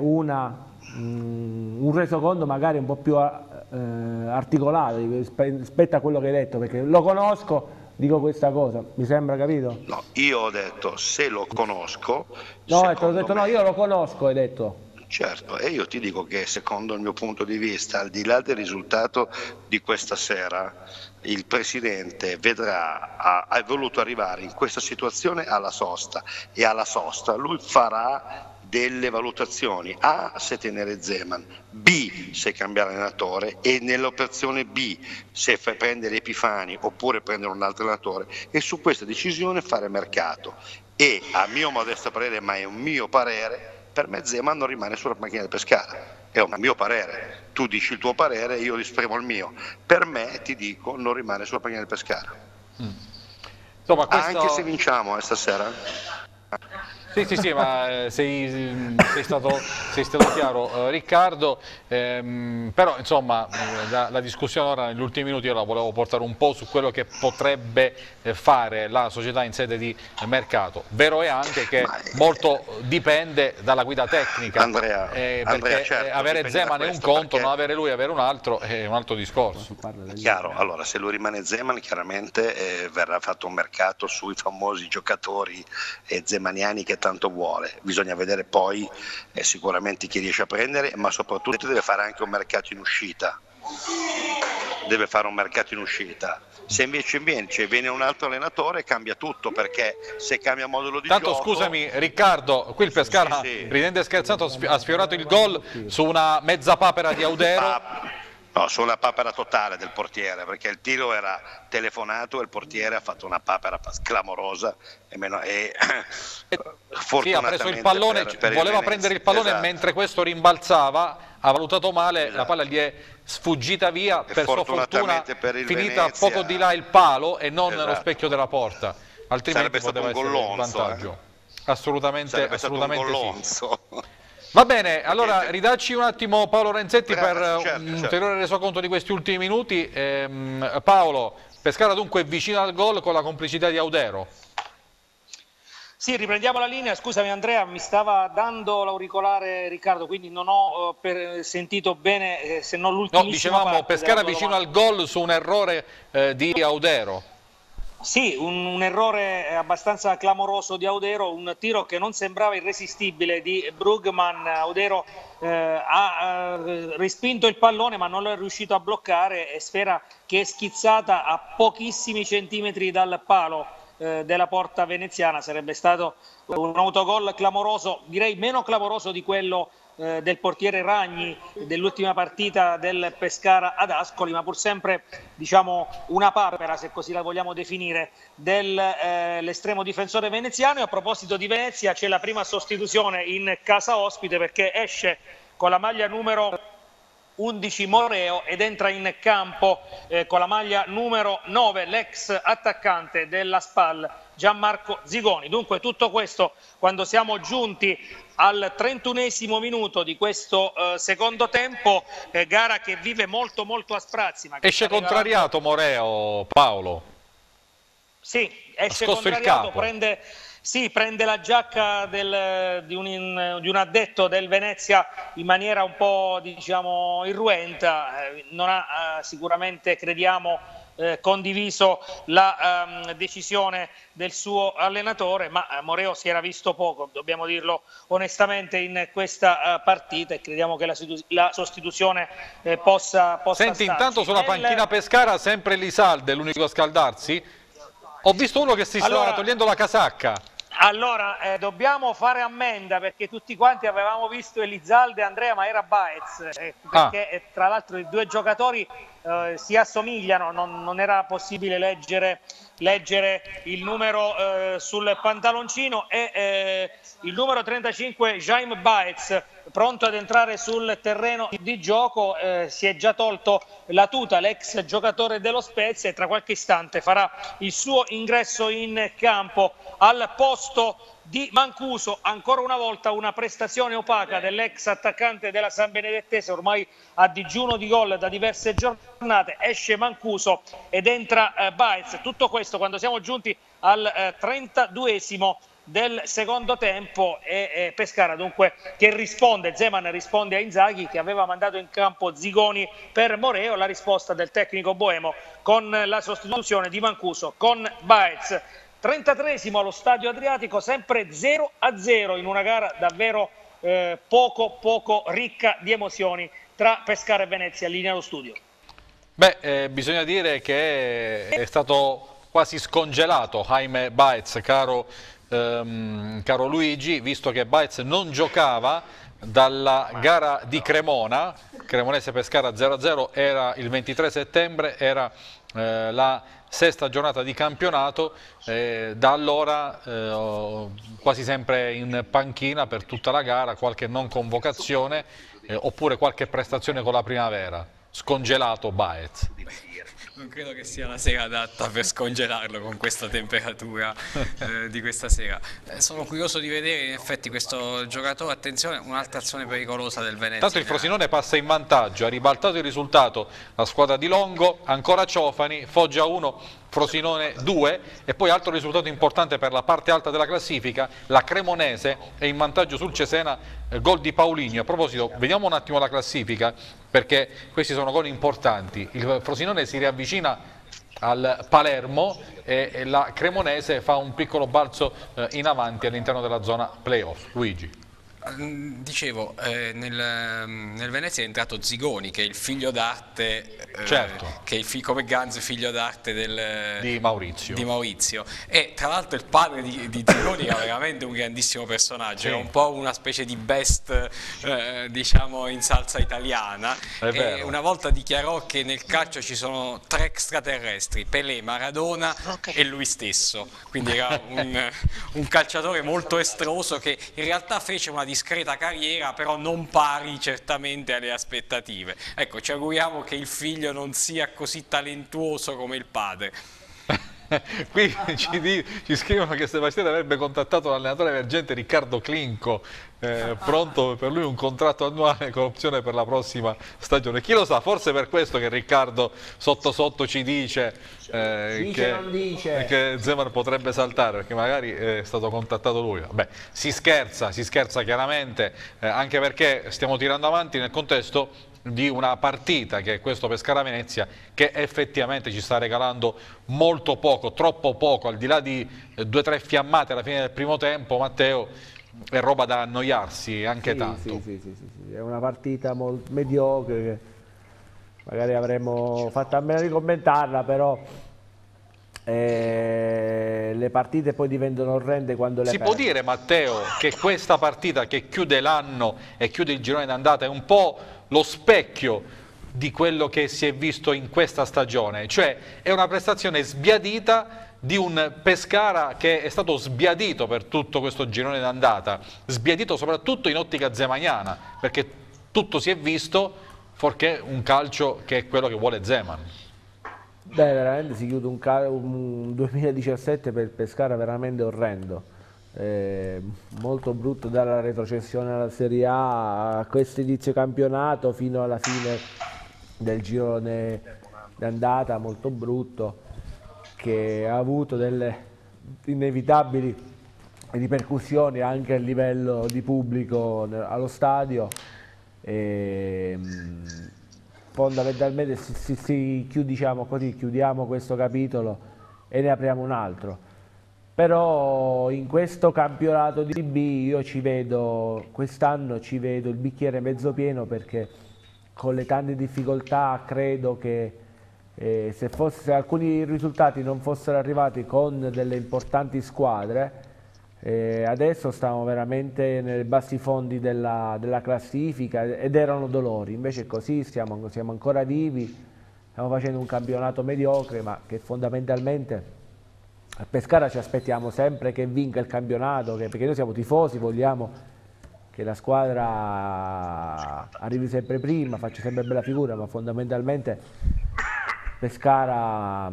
un resoconto magari un po' più articolato rispetto a quello che hai detto, perché lo conosco. Dico questa cosa, mi sembra, capito? No, io ho detto se lo conosco. No, ho detto no, io lo conosco, hai detto. Certo, e io ti dico che secondo il mio punto di vista, al di là del risultato di questa sera, il Presidente ha voluto arrivare in questa situazione alla sosta, e alla sosta lui farà delle valutazioni: A, se tenere Zeman, B, se cambiare allenatore, e nell'operazione B se prendere Epifani oppure prendere un altro allenatore, e su questa decisione fare mercato. E a mio modesto parere, ma è un mio parere, per me Zeman non rimane sulla panchina del Pescara, è un mio parere. Tu dici il tuo parere, io esprimo il mio. Per me, ti dico, non rimane sulla panchina del Pescara. Insomma, anche se vinciamo stasera. Sì, ma sei stato chiaro, Riccardo, però insomma la discussione ora negli ultimi minuti io la volevo portare un po' su quello che potrebbe fare la società in sede di mercato. Vero è anche che molto dipende dalla guida tecnica, perché certo, avere Zeman è un conto, non avere lui, avere un altro è un altro discorso. Chiaro, allora se lui rimane Zeman chiaramente verrà fatto un mercato sui famosi giocatori zemaniani che tanto vuole. Bisogna vedere poi sicuramente chi riesce a prendere, ma soprattutto deve fare anche un mercato in uscita. Deve fare un mercato in uscita. Se invece viene un altro allenatore cambia tutto, perché se cambia modulo di gioco... Scusami Riccardo, qui il Pescara, ridendo e scherzando, ha sfiorato il gol su una mezza papera di Audero. No, su una papera totale del portiere, perché il tiro era telefonato e il portiere ha fatto una papera clamorosa e sì, ha preso il pallone, voleva prendere il pallone, esatto. Mentre questo rimbalzava ha valutato male, esatto. La palla gli è sfuggita via, per sua fortuna finita Venezia, poco di là il palo e non lo specchio della porta, altrimenti sarebbe poteva essere un vantaggio. Assolutamente un gollonzo. Sì. Va bene, allora ridacci un attimo Paolo Renzetti per un ulteriore resoconto di questi ultimi minuti. Paolo, Pescara dunque è vicino al gol con la complicità di Audero. Sì, riprendiamo la linea. Scusami Andrea, mi stava dando l'auricolare Riccardo, quindi non ho sentito bene, se non l'ultimissima. No, dicevamo Pescara vicino al gol su un errore di Audero. Sì, un errore abbastanza clamoroso di Audero, un tiro che non sembrava irresistibile di Brugman. Audero ha respinto il pallone ma non lo è riuscito a bloccare, e sfera che è schizzata a pochissimi centimetri dal palo della porta veneziana. Sarebbe stato un autogol clamoroso, direi meno clamoroso di quello del portiere Ragni dell'ultima partita del Pescara ad Ascoli, ma pur sempre diciamo una papera, se così la vogliamo definire, dell'estremo difensore veneziano. E a proposito di Venezia, c'è la prima sostituzione in casa ospite, perché esce con la maglia numero 11 Moreo ed entra in campo con la maglia numero 9 l'ex attaccante della SPAL Gianmarco Zigoni. Dunque tutto questo quando siamo giunti al 31esimo minuto di questo secondo tempo, gara che vive molto a sprazzi. Ma esce contrariato Moreo, Paolo? Sì, esce contrariato, prende la giacca di un addetto del Venezia in maniera un po' diciamo irruenta. Non ha sicuramente, crediamo, condiviso la decisione del suo allenatore, ma Moreo si era visto poco, dobbiamo dirlo onestamente, in questa partita, e crediamo che la sostituzione possa Senti, starci. Intanto sulla panchina Pescara sempre Lisalde, l'unico a scaldarsi. Ho visto uno che si stava togliendo la casacca. Allora, dobbiamo fare ammenda perché tutti quanti avevamo visto Elizalde e Andrea, ma era Baez, perché tra l'altro i due giocatori si assomigliano, non era possibile leggere il numero sul pantaloncino, e il numero 35 Jaime Baez, pronto ad entrare sul terreno di gioco, si è già tolto la tuta, l'ex giocatore dello Spezia, e tra qualche istante farà il suo ingresso in campo al posto di Mancuso. Ancora una volta una prestazione opaca dell'ex attaccante della San Benedettese, ormai a digiuno di gol da diverse giornate. Esce Mancuso ed entra Baez. Tutto questo quando siamo giunti al 32esimo del secondo tempo, e Pescara dunque che risponde, Zeman risponde a Inzaghi che aveva mandato in campo Zigoni per Moreo. La risposta del tecnico boemo con la sostituzione di Mancuso con Baez. 33esimo allo Stadio Adriatico, sempre 0-0 in una gara davvero poco ricca di emozioni tra Pescara e Venezia. Linea allo studio. Beh, bisogna dire che è stato quasi scongelato Jaime Baez, caro Luigi, visto che Baez non giocava dalla gara di Cremona, Cremonese Pescara 0-0, era il 23 settembre, era la sesta giornata di campionato, da allora quasi sempre in panchina per tutta la gara, qualche non convocazione oppure qualche prestazione con la primavera. Scongelato Baez. Non credo che sia la sera adatta per scongelarlo con questa temperatura di questa sera. Sono curioso di vedere in effetti questo giocatore. Attenzione, un'altra azione pericolosa del Venezia. Tanto il Frosinone passa in vantaggio, ha ribaltato il risultato la squadra di Longo, ancora Ciofani, Foggia 1, Frosinone 2, e poi altro risultato importante per la parte alta della classifica, la Cremonese è in vantaggio sul Cesena, gol di Paulinho. A proposito, vediamo un attimo la classifica perché questi sono gol importanti. Il Frosinone si riavvicina al Palermo e la Cremonese fa un piccolo balzo in avanti all'interno della zona playoff. Luigi. Dicevo, nel Venezia è entrato Zigoni, che è il figlio d'arte, certo, che è come Ganz, figlio d'arte di Maurizio. E tra l'altro il padre di Zigoni era veramente un grandissimo personaggio, sì. Era un po' una specie di best, diciamo, in salsa italiana. E una volta dichiarò che nel calcio ci sono 3 extraterrestri: Pelé, Maradona e lui stesso. Quindi era un calciatore molto estroso che in realtà fece una discreta carriera, però non pari certamente alle aspettative. Ecco, ci auguriamo che il figlio non sia così talentuoso come il padre. Qui ci scrivono che Sebastiano avrebbe contattato l'allenatore emergente Riccardo Clinco, pronto per lui un contratto annuale con opzione per la prossima stagione. Chi lo sa, forse per questo che Riccardo sotto ci dice che Zeman potrebbe saltare, perché magari è stato contattato lui. Vabbè, si scherza chiaramente, anche perché stiamo tirando avanti nel contesto di una partita che è questo Pescara-Venezia, che effettivamente ci sta regalando molto poco, troppo poco, al di là di 2 o 3 fiammate alla fine del primo tempo. Matteo, è roba da annoiarsi anche tanto. Sì, è una partita molto mediocre, che magari avremmo fatto a meno di commentarla, però le partite poi diventano orrende quando le perdi. Si può dire, Matteo, che questa partita che chiude l'anno e chiude il girone d'andata è un po' lo specchio di quello che si è visto in questa stagione, cioè è una prestazione sbiadita di un Pescara che è stato sbiadito per tutto questo girone d'andata, sbiadito soprattutto in ottica zemaniana, perché tutto si è visto fuorché un calcio che è quello che vuole Zeman. Beh, veramente si chiude un 2017 per il Pescara veramente orrendo. Molto brutto, dalla retrocessione alla Serie A questo inizio campionato fino alla fine del girone d'andata, molto brutto, che ha avuto delle inevitabili ripercussioni anche a livello di pubblico allo stadio. Fondamentalmente diciamo così, chiudiamo questo capitolo e ne apriamo un altro. Però in questo campionato di B io quest'anno ci vedo il bicchiere mezzo pieno, perché con le tante difficoltà credo che se alcuni risultati non fossero arrivati con delle importanti squadre, Adesso stiamo veramente nei bassi fondi della classifica ed erano dolori, invece così siamo ancora vivi, stiamo facendo un campionato mediocre, ma che fondamentalmente a Pescara ci aspettiamo sempre che vinca il campionato, perché noi siamo tifosi, vogliamo che la squadra arrivi sempre prima, faccia sempre bella figura, ma fondamentalmente Pescara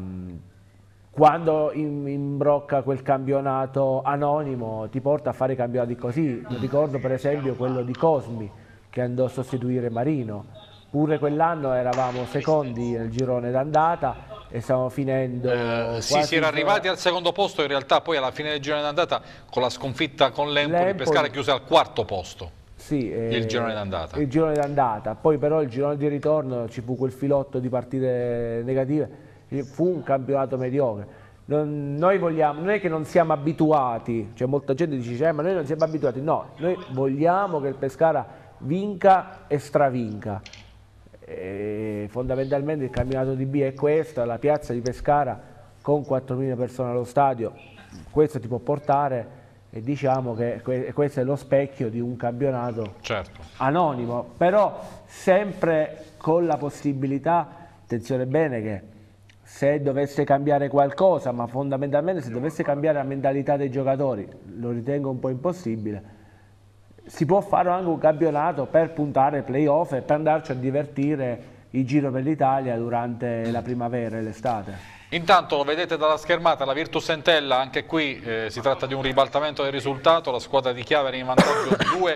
quando imbrocca quel campionato anonimo ti porta a fare campionati così. Ricordo per esempio quello di Cosmi che andò a sostituire Marino, pure quell'anno eravamo secondi nel girone d'andata e stiamo finendo sì, si era arrivati al secondo posto, in realtà poi alla fine del girone d'andata con la sconfitta con l'Empoli Pescara chiuse al quarto posto. Sì, il girone d'andata. Il girone d'andata, poi però il girone di ritorno ci fu quel filotto di partite negative, fu un campionato mediocre. Noi vogliamo, non è che non siamo abituati, cioè molta gente dice ma noi non siamo abituati, no, noi vogliamo che il Pescara vinca e stravinca. Fondamentalmente il campionato di B è questo, la piazza di Pescara con 4.000 persone allo stadio, questo ti può portare, e diciamo che questo è lo specchio di un campionato anonimo, però sempre con la possibilità, attenzione bene, che se dovesse cambiare qualcosa, ma fondamentalmente se dovesse cambiare la mentalità dei giocatori, lo ritengo un po' impossibile, si può fare anche un campionato per puntare ai playoff e per andarci a divertire il Giro per l'Italia durante la primavera e l'estate. Intanto lo vedete dalla schermata, la Virtus Entella, anche qui si tratta di un ribaltamento del risultato, la squadra di Chiavari in vantaggio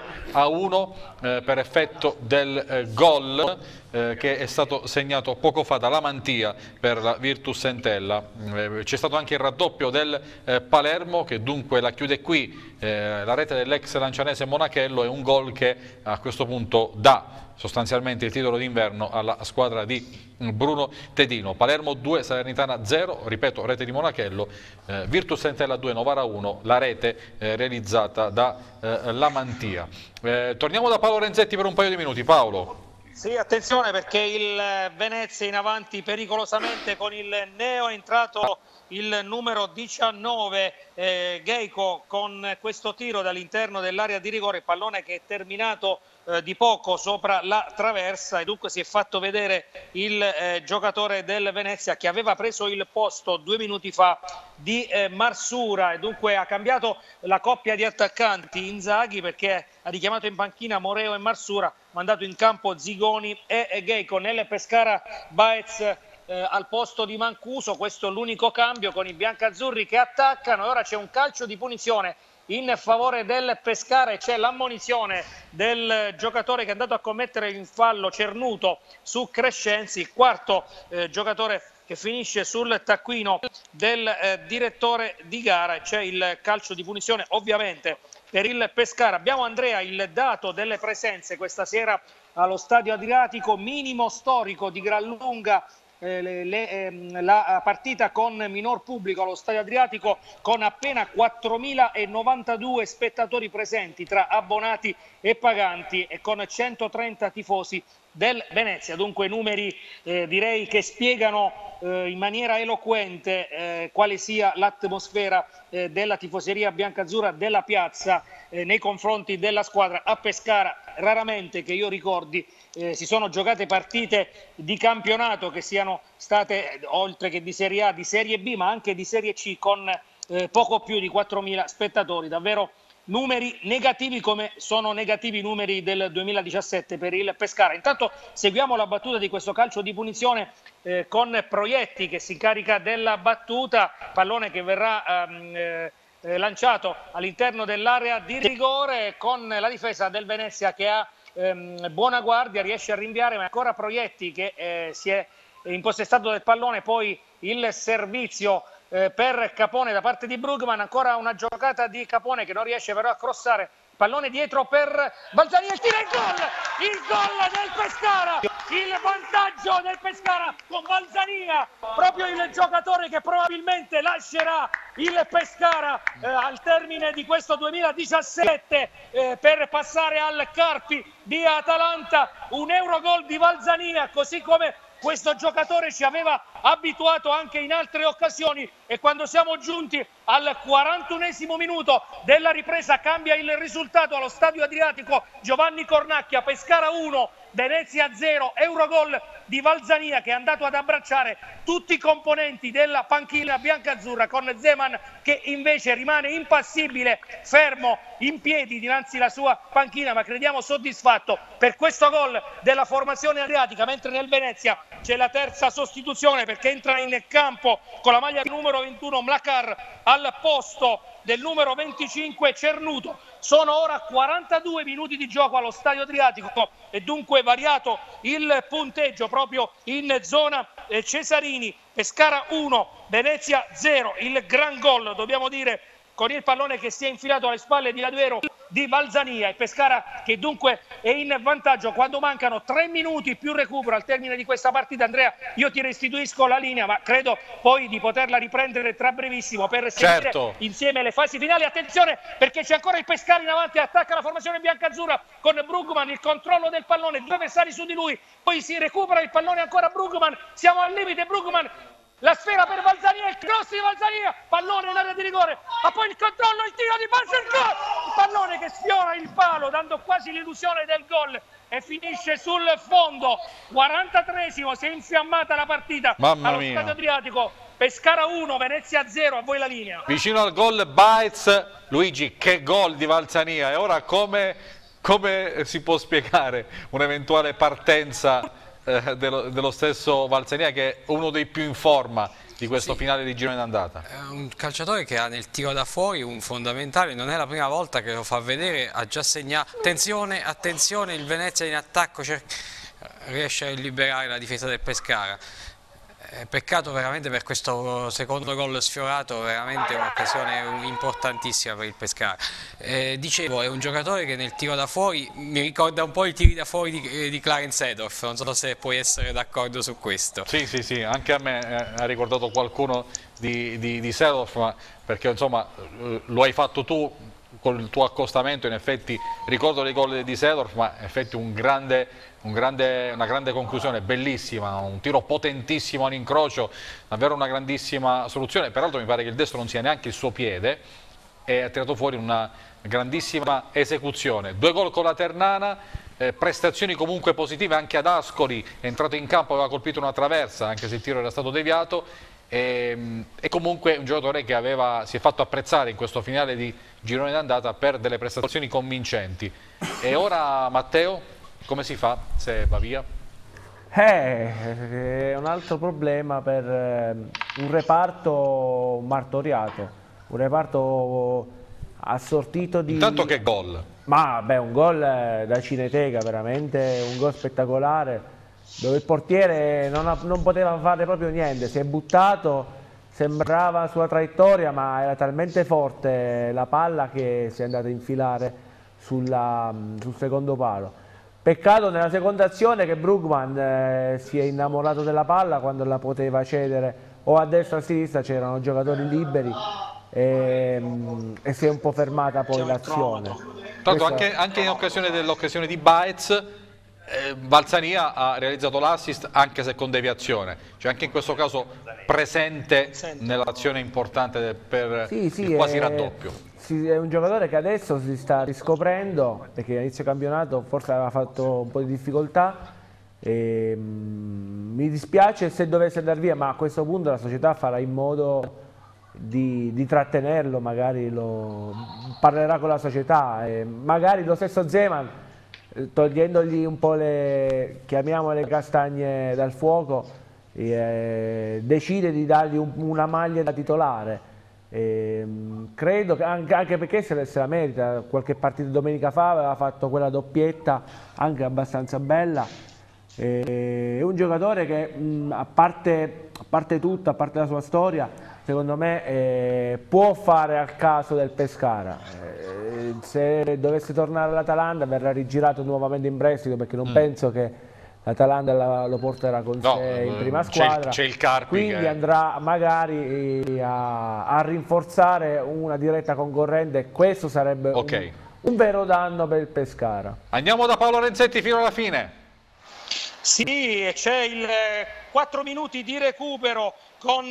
2-1 per effetto del gol che è stato segnato poco fa dalla Mantia per la Virtus Entella. C'è stato anche il raddoppio del Palermo che dunque la chiude qui, la rete dell'ex lancianese Monachello è un gol che a questo punto dà sostanzialmente il titolo d'inverno alla squadra di Bruno Tedino. Palermo 2, Salernitana 0, ripeto, rete di Monachello, Virtus Entella 2, Novara 1, la rete realizzata da La Mantia. Torniamo da Paolo Renzetti per un paio di minuti. Paolo. Sì, attenzione perché il Venezia in avanti pericolosamente con il neo, è entrato il numero 19 Geico con questo tiro dall'interno dell'area di rigore, pallone che è terminato di poco sopra la traversa e dunque si è fatto vedere il giocatore del Venezia che aveva preso il posto 2 minuti fa di Marsura e dunque ha cambiato la coppia di attaccanti Inzaghi perché ha richiamato in panchina Moreo e Marsura, mandato in campo Zigoni e Geico. Nel Pescara Baez al posto di Mancuso, questo è l'unico cambio con i biancazzurri che attaccano e ora c'è un calcio di punizione in favore del Pescara e c'è l'ammonizione del giocatore che è andato a commettere il fallo Cernuto su Crescenzi, il quarto giocatore che finisce sul taccuino del direttore di gara. C'è il calcio di punizione ovviamente per il Pescara. Abbiamo Andrea il dato delle presenze questa sera allo Stadio Adriatico, minimo storico di gran lunga la partita con minor pubblico allo Stadio Adriatico, con appena 4.092 spettatori presenti tra abbonati e paganti e con 130 tifosi del Venezia. Dunque numeri direi che spiegano in maniera eloquente quale sia l'atmosfera della tifoseria biancazzurra della piazza nei confronti della squadra. A Pescara raramente che io ricordi si sono giocate partite di campionato che siano state oltre che di Serie A, di Serie B ma anche di Serie C con poco più di 4.000 spettatori. Davvero numeri negativi come sono negativi i numeri del 2017 per il Pescara. Intanto seguiamo la battuta di questo calcio di punizione con Proietti che si incarica della battuta, pallone che verrà lanciato all'interno dell'area di rigore con la difesa del Venezia che ha buona guardia, riesce a rinviare, ma è ancora Proietti che si è impossessato del pallone. Poi il servizio per Capone da parte di Brugman, ancora una giocata di Capone che non riesce però a crossare, pallone dietro per Balzania, il tiro e il gol del Pescara, il vantaggio del Pescara con Balzania, proprio il giocatore che probabilmente lascerà il Pescara al termine di questo 2017 per passare al Carpi di Atalanta. Un Eurogol di Balzania, così come questo giocatore ci aveva abituato anche in altre occasioni, e quando siamo giunti al 41esimo minuto della ripresa cambia il risultato allo Stadio Adriatico. Giovanni Cornacchia, Pescara 1, Venezia 0, Eurogol di Valzania, che è andato ad abbracciare tutti i componenti della panchina biancazzurra, con Zeman che invece rimane impassibile, fermo in piedi dinanzi alla sua panchina, ma crediamo soddisfatto per questo gol della formazione adriatica, mentre nel Venezia c'è la terza sostituzione perché entra in campo con la maglia numero 21 Mlakar al posto del numero 25 Cernuto. Sono ora 42 minuti di gioco allo Stadio Adriatico e dunque variato il punteggio proprio in zona Cesarini. Pescara 1, Venezia 0, il gran gol, dobbiamo dire, con il pallone che si è infilato alle spalle di Laduero di Valzania, e Pescara che dunque è in vantaggio quando mancano 3 minuti più recupero al termine di questa partita. Andrea, io ti restituisco la linea, ma credo poi di poterla riprendere tra brevissimo per seguire insieme le fasi finali. Attenzione, perché c'è ancora il Pescara in avanti, attacca la formazione biancazzurra con Brugman, il controllo del pallone, 2 avversari su di lui, poi si recupera il pallone ancora Brugman, siamo al limite, Brugman, la sfera per Valzania, il cross di Valzania, pallone in area di rigore, ma poi il controllo, il tiro di Balcerco, il pallone che sfiora il palo dando quasi l'illusione del gol e finisce sul fondo. 43esimo, si è infiammata la partita allo Stadio Adriatico. Pescara 1, Venezia 0, a voi la linea. Vicino al gol Baez, Luigi, che gol di Valzania, e ora come si può spiegare un'eventuale partenza dello stesso Valzania, che è uno dei più in forma di questo finale di girone d'andata? È un calciatore che ha nel tiro da fuori un fondamentale, non è la prima volta che lo fa vedere, ha già segnato. Attenzione, attenzione, il Venezia in attacco riesce a liberare la difesa del Pescara. Peccato veramente per questo secondo gol sfiorato, veramente un'occasione importantissima per il Pescara. Dicevo, è un giocatore che nel tiro da fuori mi ricorda un po' i tiri da fuori di Clarence Seedorf, non so se puoi essere d'accordo su questo. Sì, anche a me ha ricordato qualcuno di Seedorf, ma perché insomma lo hai fatto tu con il tuo accostamento, in effetti ricordo dei gol di Seedorf, ma in effetti una grande conclusione, bellissima, un tiro potentissimo all'incrocio, davvero una grandissima soluzione. Peraltro mi pare che il destro non sia neanche il suo piede, e ha tirato fuori una grandissima esecuzione. 2 gol con la Ternana, prestazioni comunque positive anche ad Ascoli, è entrato in campo, aveva colpito una traversa anche se il tiro era stato deviato, e comunque un giocatore che si è fatto apprezzare in questo finale di girone d'andata per delle prestazioni convincenti. E ora Matteo, come si fa se va via? È un altro problema per un reparto martoriato, un reparto assortito di... Intanto che gol! Ma beh, un gol da cineteca, veramente un gol spettacolare, dove il portiere non poteva fare proprio niente, si è buttato, sembrava sulla traiettoria, ma era talmente forte la palla che si è andata a infilare sul secondo palo. Peccato nella seconda azione che Brugman si è innamorato della palla quando la poteva cedere o a destra o a sinistra, c'erano giocatori liberi e si è un po' fermata poi l'azione. Tanto anche in occasione dell'occasione di Baez, Valzania ha realizzato l'assist anche se con deviazione, cioè anche in questo caso presente nell'azione importante per il quasi raddoppio. È un giocatore che adesso si sta riscoprendo, perché all'inizio campionato forse aveva fatto un po' di difficoltà, e mi dispiace se dovesse andare via, ma a questo punto la società farà in modo di trattenerlo, magari parlerà con la società, e magari lo stesso Zeman, togliendogli un po' chiamiamole castagne dal fuoco, decide di dargli una maglia da titolare. Credo che anche perché se la merita. Qualche partita domenica fa aveva fatto quella doppietta anche abbastanza bella. È un giocatore che a parte tutto, a parte la sua storia, secondo me può fare al caso del Pescara. Se dovesse tornare all'Atalanta verrà rigirato nuovamente in prestito, perché non penso che l'Atalanta lo porterà con sé in prima squadra, c'è il Carpi, quindi andrà magari a rinforzare una diretta concorrente, e questo sarebbe un vero danno per il Pescara. Andiamo da Paolo Renzetti fino alla fine. Sì, c'è il 4 minuti di recupero con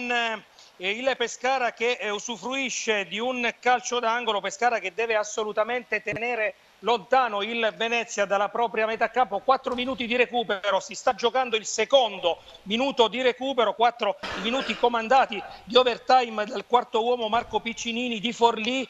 il Pescara che usufruisce di un calcio d'angolo, Pescara che deve assolutamente tenere lontano il Venezia dalla propria metà campo. 4 minuti di recupero, si sta giocando il secondo minuto di recupero, 4 minuti comandati di overtime dal quarto uomo Marco Piccinini di Forlì,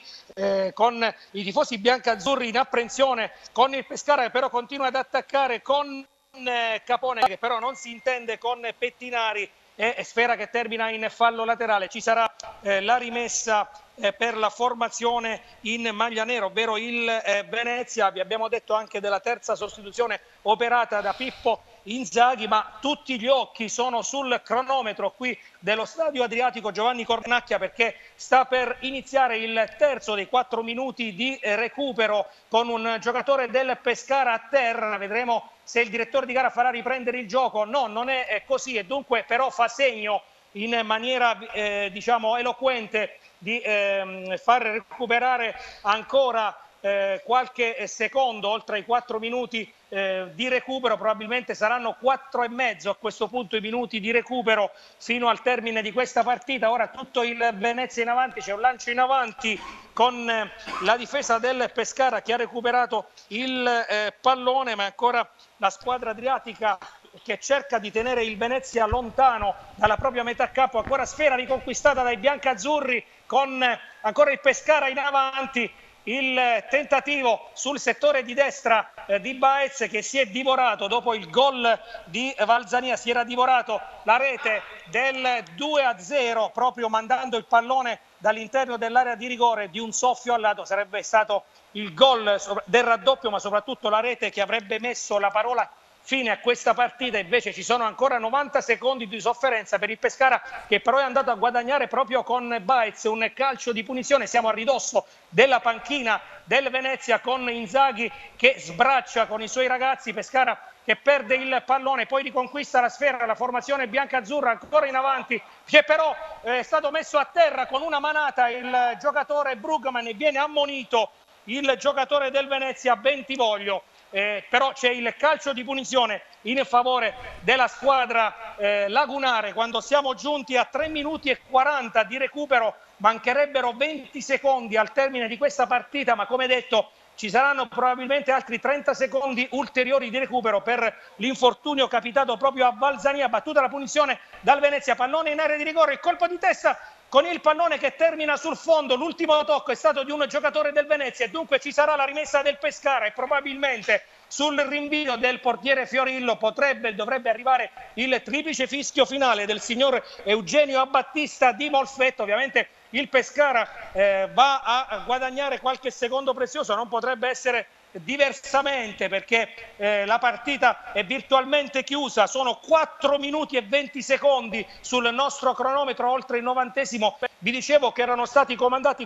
con i tifosi biancazzurri in apprensione con il Pescara che però continua ad attaccare con Capone che però non si intende con Pettinari, e Sfera che termina in fallo laterale. Ci sarà la rimessa per la formazione in maglia nera, ovvero il Venezia. Vi abbiamo detto anche della terza sostituzione operata da Pippo Inzaghi, ma tutti gli occhi sono sul cronometro qui dello Stadio Adriatico Giovanni Cornacchia, perché sta per iniziare il terzo dei 4 minuti di recupero con un giocatore del Pescara a terra. Vedremo se il direttore di gara farà riprendere il gioco. No, non è così, e dunque però fa segno in maniera diciamo eloquente di far recuperare ancora qualche secondo oltre ai 4 minuti di recupero. Probabilmente saranno 4 e mezzo a questo punto i minuti di recupero fino al termine di questa partita. Ora tutto il Venezia in avanti, c'è un lancio in avanti con la difesa del Pescara che ha recuperato il pallone, ma ancora la squadra adriatica che cerca di tenere il Venezia lontano dalla propria metà campo. Ancora Sfera riconquistata dai biancazzurri con ancora il Pescara in avanti. Il tentativo sul settore di destra di Baez che si è divorato dopo il gol di Valzania, si era divorato la rete del 2-0 proprio mandando il pallone dall'interno dell'area di rigore. Di un soffio al lato sarebbe stato il gol del raddoppio, ma soprattutto la rete che avrebbe messo la parola fine a questa partita. Invece ci sono ancora 90 secondi di sofferenza per il Pescara, che però è andato a guadagnare proprio con Baez un calcio di punizione. Siamo a ridosso della panchina del Venezia con Inzaghi che sbraccia con i suoi ragazzi. Pescara che perde il pallone, poi riconquista la sfera, la formazione biancazzurra ancora in avanti, che però è stato messo a terra con una manata il giocatore Brugman e viene ammonito il giocatore del Venezia Bentivoglio. Però c'è il calcio di punizione in favore della squadra lagunare quando siamo giunti a 3 minuti e 40 di recupero. Mancherebbero 20 secondi al termine di questa partita, ma come detto ci saranno probabilmente altri 30 secondi ulteriori di recupero per l'infortunio capitato proprio a Valzania. Battuta la punizione dal Venezia, pallone in area di rigore, il colpo di testa con il pallone che termina sul fondo. L'ultimo tocco è stato di un giocatore del Venezia e dunque ci sarà la rimessa del Pescara, e probabilmente sul rinvio del portiere Fiorillo dovrebbe arrivare il triplice fischio finale del signor Eugenio Abbattista di Molfetta. Ovviamente il Pescara va a guadagnare qualche secondo prezioso, non potrebbe essere diversamente perché la partita è virtualmente chiusa. Sono 4 minuti e 20 secondi sul nostro cronometro oltre il 90esimo. Vi dicevo che erano stati comandati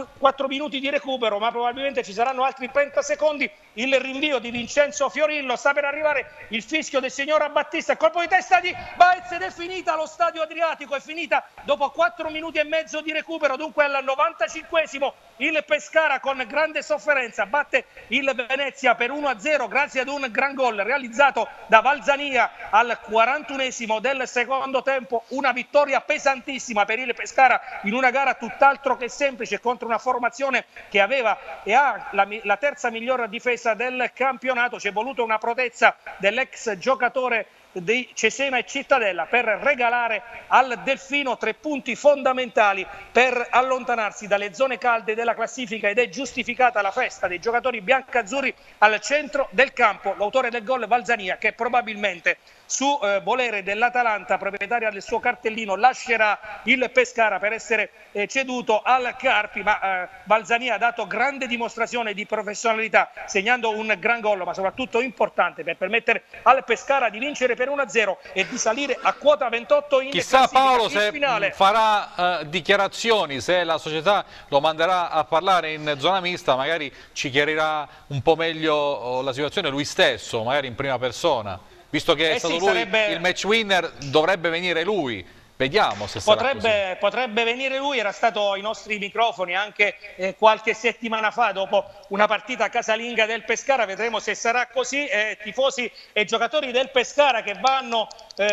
4 minuti di recupero, ma probabilmente ci saranno altri 30 secondi. Il rinvio di Vincenzo Fiorillo, sta per arrivare il fischio del signor Abbattista, colpo di testa di Baez ed è finita. Lo Stadio Adriatico è finita dopo 4 minuti e mezzo di recupero. Dunque al 95esimo il Pescara con grande sofferenza batte il Venezia per 1-0 grazie ad un gran gol realizzato da Valzania al 41esimo del secondo tempo. Una vittoria pesantissima per il Pescara in una gara tutt'altro che semplice contro una formazione che aveva e ha la terza miglior difesa del campionato. C'è voluto una protezza dell'ex giocatore di Cesena e Cittadella per regalare al Delfino 3 punti fondamentali per allontanarsi dalle zone calde della classifica, ed è giustificata la festa dei giocatori biancazzurri al centro del campo. L'autore del gol Valzania, che probabilmente su volere dell'Atalanta, proprietaria del suo cartellino, lascerà il Pescara per essere ceduto al Carpi, ma Valzania ha dato grande dimostrazione di professionalità segnando un gran gol, ma soprattutto importante per permettere al Pescara di vincere per 1-0 e di salire a quota 28 in Chissà Paolo se finale. Farà dichiarazioni, se la società lo manderà a parlare in zona mista, magari ci chiarirà un po' meglio la situazione lui stesso, magari in prima persona, visto che è stato lui il match winner. Dovrebbe venire lui Vediamo se sarà così. Potrebbe venire lui, era stato ai nostri microfoni anche qualche settimana fa dopo una partita casalinga del Pescara. Vedremo se sarà così. Tifosi e giocatori del Pescara che vanno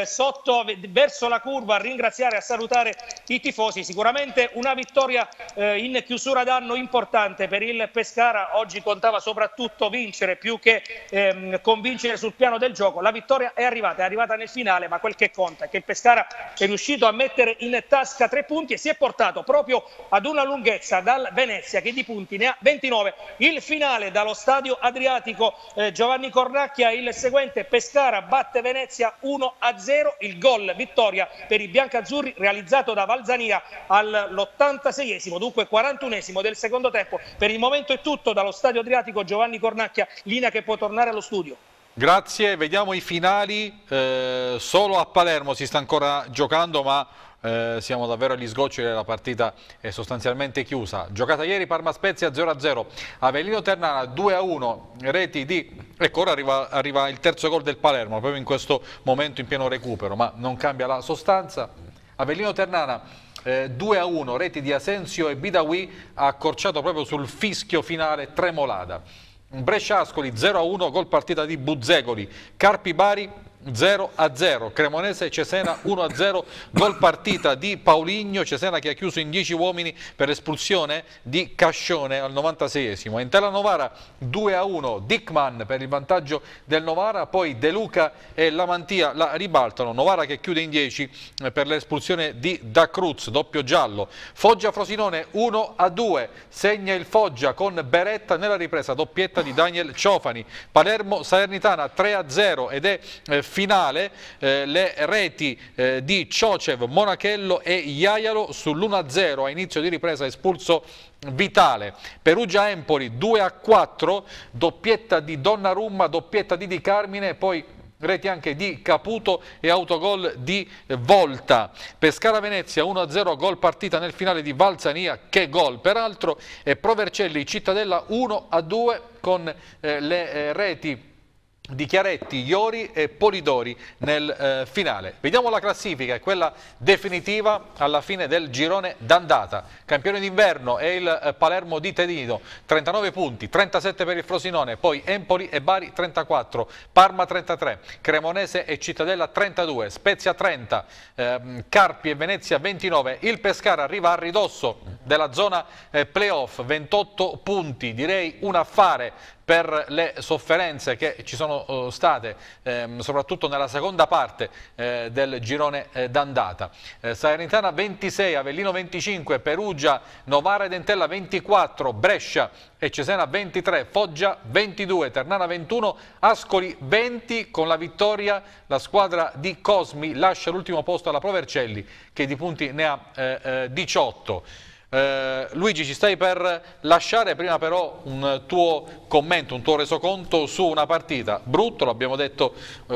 verso la curva a ringraziare e a salutare i tifosi. Sicuramente una vittoria in chiusura d'anno importante per il Pescara. Oggi contava soprattutto vincere più che convincere sul piano del gioco. La vittoria è arrivata nel finale, ma quel che conta è che il Pescara è riuscito a mettere in tasca 3 punti e si è portato proprio ad una lunghezza dal Venezia, che di punti ne ha 29. Il finale dallo Stadio Adriatico Giovanni Cornacchia, il seguente: Pescara batte Venezia 1-0. Il gol vittoria per i biancazzurri realizzato da Valzania all'86esimo, dunque 41esimo del secondo tempo. Per il momento è tutto dallo Stadio Adriatico Giovanni Cornacchia, linea che può tornare allo studio. Grazie, vediamo i finali. Solo a Palermo si sta ancora giocando, ma siamo davvero agli sgoccioli, la partita è sostanzialmente chiusa. Giocata ieri Parma Spezia 0-0, Avellino Ternana 2-1, reti di... Ecco, ora arriva il terzo gol del Palermo, proprio in questo momento in pieno recupero, ma non cambia la sostanza. Avellino Ternana 2-1, reti di Asensio e Bidawi, ha accorciato proprio sul fischio finale Tremolada. Brescia Ascoli 0-1, gol partita di Buzzegoli. Carpi Bari 0-0, Cremonese Cesena 1-0, gol partita di Pauligno. Cesena che ha chiuso in 10 uomini per espulsione di Cascione al 96esimo. Entella Novara 2-1, Dickman per il vantaggio del Novara, poi De Luca e Lamantia la ribaltano. Novara che chiude in 10 per l'espulsione di Da Cruz, doppio giallo. Foggia Frosinone 1-2, segna il Foggia con Beretta nella ripresa, doppietta di Daniel Ciofani. Palermo Salernitana 3-0 ed è finale, le reti di Ciocev, Monachello e Iaialo sull'1-0 a inizio di ripresa, espulso Vitale. Perugia Empoli 2-4, doppietta di Donnarumma, doppietta di Di Carmine, poi reti anche di Caputo e autogol di Volta. Pescara Venezia 1-0, gol partita nel finale di Valzania, che gol peraltro, e Pro Vercelli Cittadella 1-2 con le reti di Chiaretti, Iori e Polidori nel finale. Vediamo la classifica, è quella definitiva alla fine del girone d'andata. Campione d'inverno è il Palermo di Tedino, 39 punti, 37 per il Frosinone, poi Empoli e Bari 34, Parma 33, Cremonese e Cittadella 32, Spezia 30, Carpi e Venezia 29. Il Pescara arriva a ridosso della zona playoff, 28 punti, direi un affare per le sofferenze che ci sono state, soprattutto nella seconda parte del girone d'andata. Salernitana 26, Avellino 25, Perugia, Novara ed Entella 24, Brescia e Cesena 23, Foggia 22, Ternana 21, Ascoli 20. Con la vittoria la squadra di Cosmi lascia l'ultimo posto alla Pro Vercelli, che di punti ne ha 18. Luigi, ci stai per lasciare, prima però un tuo commento, un tuo resoconto su una partita brutto, l'abbiamo detto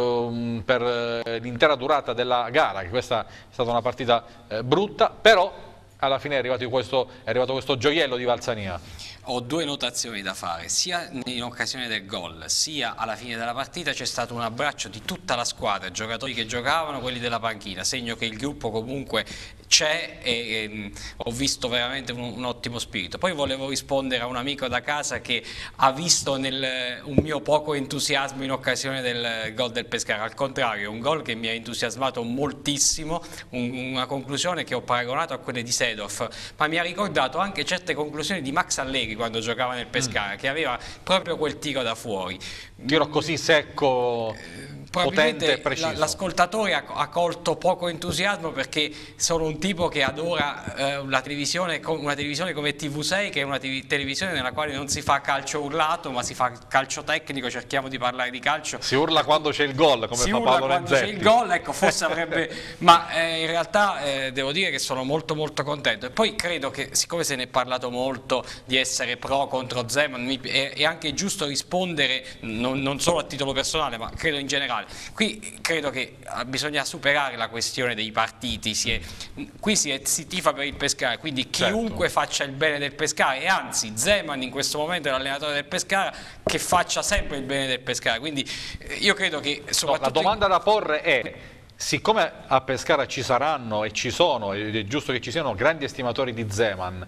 per l'intera durata della gara, che questa è stata una partita brutta, però alla fine è arrivato questo gioiello di Valzania. Ho due notazioni da fare, sia in occasione del gol sia alla fine della partita c'è stato un abbraccio di tutta la squadra, giocatori che giocavano, quelli della panchina, segno che il gruppo comunque c'è e ho visto veramente un ottimo spirito. Poi volevo rispondere a un amico da casa che ha visto un mio poco entusiasmo in occasione del gol del Pescara. Al contrario, un gol che mi ha entusiasmato moltissimo, una conclusione che ho paragonato a quelle di Seedorf, ma mi ha ricordato anche certe conclusioni di Max Allegri quando giocava nel Pescara, che aveva proprio quel tiro da fuori. Tiro così secco, potente e preciso. L'ascoltatore ha colto poco entusiasmo, perché sono un tipo che adora una televisione come TV6, che è una televisione nella quale non si fa calcio urlato ma si fa calcio tecnico. Cerchiamo di parlare di calcio. Si urla quando c'è il gol, come fa Paolo Renzetti. Quando c'è il gol, ecco, forse avrebbe ma in realtà devo dire che sono molto contento. E poi credo che, siccome se ne è parlato molto di essere pro contro Zeman, è anche giusto rispondere non solo a titolo personale, ma credo in generale. Qui credo che bisogna superare la questione dei partiti. Qui si tifa per il Pescara, quindi chiunque faccia il bene del Pescara, e anzi Zeman in questo momento è l'allenatore del Pescara, che faccia sempre il bene del Pescara. Quindi io credo che soprattutto la domanda da porre è: siccome a Pescara ci saranno e ci sono, ed è giusto che ci siano, grandi estimatori di Zeman,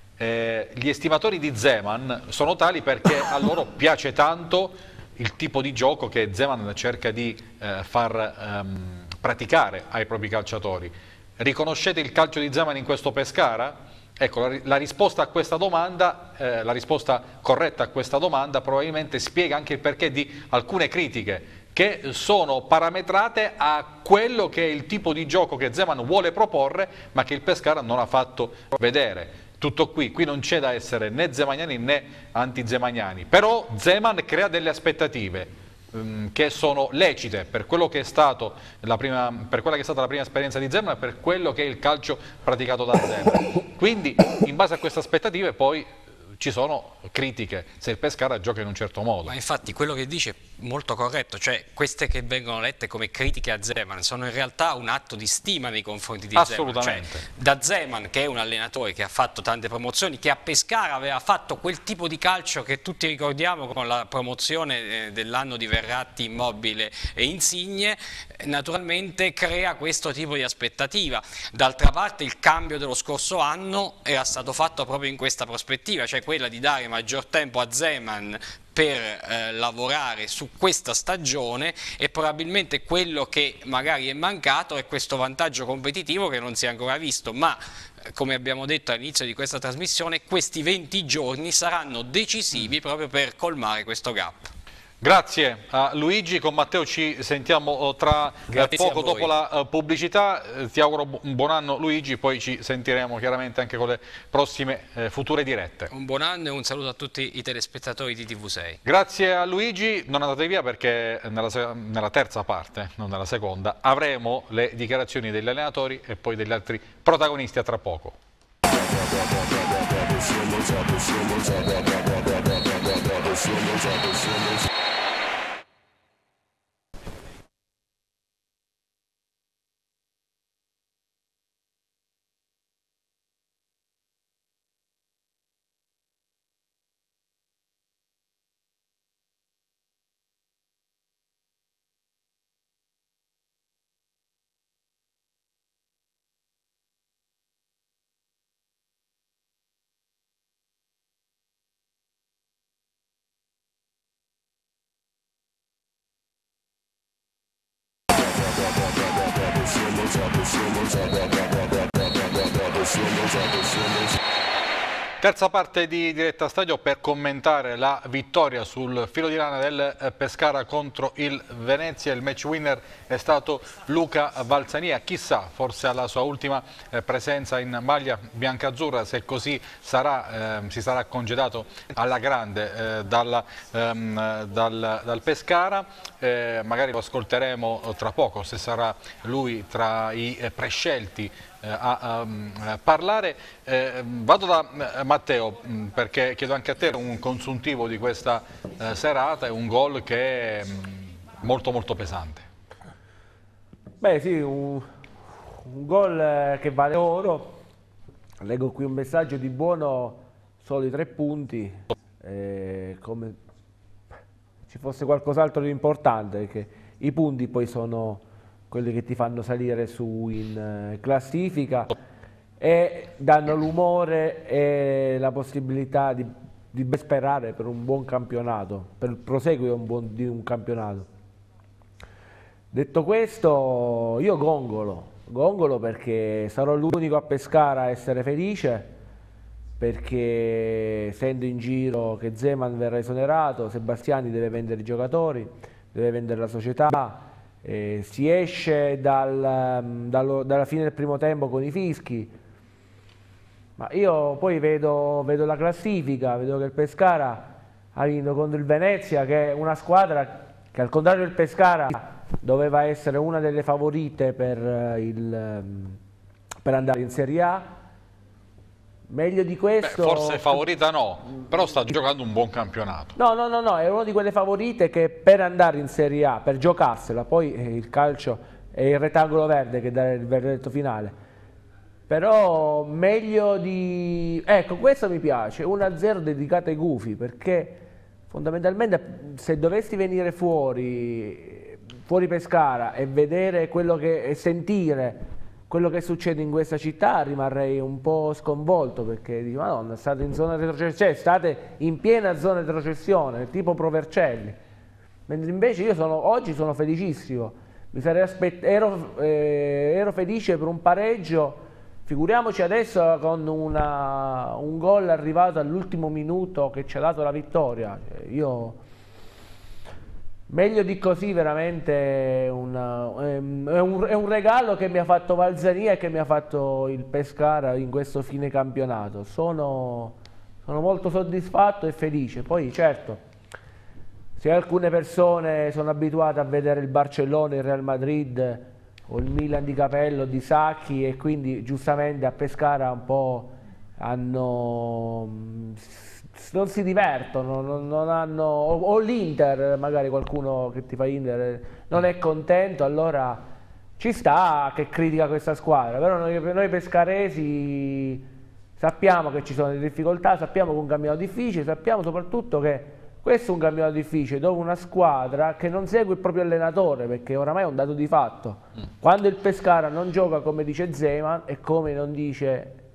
gli estimatori di Zeman sono tali perché a loro piace tanto il tipo di gioco che Zeman cerca di far praticare ai propri calciatori. Riconoscete il calcio di Zeman in questo Pescara? Ecco, la risposta a questa domanda, la risposta corretta a questa domanda probabilmente spiega anche il perché di alcune critiche che sono parametrate a quello che è il tipo di gioco che Zeman vuole proporre, ma che il Pescara non ha fatto vedere. Tutto qui non c'è da essere né zemaniani né anti-zemaniani, però Zeman crea delle aspettative che sono lecite per quello che è stato la prima esperienza di Zeman e per quello che è il calcio praticato da Zeman. Quindi in base a queste aspettative poi ci sono critiche se il Pescara gioca in un certo modo. Ma infatti quello che dice è molto corretto, cioè queste che vengono lette come critiche a Zeman sono in realtà un atto di stima nei confronti di Zeman. Cioè, da Zeman, che è un allenatore che ha fatto tante promozioni, che a Pescara aveva fatto quel tipo di calcio che tutti ricordiamo con la promozione dell'anno di Verratti, Immobile e Insigne, naturalmente crea questo tipo di aspettativa. D'altra parte il cambio dello scorso anno era stato fatto proprio in questa prospettiva, cioè quella di dare maggior tempo a Zeman per lavorare su questa stagione, e probabilmente quello che magari è mancato è questo vantaggio competitivo che non si è ancora visto, ma come abbiamo detto all'inizio di questa trasmissione, questi 20 giorni saranno decisivi proprio per colmare questo gap. Grazie a Luigi, con Matteo ci sentiamo tra poco dopo la pubblicità. Ti auguro un buon anno Luigi, poi ci sentiremo chiaramente anche con le prossime future dirette. Un buon anno e un saluto a tutti i telespettatori di TV6. Grazie a Luigi, non andate via perché nella terza parte, non nella seconda, avremo le dichiarazioni degli allenatori e poi degli altri protagonisti a tra poco. Terza parte di Diretta Stadio per commentare la vittoria sul filo di lana del Pescara contro il Venezia. Il match winner è stato Luca Valsania, chissà, forse alla sua ultima presenza in maglia biancazzurra, se così sarà, si sarà congedato alla grande dal Pescara. Magari lo ascolteremo tra poco, se sarà lui tra i prescelti a parlare. Vado da Matteo perché chiedo anche a te un consuntivo di questa serata e un gol che è molto molto pesante. Beh sì, un gol che vale oro. Leggo qui un messaggio di Buono, solo i 3 punti, come ci fosse qualcos'altro di importante, perché i punti poi sono quelli che ti fanno salire su in classifica e danno l'umore e la possibilità di ben sperare per un buon campionato, per il proseguo di un campionato. Detto questo, io gongolo perché sarò l'unico a Pescara a essere felice, perché sento in giro che Zeman verrà esonerato, Sebastiani deve vendere i giocatori, deve vendere la società. Si esce dalla fine del primo tempo con i fischi, ma io poi vedo la classifica, vedo che il Pescara ha vinto contro il Venezia, che è una squadra che al contrario del Pescara doveva essere una delle favorite per andare in Serie A. Meglio di questo... Beh, forse favorita no, però sta giocando un buon campionato. No, è una di quelle favorite che per andare in Serie A, per giocarsela, poi il calcio è il rettangolo verde che dà il verdetto finale. Però meglio di... Ecco, questo mi piace, 1-0 dedicato ai gufi, perché Fondamentalmente, se dovessi venire fuori Pescara e vedere e sentire quello che succede in questa città, rimarrei un po' sconvolto, perché dico, Madonna, state in zona retrocessione, state in piena zona di retrocessione, tipo Provercelli. Mentre invece io oggi sono felicissimo, ero felice per un pareggio. Figuriamoci adesso con un gol arrivato all'ultimo minuto che ci ha dato la vittoria. Meglio di così veramente è un regalo che mi ha fatto Valzania e che mi ha fatto il Pescara in questo fine campionato. Sono molto soddisfatto e felice. Poi certo, se alcune persone sono abituate a vedere il Barcellona, il Real Madrid o il Milan di Capello, di Sacchi, e quindi giustamente a Pescara un po' non si divertono, non hanno, o l'Inter, magari qualcuno che ti fa Inter non è contento, allora ci sta che critica questa squadra, però noi pescaresi sappiamo che ci sono delle difficoltà, sappiamo che è un cammino difficile, sappiamo soprattutto che questo è un campionato difficile dove una squadra che non segue il proprio allenatore, perché oramai è un dato di fatto. Quando il Pescara non gioca come dice Zeman e come non dice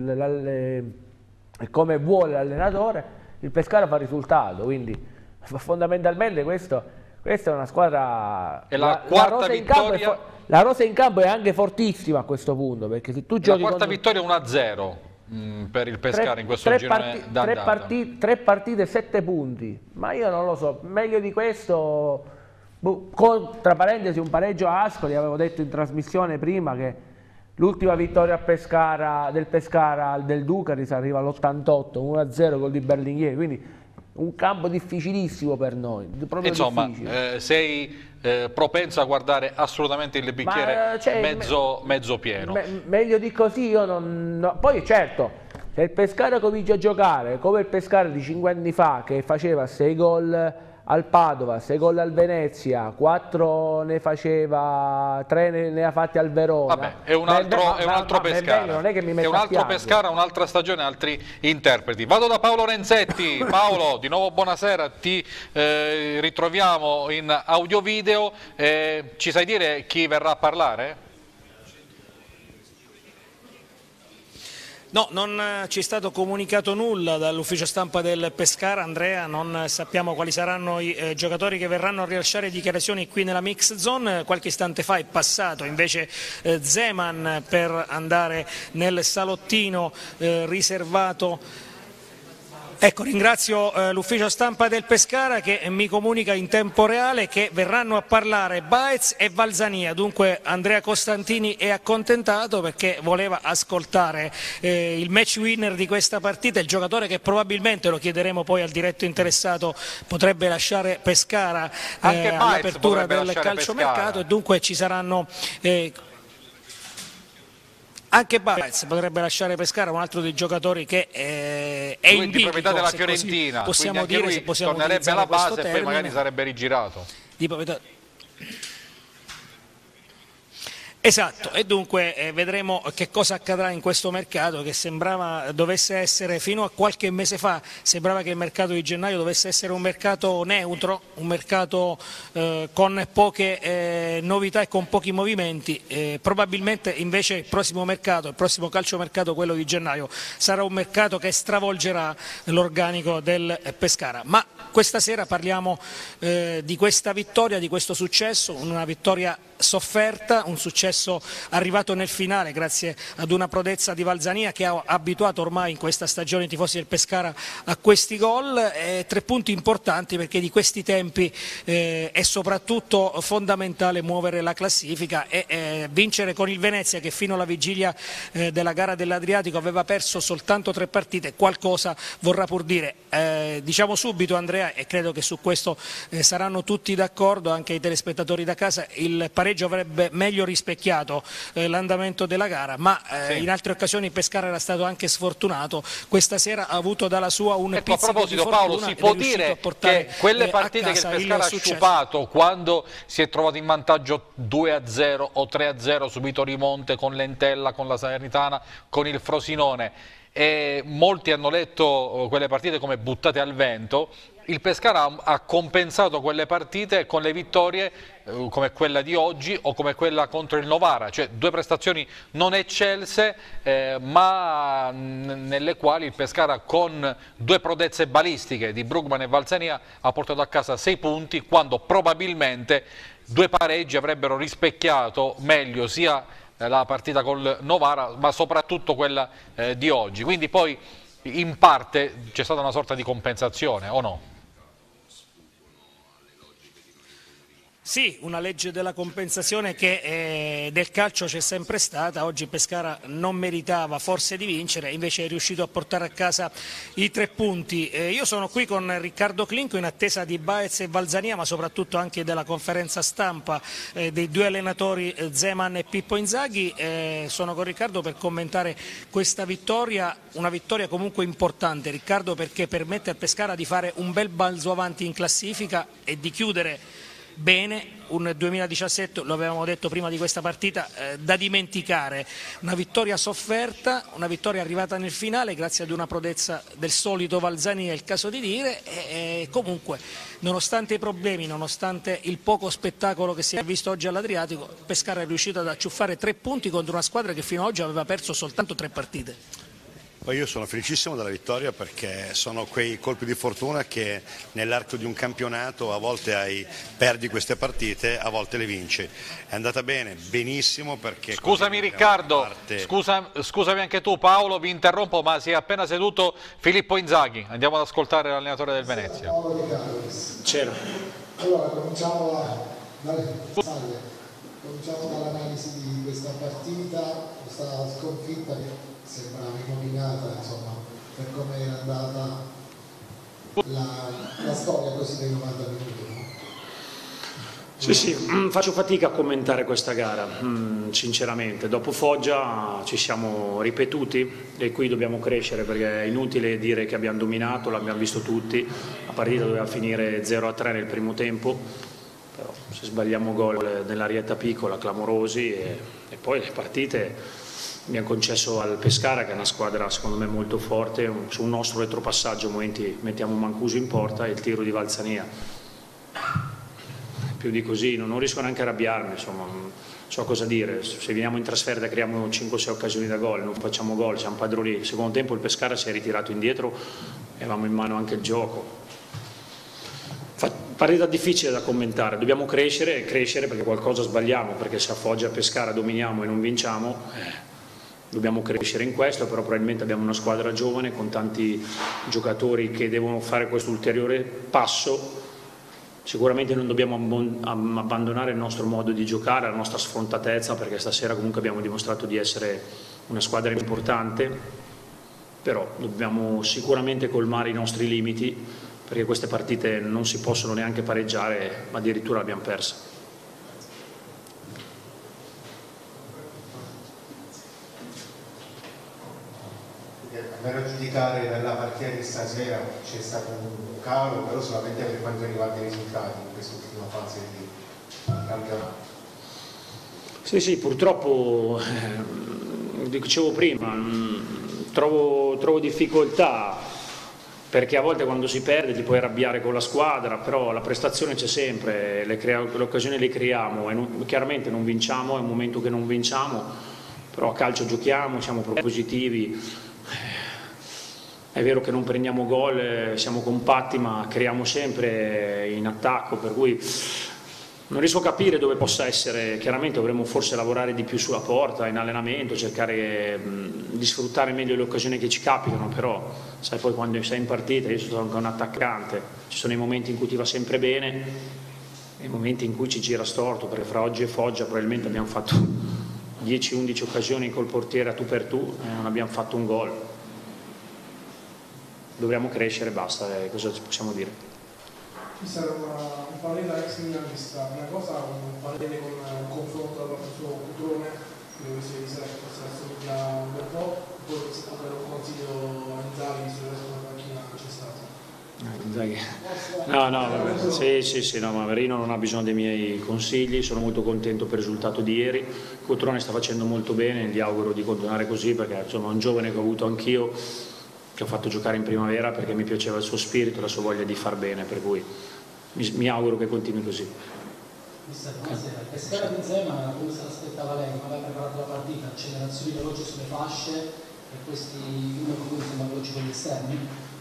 come vuole l'allenatore, il Pescara fa risultato. Quindi fondamentalmente questa è una squadra. E la quarta vittoria. La rosa in campo è anche fortissima a questo punto, perché se tu giochi. La quarta vittoria 1-0. Per il Pescara in questo girone d'andata. Tre partite, 7 punti, ma io non lo so, meglio di questo, tra parentesi un pareggio a Ascoli. Avevo detto in trasmissione prima che l'ultima vittoria del Pescara del Ducaris arriva all'88, 1-0 gol di Berlinghieri, quindi un campo difficilissimo per noi, proprio insomma, difficile. Sei propenso a guardare assolutamente il bicchiere mezzo pieno. Meglio di così io non. Poi certo, se il Pescara comincia a giocare come il Pescara di 5 anni fa, che faceva 6 gol al Padova, 6 gol al Venezia, 4 ne faceva, 3 ne ha fatti al Verona. Vabbè, è un altro Pescara. Non è che mi è un altro Pescara, un'altra stagione, altri interpreti. Vado da Paolo Renzetti. Paolo, di nuovo buonasera, ti ritroviamo in audio-video. Ci sai dire chi verrà a parlare? No, non ci è stato comunicato nulla dall'ufficio stampa del Pescara, Andrea, non sappiamo quali saranno i giocatori che verranno a rilasciare dichiarazioni qui nella mix zone. Qualche istante fa è passato invece Zeman per andare nel salottino riservato. Ecco, ringrazio l'ufficio stampa del Pescara che mi comunica in tempo reale che verranno a parlare Baez e Valzania. Dunque Andrea Costantini è accontentato perché voleva ascoltare il match winner di questa partita, il giocatore che probabilmente, lo chiederemo poi al diretto interessato, potrebbe lasciare Pescara all'apertura del calciomercato, e dunque ci saranno. Anche Baez potrebbe lasciare Pescara, un altro dei giocatori che è in di proprietà della Fiorentina, possiamo quindi dire, lui se possiamo tornerebbe alla base termine, e poi magari sarebbe rigirato. Di proprietà. Esatto, e dunque vedremo che cosa accadrà in questo mercato che sembrava dovesse essere, fino a qualche mese fa, sembrava che il mercato di gennaio dovesse essere un mercato neutro, un mercato con poche novità e con pochi movimenti. Probabilmente invece il prossimo calciomercato, quello di gennaio, sarà un mercato che stravolgerà l'organico del Pescara. Ma questa sera parliamo di questa vittoria, di questo successo, una vittoria sofferta, un successo arrivato nel finale grazie ad una prodezza di Valzania che ha abituato ormai in questa stagione i tifosi del Pescara a questi gol. 3 punti importanti perché di questi tempi è soprattutto fondamentale muovere la classifica e vincere con il Venezia, che fino alla vigilia della gara dell'Adriatico aveva perso soltanto 3 partite, qualcosa vorrà pur dire. Diciamo subito, Andrea, e credo che su questo saranno tutti d'accordo, anche i telespettatori da casa, il pareggio avrebbe meglio rispecchiato l'andamento della gara, ma in altre occasioni il Pescara era stato anche sfortunato. Questa sera ha avuto dalla sua un pizzico a proposito, di fortuna. Paolo, si può dire che quelle partite che il Pescara ha sciupato, quando si è trovato in vantaggio 2-0 o 3-0, subito rimonte con l'Entella, con la Salernitana, con il Frosinone, e molti hanno letto quelle partite come buttate al vento, il Pescara ha compensato quelle partite con le vittorie come quella di oggi o come quella contro il Novara, cioè due prestazioni non eccelse ma nelle quali il Pescara con due prodezze balistiche di Brugman e Valsania ha portato a casa 6 punti, quando probabilmente due pareggi avrebbero rispecchiato meglio sia la partita col Novara ma soprattutto quella di oggi. Quindi poi in parte c'è stata una sorta di compensazione, o no? Sì, una legge della compensazione che del calcio c'è sempre stata. Oggi Pescara non meritava forse di vincere, invece è riuscito a portare a casa i 3 punti. Io sono qui con Riccardo Clinco in attesa di Baez e Valsania, ma soprattutto anche della conferenza stampa dei due allenatori Zeman e Pippo Inzaghi. Sono con Riccardo per commentare questa vittoria, una vittoria comunque importante, Riccardo, perché permette al Pescara di fare un bel balzo avanti in classifica e di chiudere bene un 2017, lo avevamo detto prima di questa partita, da dimenticare. Una vittoria sofferta, una vittoria arrivata nel finale grazie ad una prodezza del solito Valsania, è il caso di dire, e comunque nonostante i problemi, nonostante il poco spettacolo che si è visto oggi all'Adriatico, Pescara è riuscito ad acciuffare 3 punti contro una squadra che fino ad oggi aveva perso soltanto 3 partite. Poi io sono felicissimo della vittoria, perché sono quei colpi di fortuna che nell'arco di un campionato a volte perdi queste partite, a volte le vinci. È andata bene, benissimo, perché... Scusami Riccardo, scusami anche tu Paolo, vi interrompo, ma si è appena seduto Filippo Inzaghi. Andiamo ad ascoltare l'allenatore del Venezia. C'era. Allora cominciamo dall'analisi di questa partita, questa sconfitta che sembrava inopinata, insomma, per come era andata la storia così dei 90 minuti. Sì, faccio fatica a commentare questa gara, sinceramente. Dopo Foggia ci siamo ripetuti e qui dobbiamo crescere, perché è inutile dire che abbiamo dominato, l'abbiamo visto tutti, la partita doveva finire 0-3 nel primo tempo, però se sbagliamo gol nell'arietta piccola, clamorosi, e poi le partite... Abbiamo concesso al Pescara, che è una squadra secondo me molto forte, su un nostro retropassaggio a momenti mettiamo Mancuso in porta e il tiro di Valsania. Più di così non riesco neanche a arrabbiarmi, insomma, non so cosa dire. Se veniamo in trasferta creiamo 5-6 occasioni da gol, non facciamo gol, siamo padroni. Il secondo tempo il Pescara si è ritirato indietro e avevamo in mano anche il gioco. Partita difficile da commentare, dobbiamo crescere perché qualcosa sbagliamo, perché se a Foggia e Pescara dominiamo e non vinciamo... Dobbiamo crescere in questo, però probabilmente abbiamo una squadra giovane con tanti giocatori che devono fare questo ulteriore passo. Sicuramente non dobbiamo abbandonare il nostro modo di giocare, la nostra sfrontatezza, perché stasera comunque abbiamo dimostrato di essere una squadra importante, però dobbiamo sicuramente colmare i nostri limiti, perché queste partite non si possono neanche pareggiare, ma addirittura l'abbiamo persa. Per giudicare dalla partita di stasera c'è stato un calo, però solamente per quanto riguarda i risultati in quest'ultima fase di campionato. Sì, purtroppo, dicevo prima, trovo difficoltà, perché a volte quando si perde ti puoi arrabbiare con la squadra, però la prestazione c'è sempre, le occasioni le creiamo e chiaramente non vinciamo, è un momento che non vinciamo, però a calcio giochiamo, siamo propositivi. È vero che non prendiamo gol, siamo compatti, ma creiamo sempre in attacco, per cui non riesco a capire dove possa essere. Chiaramente dovremmo forse lavorare di più sulla porta, in allenamento, cercare di sfruttare meglio le occasioni che ci capitano, però sai, poi quando sei in partita, io sono anche un attaccante, ci sono i momenti in cui ti va sempre bene e i momenti in cui ci gira storto, perché fra oggi e Foggia probabilmente abbiamo fatto 10-11 occasioni col portiere a tu per tu e non abbiamo fatto un gol. Dobbiamo crescere, basta, cosa ci possiamo dire? Mister, un parere da ex milanista, una cosa, un parere con un confronto dalla parte suo Cutrone, dove si dice che possa essere già un bel po', poi si può dare un consiglio a Inzaghi sul resto della macchina che c'è stato. No, ma Verino non ha bisogno dei miei consigli, sono molto contento per il risultato di ieri. Cutrone sta facendo molto bene, gli auguro di continuare così, perché insomma è un giovane che ho avuto anch'io, che ho fatto giocare in primavera perché mi piaceva il suo spirito, la sua voglia di far bene, per cui mi auguro che continui così. Buonasera, il Pescara di Zeman, come se l'aspettava lei, come aveva preparato la partita, accelerazioni veloci sulle fasce e questi numeri insomma veloci con gli esterni?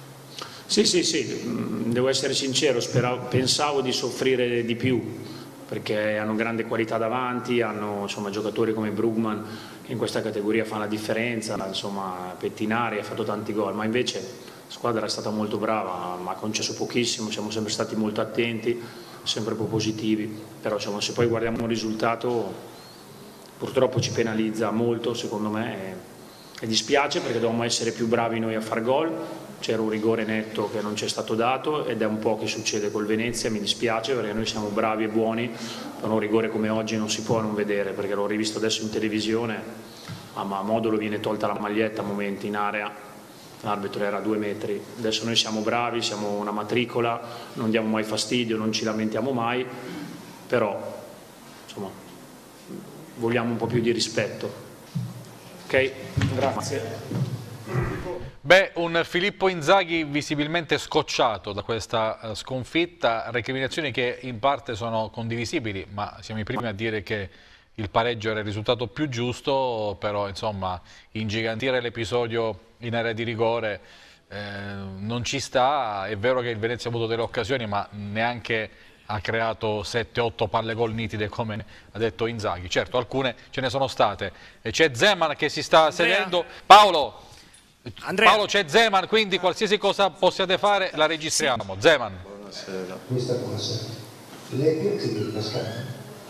Sì, devo essere sincero, pensavo di soffrire di più perché hanno grande qualità davanti, hanno insomma, giocatori come Brugman che in questa categoria fanno la differenza, insomma Pettinari ha fatto tanti gol, ma invece la squadra è stata molto brava, ma ha concesso pochissimo, siamo sempre stati molto attenti, sempre propositivi, però insomma, se poi guardiamo il risultato purtroppo ci penalizza molto secondo me e dispiace perché dovevamo essere più bravi noi a far gol, c'era un rigore netto che non ci è stato dato ed è un po' che succede col Venezia, mi dispiace perché noi siamo bravi e buoni, però un rigore come oggi non si può non vedere perché l'ho rivisto adesso in televisione, a Modolo viene tolta la maglietta a momenti in area, l'arbitro era a 2 metri, adesso noi siamo bravi, siamo una matricola, non diamo mai fastidio, non ci lamentiamo mai, però insomma vogliamo un po' più di rispetto. Ok, grazie. Beh, un Filippo Inzaghi visibilmente scocciato da questa sconfitta, recriminazioni che in parte sono condivisibili, ma siamo i primi a dire che il pareggio era il risultato più giusto, però insomma ingigantire l'episodio in area di rigore non ci sta. È vero che il Venezia ha avuto delle occasioni, ma neanche ha creato 7-8 palle gol nitide come ha detto Inzaghi. Certo, alcune ce ne sono state. C'è Zeman che si sta sedendo. Paolo, c'è Zeman, quindi qualsiasi cosa possiate fare la registriamo. Sì. Zeman. Buonasera. Buonasera. Lei piace di Pescara?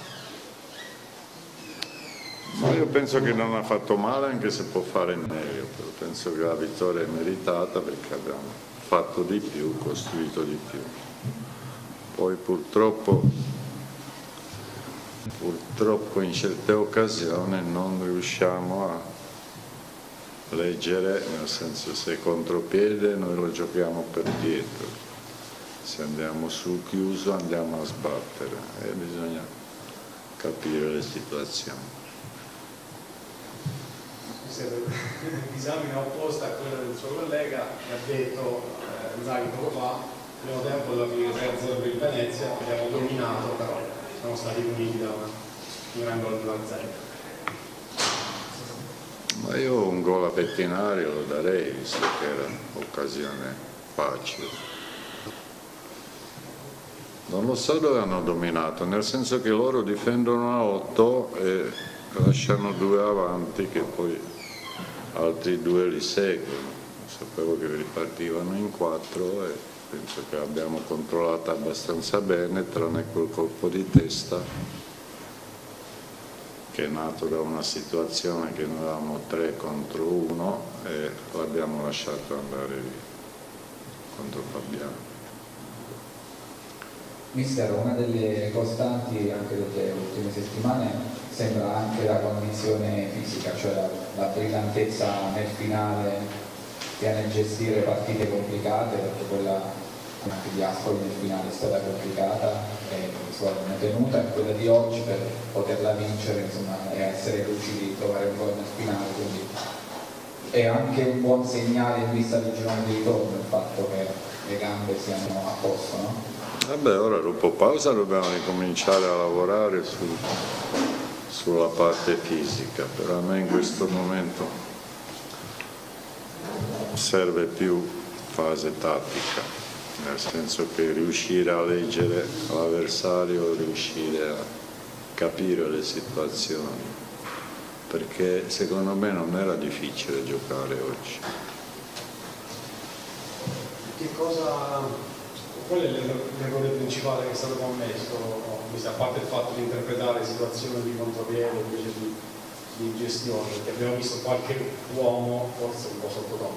Ma io penso che non ha fatto male anche se può fare meglio, però penso che la vittoria è meritata perché abbiamo fatto di più, costruito di più. Poi purtroppo in certe occasioni non riusciamo a leggere, nel senso se è contropiede noi lo giochiamo per dietro, se andiamo sul chiuso andiamo a sbattere e bisogna capire le situazioni. Disamina opposta a quella del suo collega che ha detto Inzaghi poco fa, primo tempo alla fine 3-0 per il Venezia, abbiamo dominato, però siamo stati puniti da un gran gol 2-0. Ma io un gol a Pettinari lo darei, visto che era un'occasione facile. Non lo so dove hanno dominato, nel senso che loro difendono a 8 e lasciano 2 avanti che poi altri 2 li seguono. Sapevo che ripartivano in 4 e penso che l'abbiamo controllata abbastanza bene, tranne quel colpo di testa che è nato da una situazione che noi avevamo 3 contro 1 e l'abbiamo lasciato andare via contro Fabiano. Mister, una delle costanti anche delle ultime settimane sembra anche la condizione fisica, cioè la brillantezza nel finale, sia nel gestire partite complicate, perché quella anche di Ascoli nel finale è stata complicata e insomma tenuta, e quella di oggi per poterla vincere insomma, e essere riusciti a trovare un gol nel finale, quindi è anche un buon segnale in vista del girone di ritorno il fatto che le gambe siano a posto, no? Vabbè, ora dopo pausa dobbiamo ricominciare a lavorare sulla parte fisica, però a me in questo momento serve più fase tattica, nel senso che riuscire a leggere l'avversario, riuscire a capire le situazioni, perché secondo me non era difficile giocare oggi. Che cosa... Qual è l'errore principale che è stato commesso, a parte il fatto di interpretare situazioni di contropiede invece di gestione, perché abbiamo visto qualche uomo forse un po' sottotono?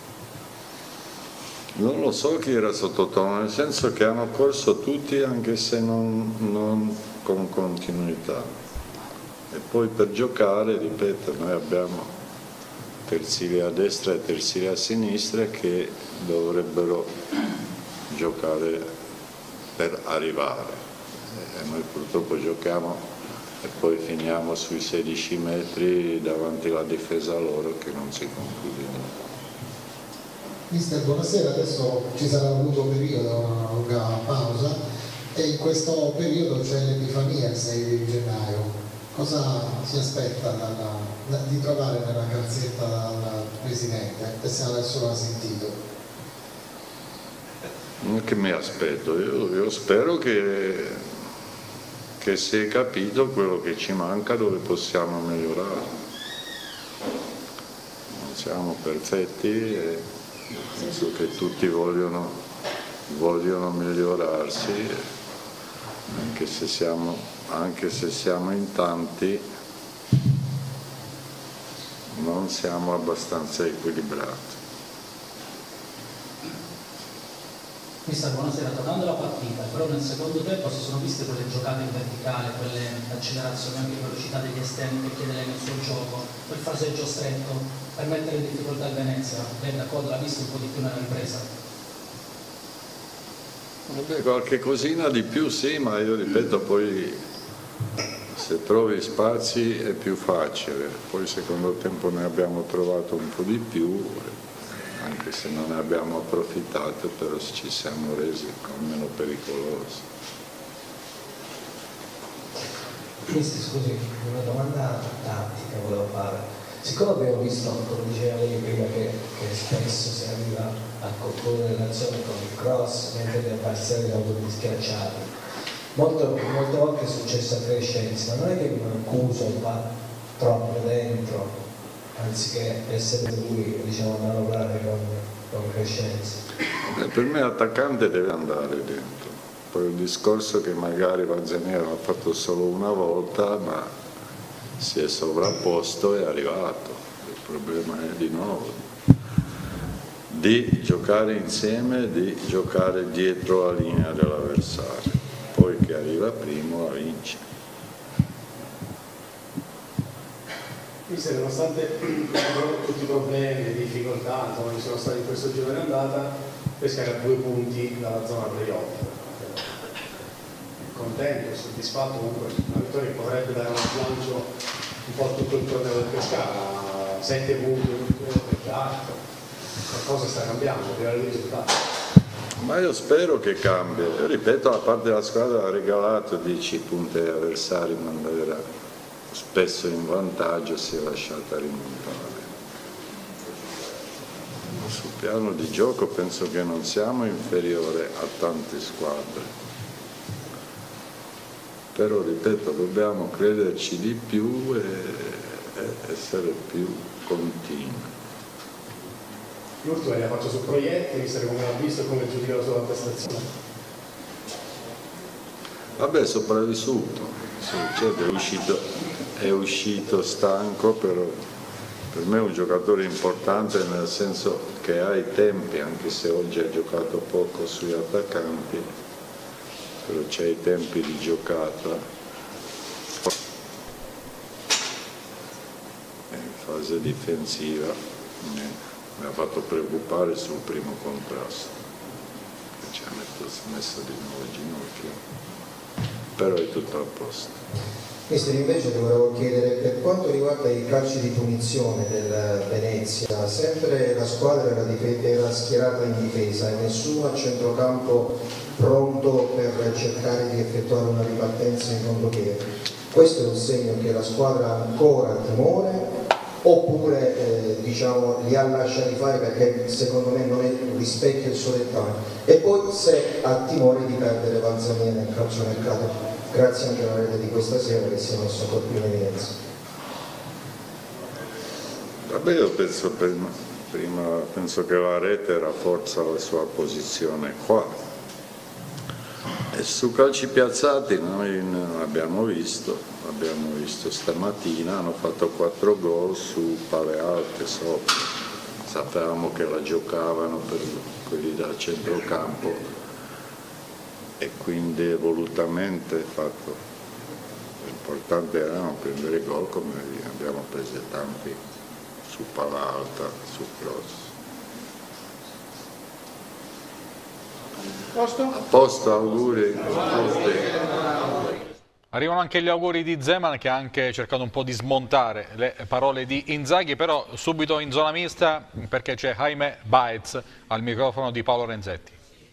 Non lo so chi era sottotono, nel senso che hanno corso tutti anche se non con continuità. E poi per giocare, ripeto, noi abbiamo terzili a destra e terzili a sinistra che dovrebbero giocare per arrivare e noi purtroppo giochiamo e poi finiamo sui 16 metri davanti alla difesa loro che non si conclude. Mister, buonasera, adesso ci sarà un lungo periodo, una lunga pausa e in questo periodo c'è l'Epifania il 6 di gennaio. Cosa si aspetta di trovare nella calzetta dal Presidente e se adesso l'ha sentito? Che mi aspetto? Io spero che si è capito quello che ci manca, dove possiamo migliorare. Non siamo perfetti e penso che tutti vogliono migliorarsi, anche se siamo in tanti, non siamo abbastanza equilibrati. Mister, buonasera, tornando alla partita, però nel secondo tempo si sono viste quelle giocate in verticale, quelle accelerazioni anche in velocità degli esterni che chiede lei nel suo gioco, quel fraseggio stretto per mettere in difficoltà il Venezia. Lei d'accordo l'ha visto un po' di più nella ripresa? Vabbè, qualche cosina di più sì, ma io ripeto, poi se trovi spazi è più facile, poi secondo tempo ne abbiamo trovato un po' di più, anche se non ne abbiamo approfittato, però ci siamo resi meno pericolosi. Scusi, una domanda tattica volevo fare. Siccome abbiamo visto, come diceva lei prima, che spesso si arriva a concludere l'azione con il cross, mentre le parziali sono tutti schiacciati, molte volte è successo a Crescenzi, ma non è che Mancuso va troppo dentro, anziché essere lui, diciamo, a manovrare con Crescenzi? Per me l'attaccante deve andare dentro, poi il discorso che magari Vazzaniero l'ha fatto solo una volta, ma si è sovrapposto e è arrivato. Il problema è di nuovo di giocare insieme, di giocare dietro la linea dell'avversario, poi che arriva primo la vince. Mister, nonostante tutti i problemi, le difficoltà insomma, che sono stati in questo giro di andata, Pescara a 2 punti dalla zona playoff. Contento, soddisfatto, comunque una vittoria che potrebbe dare un slancio un po' a tutto il torneo del Pescara, 7 punti per l'altro, qualcosa sta cambiando a livello di risultati. Ma io spero che cambi, io ripeto, la parte della squadra ha regalato 10 punti agli avversari, ma era spesso in vantaggio, si è lasciata rimontare. Sul piano di gioco penso che non siamo inferiori a tante squadre, però ripeto, dobbiamo crederci di più e essere più continui. L'ultimo l'ha fatto su Proietti, visto come l'ha visto e come giudica la sua prestazione. Vabbè, sopravvissuto, sì, certo, è uscito stanco, però per me è un giocatore importante nel senso che ha i tempi, anche se oggi ha giocato poco sugli attaccanti, però c'è i tempi di giocata. In fase difensiva mi ha fatto preoccupare sul primo contrasto, che ci ha messo di nuovo in ginocchio, però è tutto a posto. Mister, invece ti volevo chiedere, per quanto riguarda i calci di punizione del Venezia, sempre la squadra era schierata in difesa e nessuno a centrocampo pronto per cercare di effettuare una ripartenza in contropiede. Questo è un segno che la squadra ancora ha timore oppure diciamo, li ha lasciati fare perché secondo me non rispecchia il suo dettaglio? E poi se ha timore di perdere Valzania nel calciomercato, grazie anche alla rete di questa sera che si è messo ancora più in evidenza. Vabbè, io penso che la rete rafforza la sua posizione qua. E su calci piazzati noi abbiamo visto stamattina, hanno fatto 4 gol su palle alte sopra. Sapevamo che la giocavano per quelli da centrocampo e quindi volutamente fatto. L'importante era non prendere gol come abbiamo preso tanti su palla alta, su cross. Posto? A posto, auguri. Arrivano anche gli auguri di Zeman, che ha anche cercato un po' di smontare le parole di Inzaghi, però subito in zona mista perché c'è Jaime Baez al microfono di Paolo Renzetti.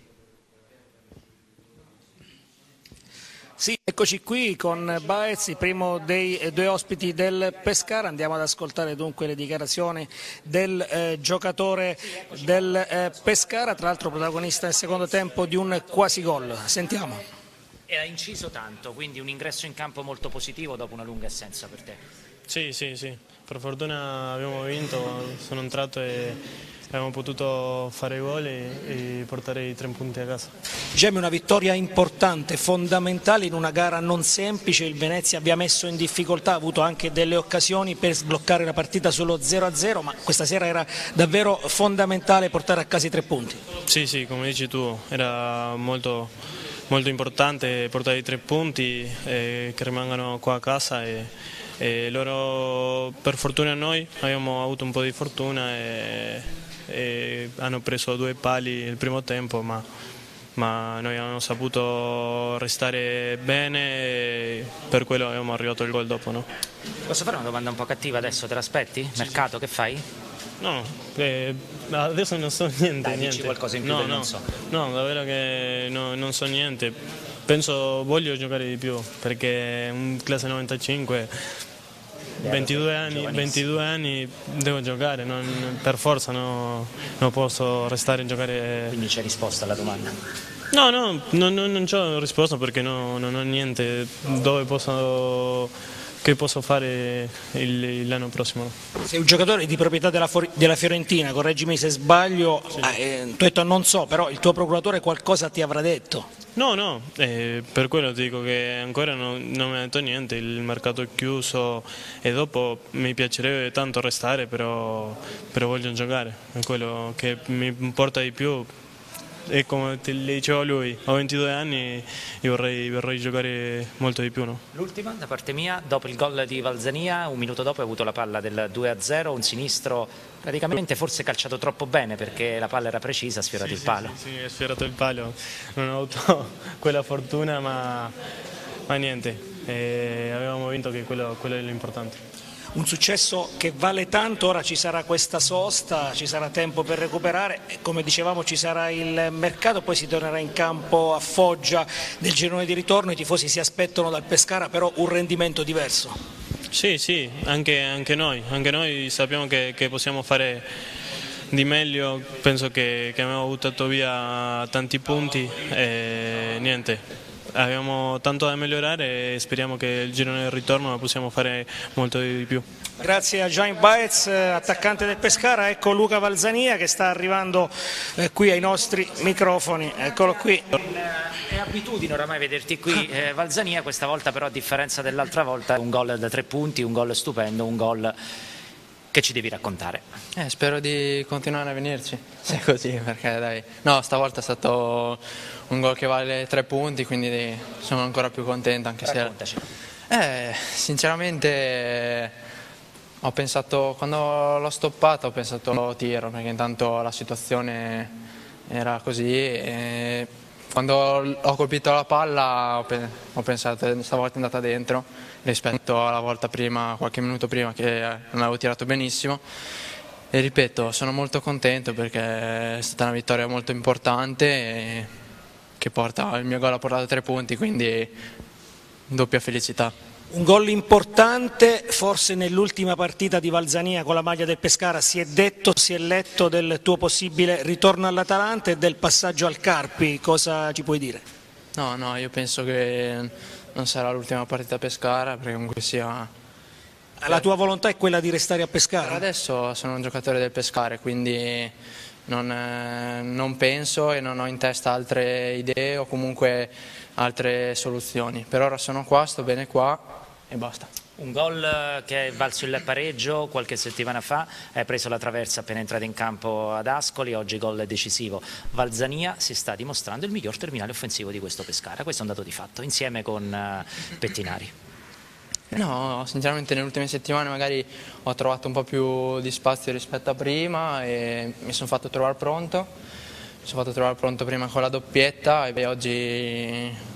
Sì, eccoci qui con Baez, il primo dei due ospiti del Pescara. Andiamo ad ascoltare dunque le dichiarazioni del giocatore del Pescara, tra l'altro protagonista nel secondo tempo di un quasi gol. Sentiamo. E ha inciso tanto, quindi un ingresso in campo molto positivo dopo una lunga assenza per te. Sì, per fortuna abbiamo vinto, sono entrato e abbiamo potuto fare gol e portare i 3 punti a casa. Gemmi, una vittoria importante, fondamentale in una gara non semplice. Il Venezia vi ha messo in difficoltà, ha avuto anche delle occasioni per sbloccare la partita sullo 0-0, ma questa sera era davvero fondamentale portare a casa i 3 punti. Sì, come dici tu, era molto importante portare i 3 punti che rimangano qua a casa e loro, per fortuna noi, abbiamo avuto un po' di fortuna e hanno preso 2 pali il primo tempo, ma noi abbiamo saputo restare bene e per quello abbiamo arrivato il gol dopo. No? Posso fare una domanda un po' cattiva adesso? Te l'aspetti? Mercato, che fai? No, adesso non so niente. Dai, dici qualcosa in più del non so. No, davvero che non so niente. Voglio giocare di più, perché un classe 95, 22 anni devo giocare, per forza non posso restare a giocare. Quindi c'è risposta alla domanda? No, non c'ho risposta perché non ho niente che posso fare l'anno prossimo. Sei un giocatore di proprietà della Fiorentina, correggimi se sbaglio, sì. Tu hai detto non so, però il tuo procuratore qualcosa ti avrà detto? No, per quello dico che ancora non mi ha detto niente, il mercato è chiuso e dopo mi piacerebbe tanto restare, però voglio giocare, è quello che mi importa di più. E come le dicevo a lui, ho 22 anni e vorrei giocare molto di più. No? L'ultima da parte mia, dopo il gol di Valzania, un minuto dopo hai avuto la palla del 2-0, un sinistro praticamente forse calciato troppo bene perché la palla era precisa, ha sfiorato il palo. Sì, ha sfiorato il palo, non ho avuto quella fortuna ma niente, avevamo vinto, che quello è l'importante. Un successo che vale tanto, ora ci sarà questa sosta, ci sarà tempo per recuperare, come dicevamo ci sarà il mercato, poi si tornerà in campo a Foggia nel girone di ritorno, i tifosi si aspettano dal Pescara però un rendimento diverso. Sì, anche noi sappiamo che possiamo fare di meglio, penso che abbiamo buttato via tanti punti e niente. Abbiamo tanto da migliorare e speriamo che il girone del ritorno lo possiamo fare molto di più. Grazie a Jaime Baez, attaccante del Pescara. Ecco Luca Valzania che sta arrivando qui ai nostri microfoni, eccolo qui. È abitudine oramai vederti qui, Valzania, questa volta però a differenza dell'altra volta un gol da 3 punti, un gol stupendo, un gol che ci devi raccontare. Spero di continuare a venirci, se è così, perché dai, no, stavolta è stato un gol che vale 3 punti, quindi sono ancora più contento. Anche Raccontaci. Sinceramente ho pensato, quando l'ho stoppato ho pensato lo tiro, perché intanto la situazione era così e quando ho colpito la palla ho pensato stavolta è andata dentro rispetto alla volta prima, qualche minuto prima, che non avevo tirato benissimo. E ripeto, sono molto contento perché è stata una vittoria molto importante che porta, il mio gol ha portato 3 punti, quindi doppia felicità. Un gol importante, forse nell'ultima partita di Valzania con la maglia del Pescara si è letto del tuo possibile ritorno all'Atalanta e del passaggio al Carpi, cosa ci puoi dire? No, io penso che non sarà l'ultima partita a Pescara, perché comunque sia... La tua volontà è quella di restare a Pescara? Adesso sono un giocatore del Pescara, quindi non penso e non ho in testa altre idee o comunque altre soluzioni. Per ora sono qua, sto bene qua e basta. Un gol che è valso il pareggio qualche settimana fa, hai preso la traversa appena entrato in campo ad Ascoli, oggi gol decisivo. Valzania si sta dimostrando il miglior terminale offensivo di questo Pescara, questo è un dato di fatto, insieme con Pettinari. No, sinceramente nelle ultime settimane magari ho trovato un po' più di spazio rispetto a prima e mi sono fatto trovare pronto. Mi sono fatto trovare pronto prima con la doppietta e oggi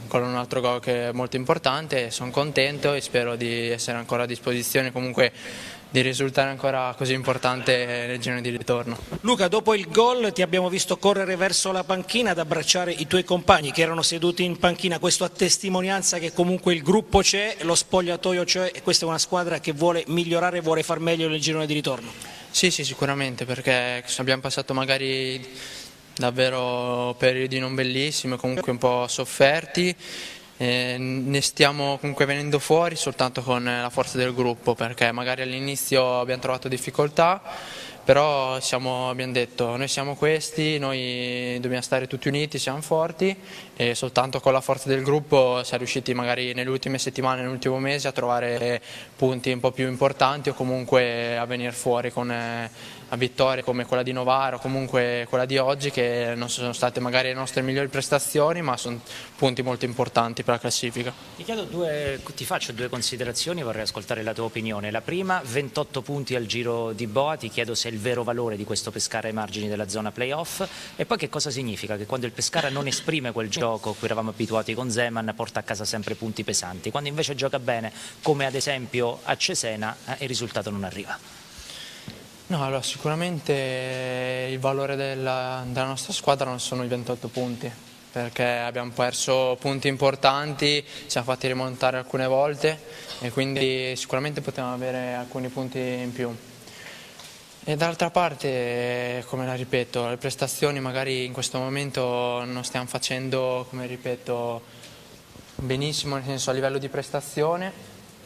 con un altro gol che è molto importante. Sono contento e spero di essere ancora a disposizione, comunque di risultare ancora così importante nel girone di ritorno. Luca, dopo il gol ti abbiamo visto correre verso la panchina ad abbracciare i tuoi compagni che erano seduti in panchina, questo a testimonianza che comunque il gruppo c'è, lo spogliatoio c'è e questa è una squadra che vuole migliorare, vuole far meglio nel girone di ritorno. Sì, sicuramente, perché abbiamo passato magari davvero periodi non bellissimi, comunque un po' sofferti. Ne stiamo comunque venendo fuori soltanto con la forza del gruppo, perché magari all'inizio abbiamo trovato difficoltà, però abbiamo detto noi siamo questi, noi dobbiamo stare tutti uniti, siamo forti e soltanto con la forza del gruppo siamo riusciti magari nelle ultime settimane, nell'ultimo mese a trovare punti un po' più importanti o comunque a venire fuori con a vittorie come quella di Novara o comunque quella di oggi, che non sono state magari le nostre migliori prestazioni, ma sono punti molto importanti per la classifica. Ti faccio due considerazioni, vorrei ascoltare la tua opinione. La prima, 28 punti al giro di boa, ti chiedo se è il vero valore di questo Pescara ai margini della zona playoff, e poi che cosa significa che quando il Pescara non esprime quel gioco a cui eravamo abituati con Zeman porta a casa sempre punti pesanti, quando invece gioca bene come ad esempio a Cesena il risultato non arriva. No, allora sicuramente il valore della nostra squadra non sono i 28 punti, perché abbiamo perso punti importanti, ci siamo fatti rimontare alcune volte e quindi sicuramente potevamo avere alcuni punti in più. E dall'altra parte, come la ripeto, le prestazioni magari in questo momento non stiamo facendo, come ripeto, benissimo, nel senso a livello di prestazione.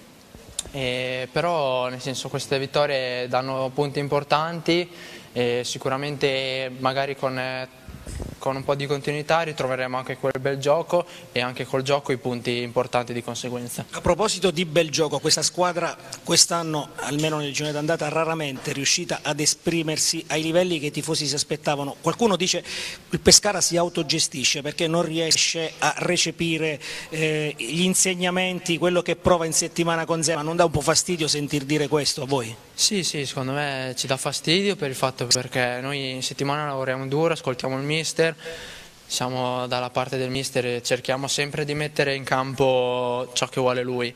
Però nel senso queste vittorie danno punti importanti e sicuramente magari con un po' di continuità ritroveremo anche quel bel gioco e anche col gioco i punti importanti di conseguenza. A proposito di bel gioco, questa squadra quest'anno, almeno nel girone d'andata, raramente è riuscita ad esprimersi ai livelli che i tifosi si aspettavano. Qualcuno dice che il Pescara si autogestisce perché non riesce a recepire gli insegnamenti, quello che prova in settimana con Zeman. Non dà un po' fastidio sentir dire questo a voi? Sì, secondo me ci dà fastidio per il fatto perché noi in settimana lavoriamo duro, ascoltiamo il mister, siamo dalla parte del mister e cerchiamo sempre di mettere in campo ciò che vuole lui.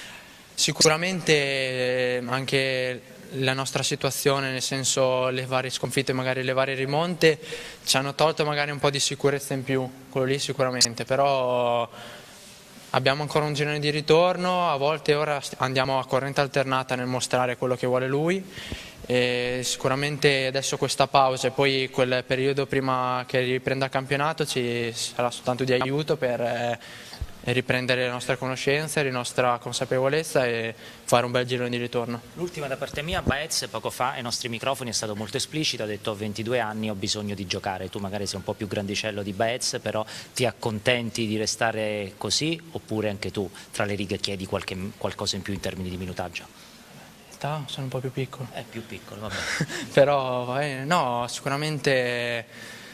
Sicuramente anche la nostra situazione, nel senso le varie sconfitte, magari le varie rimonte, ci hanno tolto magari un po' di sicurezza in più, quello lì sicuramente, però abbiamo ancora un girone di ritorno, a volte ora andiamo a corrente alternata nel mostrare quello che vuole lui e sicuramente adesso questa pausa e poi quel periodo prima che riprenda il campionato ci sarà soltanto di aiuto per riprendere le nostre conoscenze, la nostra consapevolezza e fare un bel girone di ritorno. L'ultima da parte mia, Baez poco fa ai nostri microfoni è stato molto esplicito, ha detto ho 22 anni, ho bisogno di giocare. Tu magari sei un po' più grandicello di Baez, però ti accontenti di restare così oppure anche tu tra le righe chiedi qualcosa in più in termini di minutaggio? Sono un po' più piccolo. È più piccolo, vabbè. Però no, sicuramente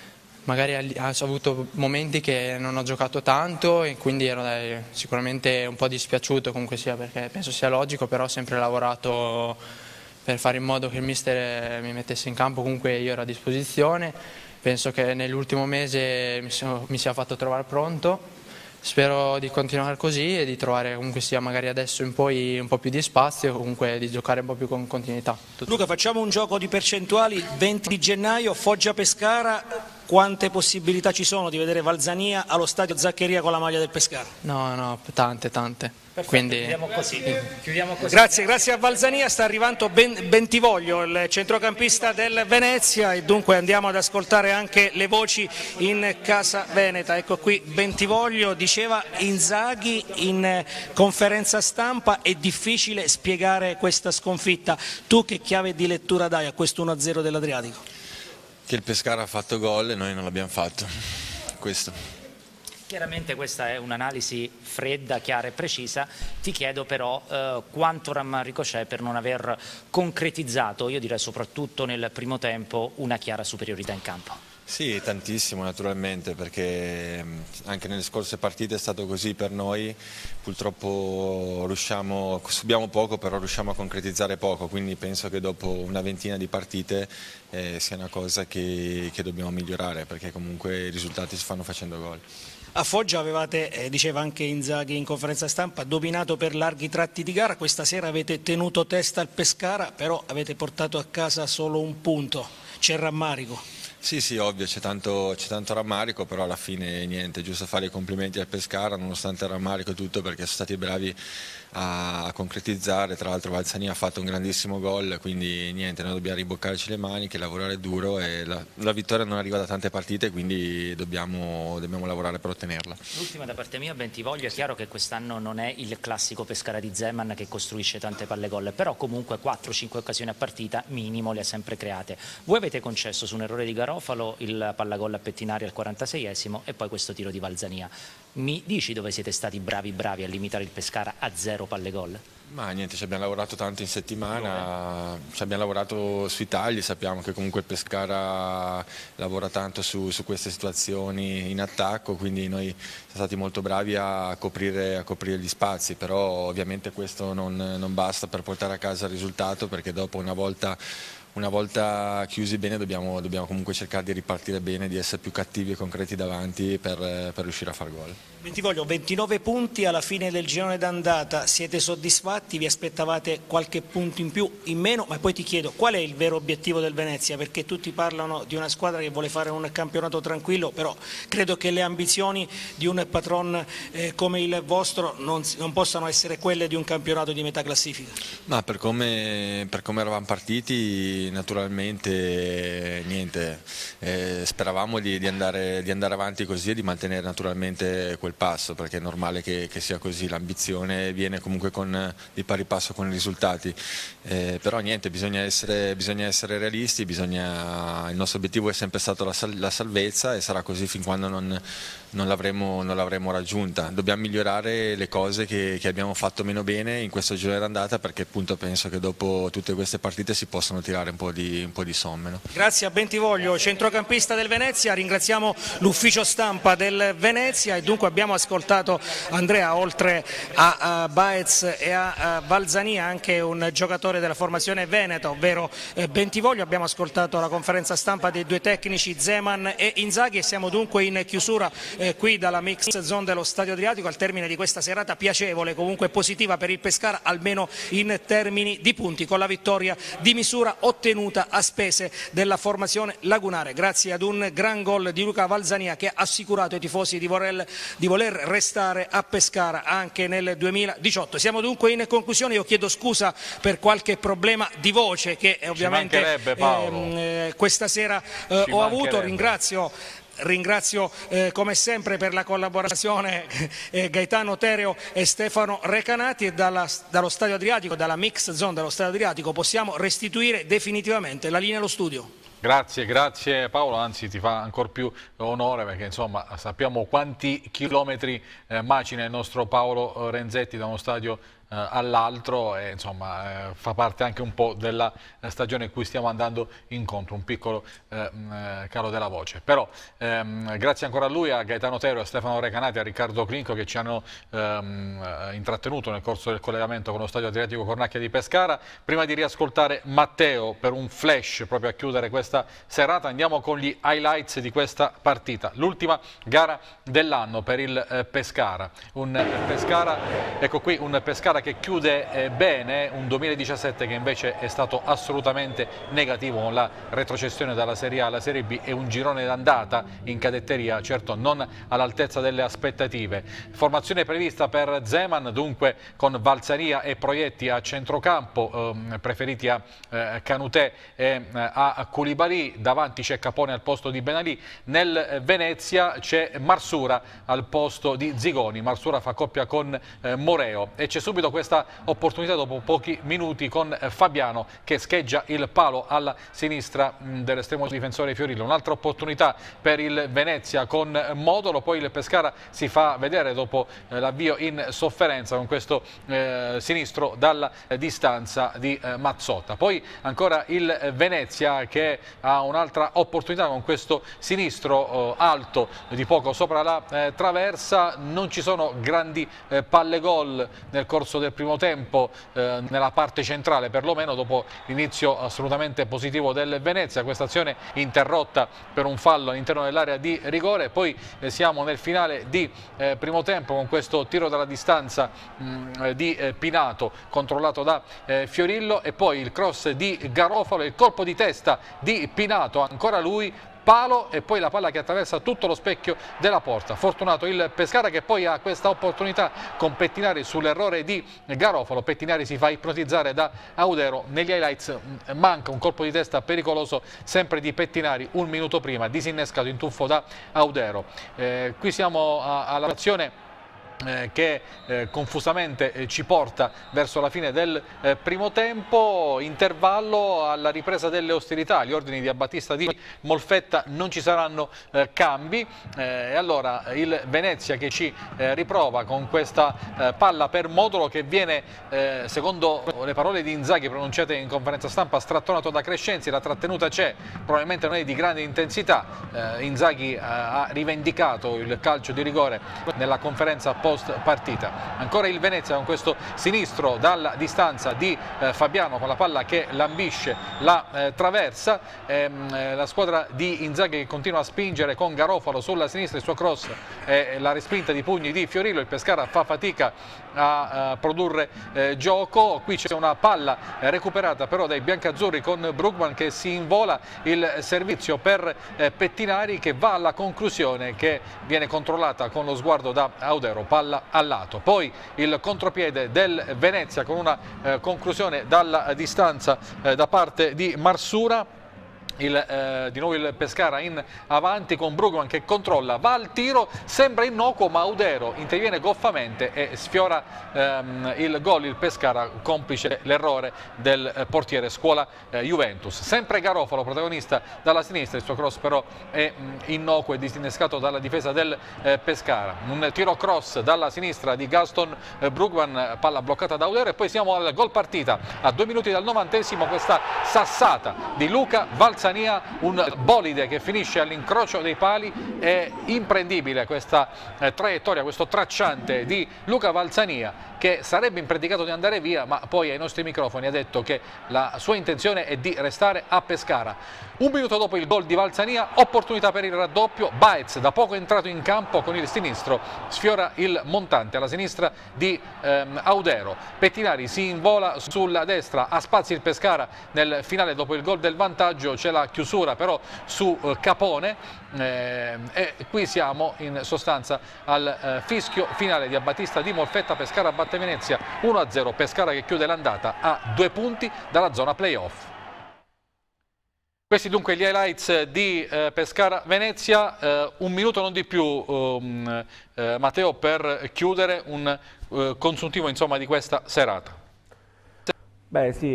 magari ho avuto momenti che non ho giocato tanto e quindi ero sicuramente un po' dispiaciuto comunque sia, perché penso sia logico, però ho sempre lavorato per fare in modo che il mister mi mettesse in campo, comunque io ero a disposizione, penso che nell'ultimo mese mi sia fatto trovare pronto. Spero di continuare così e di trovare comunque sia magari adesso in poi un po' più di spazio e comunque di giocare un po' più con continuità. Luca, facciamo un gioco di percentuali, 20 gennaio, Foggia Pescara, quante possibilità ci sono di vedere Valzania allo stadio Zaccheria con la maglia del Pescara? No, tante. Perfetto, quindi chiudiamo così. Grazie a Valzania, sta arrivando Bentivoglio, il centrocampista del Venezia, e dunque andiamo ad ascoltare anche le voci in casa veneta. Ecco qui Bentivoglio, diceva Inzaghi in conferenza stampa, è difficile spiegare questa sconfitta. Tu che chiave di lettura dai a questo 1-0 dell'Adriatico? Che il Pescara ha fatto gol e noi non l'abbiamo fatto, questo. Chiaramente questa è un'analisi fredda, chiara e precisa, ti chiedo però quanto rammarico c'è per non aver concretizzato, io direi soprattutto nel primo tempo, una chiara superiorità in campo. Sì, tantissimo naturalmente, perché anche nelle scorse partite è stato così per noi, purtroppo subiamo poco però riusciamo a concretizzare poco, quindi penso che dopo una ventina di partite sia una cosa che dobbiamo migliorare, perché comunque i risultati si fanno facendo gol. A Foggia avevate, diceva anche Inzaghi in conferenza stampa, dominato per larghi tratti di gara. Questa sera avete tenuto testa al Pescara, però avete portato a casa solo un punto. C'è rammarico? Sì, ovvio, c'è tanto rammarico, però alla fine niente, giusto fare i complimenti al Pescara, nonostante il rammarico e tutto, perché sono stati bravi a concretizzare. Tra l'altro Valzania ha fatto un grandissimo gol, quindi niente, noi dobbiamo riboccarci le maniche, lavorare duro, e la vittoria non arriva da tante partite, quindi dobbiamo lavorare per ottenerla. L'ultima da parte mia, Bentivoglio, è chiaro che quest'anno non è il classico Pescara di Zeman che costruisce tante palle gol, però comunque 4-5 occasioni a partita minimo le ha sempre create. Voi avete concesso su un errore di Garofalo il pallagol a Pettinari al 46esimo e poi questo tiro di Valzania. Mi dici dove siete stati bravi a limitare il Pescara a 0 palle gol? Ma niente, ci abbiamo lavorato tanto in settimana, ci abbiamo lavorato sui tagli, sappiamo che comunque il Pescara lavora tanto su queste situazioni in attacco, quindi noi siamo stati molto bravi a coprire gli spazi, però ovviamente questo non basta per portare a casa il risultato, perché dopo una volta chiusi bene dobbiamo comunque cercare di ripartire bene, di essere più cattivi e concreti davanti per riuscire a far gol. Bentivoglio, 29 punti alla fine del girone d'andata, siete soddisfatti? Vi aspettavate qualche punto in più, in meno? Ma poi ti chiedo, qual è il vero obiettivo del Venezia? Perché tutti parlano di una squadra che vuole fare un campionato tranquillo, però credo che le ambizioni di un patron come il vostro non possano essere quelle di un campionato di metà classifica. Ma per come eravamo partiti, naturalmente niente, speravamo di andare avanti così e di mantenere naturalmente quel passo, perché è normale che sia così, l'ambizione viene comunque di pari passo con i risultati, però niente, bisogna essere realisti, il nostro obiettivo è sempre stato la salvezza e sarà così fin quando non l'avremo raggiunta. Dobbiamo migliorare le cose che abbiamo fatto meno bene in questo girone d'andata, perché appunto penso che dopo tutte queste partite si possano tirare un po' di somme. No? Grazie a Bentivoglio, centrocampista del Venezia. Ringraziamo l'ufficio stampa del Venezia e dunque abbiamo ascoltato, Andrea, oltre a Baez e a Valzania, anche un giocatore della formazione veneta, ovvero Bentivoglio. Abbiamo ascoltato la conferenza stampa dei due tecnici Zeman e Inzaghi e siamo dunque in chiusura qui dalla mix zone dello Stadio Adriatico al termine di questa serata piacevole, comunque positiva per il Pescara, almeno in termini di punti, con la vittoria di misura ottenuta a spese della formazione lagunare, grazie ad un gran gol di Luca Valzania che ha assicurato ai tifosi di voler restare a Pescara anche nel 2018. Siamo dunque in conclusione, io chiedo scusa per qualche problema di voce che ovviamente questa sera ho avuto. Ringrazio come sempre per la collaborazione Gaetano Tereo e Stefano Recanati, e dallo Stadio Adriatico, dalla mix zone dello Stadio Adriatico possiamo restituire definitivamente la linea allo studio. Grazie Paolo, anzi ti fa ancora più onore, perché insomma sappiamo quanti chilometri macina il nostro Paolo Renzetti da uno stadio all'altro, e insomma fa parte anche un po' della stagione in cui stiamo andando incontro, un piccolo calo della voce, però grazie ancora a lui, a Gaetano Tero, a Stefano Recanati, a Riccardo Crinco che ci hanno intrattenuto nel corso del collegamento con lo Stadio Adriatico Cornacchia di Pescara. Prima di riascoltare Matteo per un flash proprio a chiudere questa serata, andiamo con gli highlights di questa partita, l'ultima gara dell'anno per il Pescara, un Pescara che chiude bene un 2017 che invece è stato assolutamente negativo, con la retrocessione dalla Serie A alla Serie B e un girone d'andata in cadetteria certo non all'altezza delle aspettative. Formazione prevista per Zeman dunque con Valzania e Proietti a centrocampo, preferiti a Canutè e a Koulibaly, davanti c'è Capone al posto di Benalì, nel Venezia c'è Marsura al posto di Zigoni, Marsura fa coppia con Moreo e c'è subito questa opportunità dopo pochi minuti con Fabiano che scheggia il palo alla sinistra dell'estremo difensore Fiorillo. Un'altra opportunità per il Venezia con Modolo, poi il Pescara si fa vedere dopo l'avvio in sofferenza con questo sinistro dalla distanza di Mazzotta. Poi ancora il Venezia che ha un'altra opportunità con questo sinistro alto di poco sopra la traversa. Non ci sono grandi palle gol nel corso del primo tempo nella parte centrale perlomeno, dopo l'inizio assolutamente positivo del Venezia, questa azione interrotta per un fallo all'interno dell'area di rigore. Poi siamo nel finale di primo tempo con questo tiro dalla distanza di Pinato controllato da Fiorillo, e poi il cross di Garofalo, il colpo di testa di Pinato, ancora lui, palo, e poi la palla che attraversa tutto lo specchio della porta. Fortunato il Pescara, che poi ha questa opportunità con Pettinari sull'errore di Garofalo. Pettinari si fa ipnotizzare da Audero, negli highlights manca un colpo di testa pericoloso sempre di Pettinari un minuto prima, disinnescato in tuffo da Audero. Qui siamo all'azione che confusamente ci porta verso la fine del primo tempo, intervallo alla ripresa delle ostilità. Gli ordini di Battista di Molfetta: non ci saranno cambi, e allora il Venezia che ci riprova con questa palla per Modolo, che viene, secondo le parole di Inzaghi pronunciate in conferenza stampa, strattonato da Crescenzi. La trattenuta c'è, probabilmente non è di grande intensità. Inzaghi ha rivendicato il calcio di rigore nella conferenza post partita. Ancora il Venezia con questo sinistro dalla distanza di Fabiano, con la palla che lambisce la traversa. La squadra di Inzaghi che continua a spingere con Garofalo sulla sinistra, il suo cross e la respinta di pugni di Fiorillo. Il Pescara fa fatica a produrre gioco. Qui c'è una palla recuperata però dai biancazzurri con Brugman che si invola, il servizio per Pettinari che va alla conclusione, che viene controllata con lo sguardo da Audero, palla al lato. Poi il contropiede del Venezia con una conclusione dalla distanza da parte di Marsura. Di nuovo il Pescara in avanti con Brugman che controlla, va al tiro, sembra innocuo ma Audero interviene goffamente e sfiora il gol. Il Pescara, complice l'errore del portiere scuola Juventus. Sempre Garofalo protagonista dalla sinistra, il suo cross però è innocuo e disinnescato dalla difesa del Pescara. Un tiro cross dalla sinistra di Gaston Brugman, palla bloccata da Audero, e poi siamo al gol partita a 2 minuti dal 90esimo. Questa sassata di Luca Valzania, un bolide che finisce all'incrocio dei pali. È imprendibile questa traiettoria, questo tracciante di Luca Valzania, che sarebbe impredicato di andare via, ma poi ai nostri microfoni ha detto che la sua intenzione è di restare a Pescara. Un minuto dopo il gol di Valzania, opportunità per il raddoppio. Baez, da poco entrato in campo con il sinistro, sfiora il montante alla sinistra di Audero. Pettinari si invola sulla destra, ha spazi il Pescara nel finale dopo il gol del vantaggio. C'è la chiusura però su Capone, e qui siamo in sostanza al fischio finale di Battista di Molfetta. Pescara batte Venezia 1-0, Pescara che chiude l'andata a 2 punti dalla zona playoff. Questi dunque gli highlights di Pescara-Venezia, un minuto non di più Matteo per chiudere un consuntivo insomma di questa serata. Beh sì,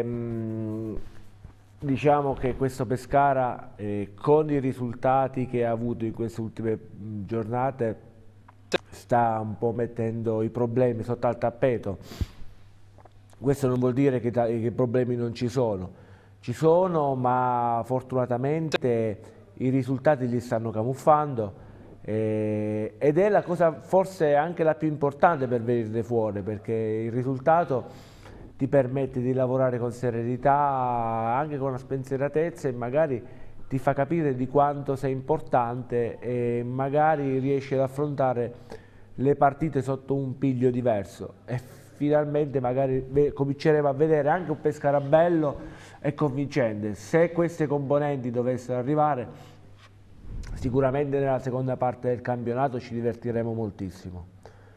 diciamo che questo Pescara con i risultati che ha avuto in queste ultime giornate sta un po' mettendo i problemi sotto al tappeto. Questo non vuol dire che i problemi non ci sono. Ci sono, ma fortunatamente i risultati li stanno camuffando ed è la cosa forse anche la più importante per venirne fuori, perché il risultato ti permette di lavorare con serenità, anche con una spensieratezza, e magari ti fa capire di quanto sei importante e magari riesci ad affrontare le partite sotto un piglio diverso. E finalmente magari cominceremo a vedere anche un Pescara bello e convincente. Se queste componenti dovessero arrivare, sicuramente nella seconda parte del campionato ci divertiremo moltissimo.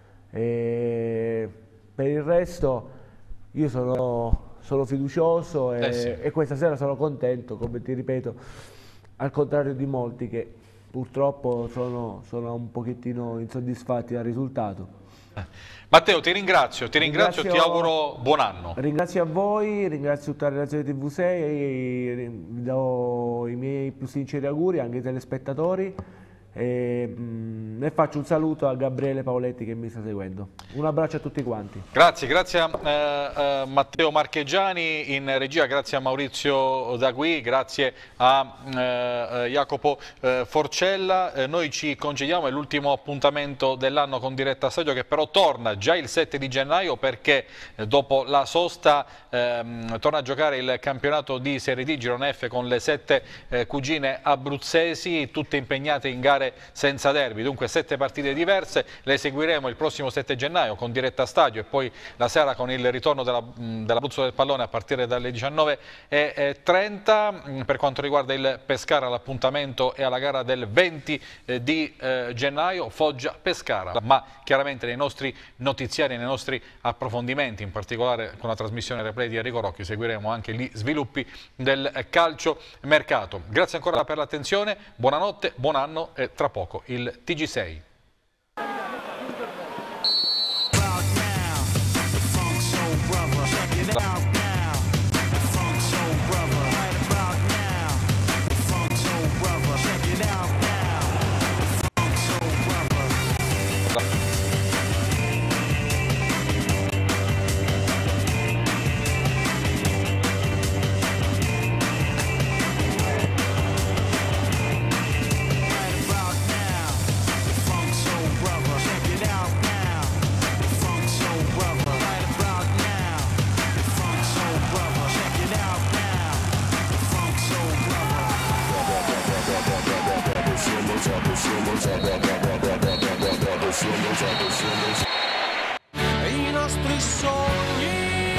E per il resto io sono fiducioso e questa sera sono contento, come ti ripeto, al contrario di molti che purtroppo sono un pochettino insoddisfatti dal risultato. Matteo, ti ringrazio, ti auguro buon anno. Ringrazio a voi, ringrazio tutta la redazione TV6, vi do i miei più sinceri auguri anche ai telespettatori E faccio un saluto a Gabriele Paoletti che mi sta seguendo. Un abbraccio a tutti quanti. Grazie a Matteo Marchegiani in regia, grazie a Maurizio Dagui, grazie a Jacopo Forcella. Noi ci congediamo, è l'ultimo appuntamento dell'anno con Diretta Stadio, che però torna già il 7 di gennaio perché dopo la sosta torna a giocare il campionato di Serie D Girone F con le 7 cugine abruzzesi, tutte impegnate in gare senza derby, dunque 7 partite diverse. Le seguiremo il prossimo 7 gennaio con Diretta Stadio e poi la sera con il ritorno dell'Abruzzo del Pallone a partire dalle 19:30. Per quanto riguarda il Pescara, l'appuntamento è alla gara del 20 di gennaio, Foggia-Pescara, ma chiaramente nei nostri notiziari, nei nostri approfondimenti, in particolare con la trasmissione replay di Enrico Rocchi, seguiremo anche gli sviluppi del calcio mercato. Grazie ancora per l'attenzione, buonanotte, buon anno e tra poco il TG6. I nostri sogni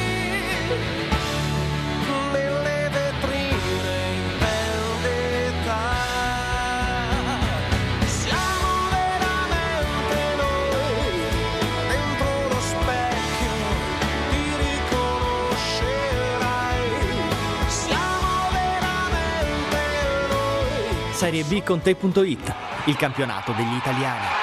nelle vetrine in vendetta, siamo veramente noi dentro lo specchio, ti riconoscerai, siamo veramente noi. Serie B con te.it, il campionato degli italiani.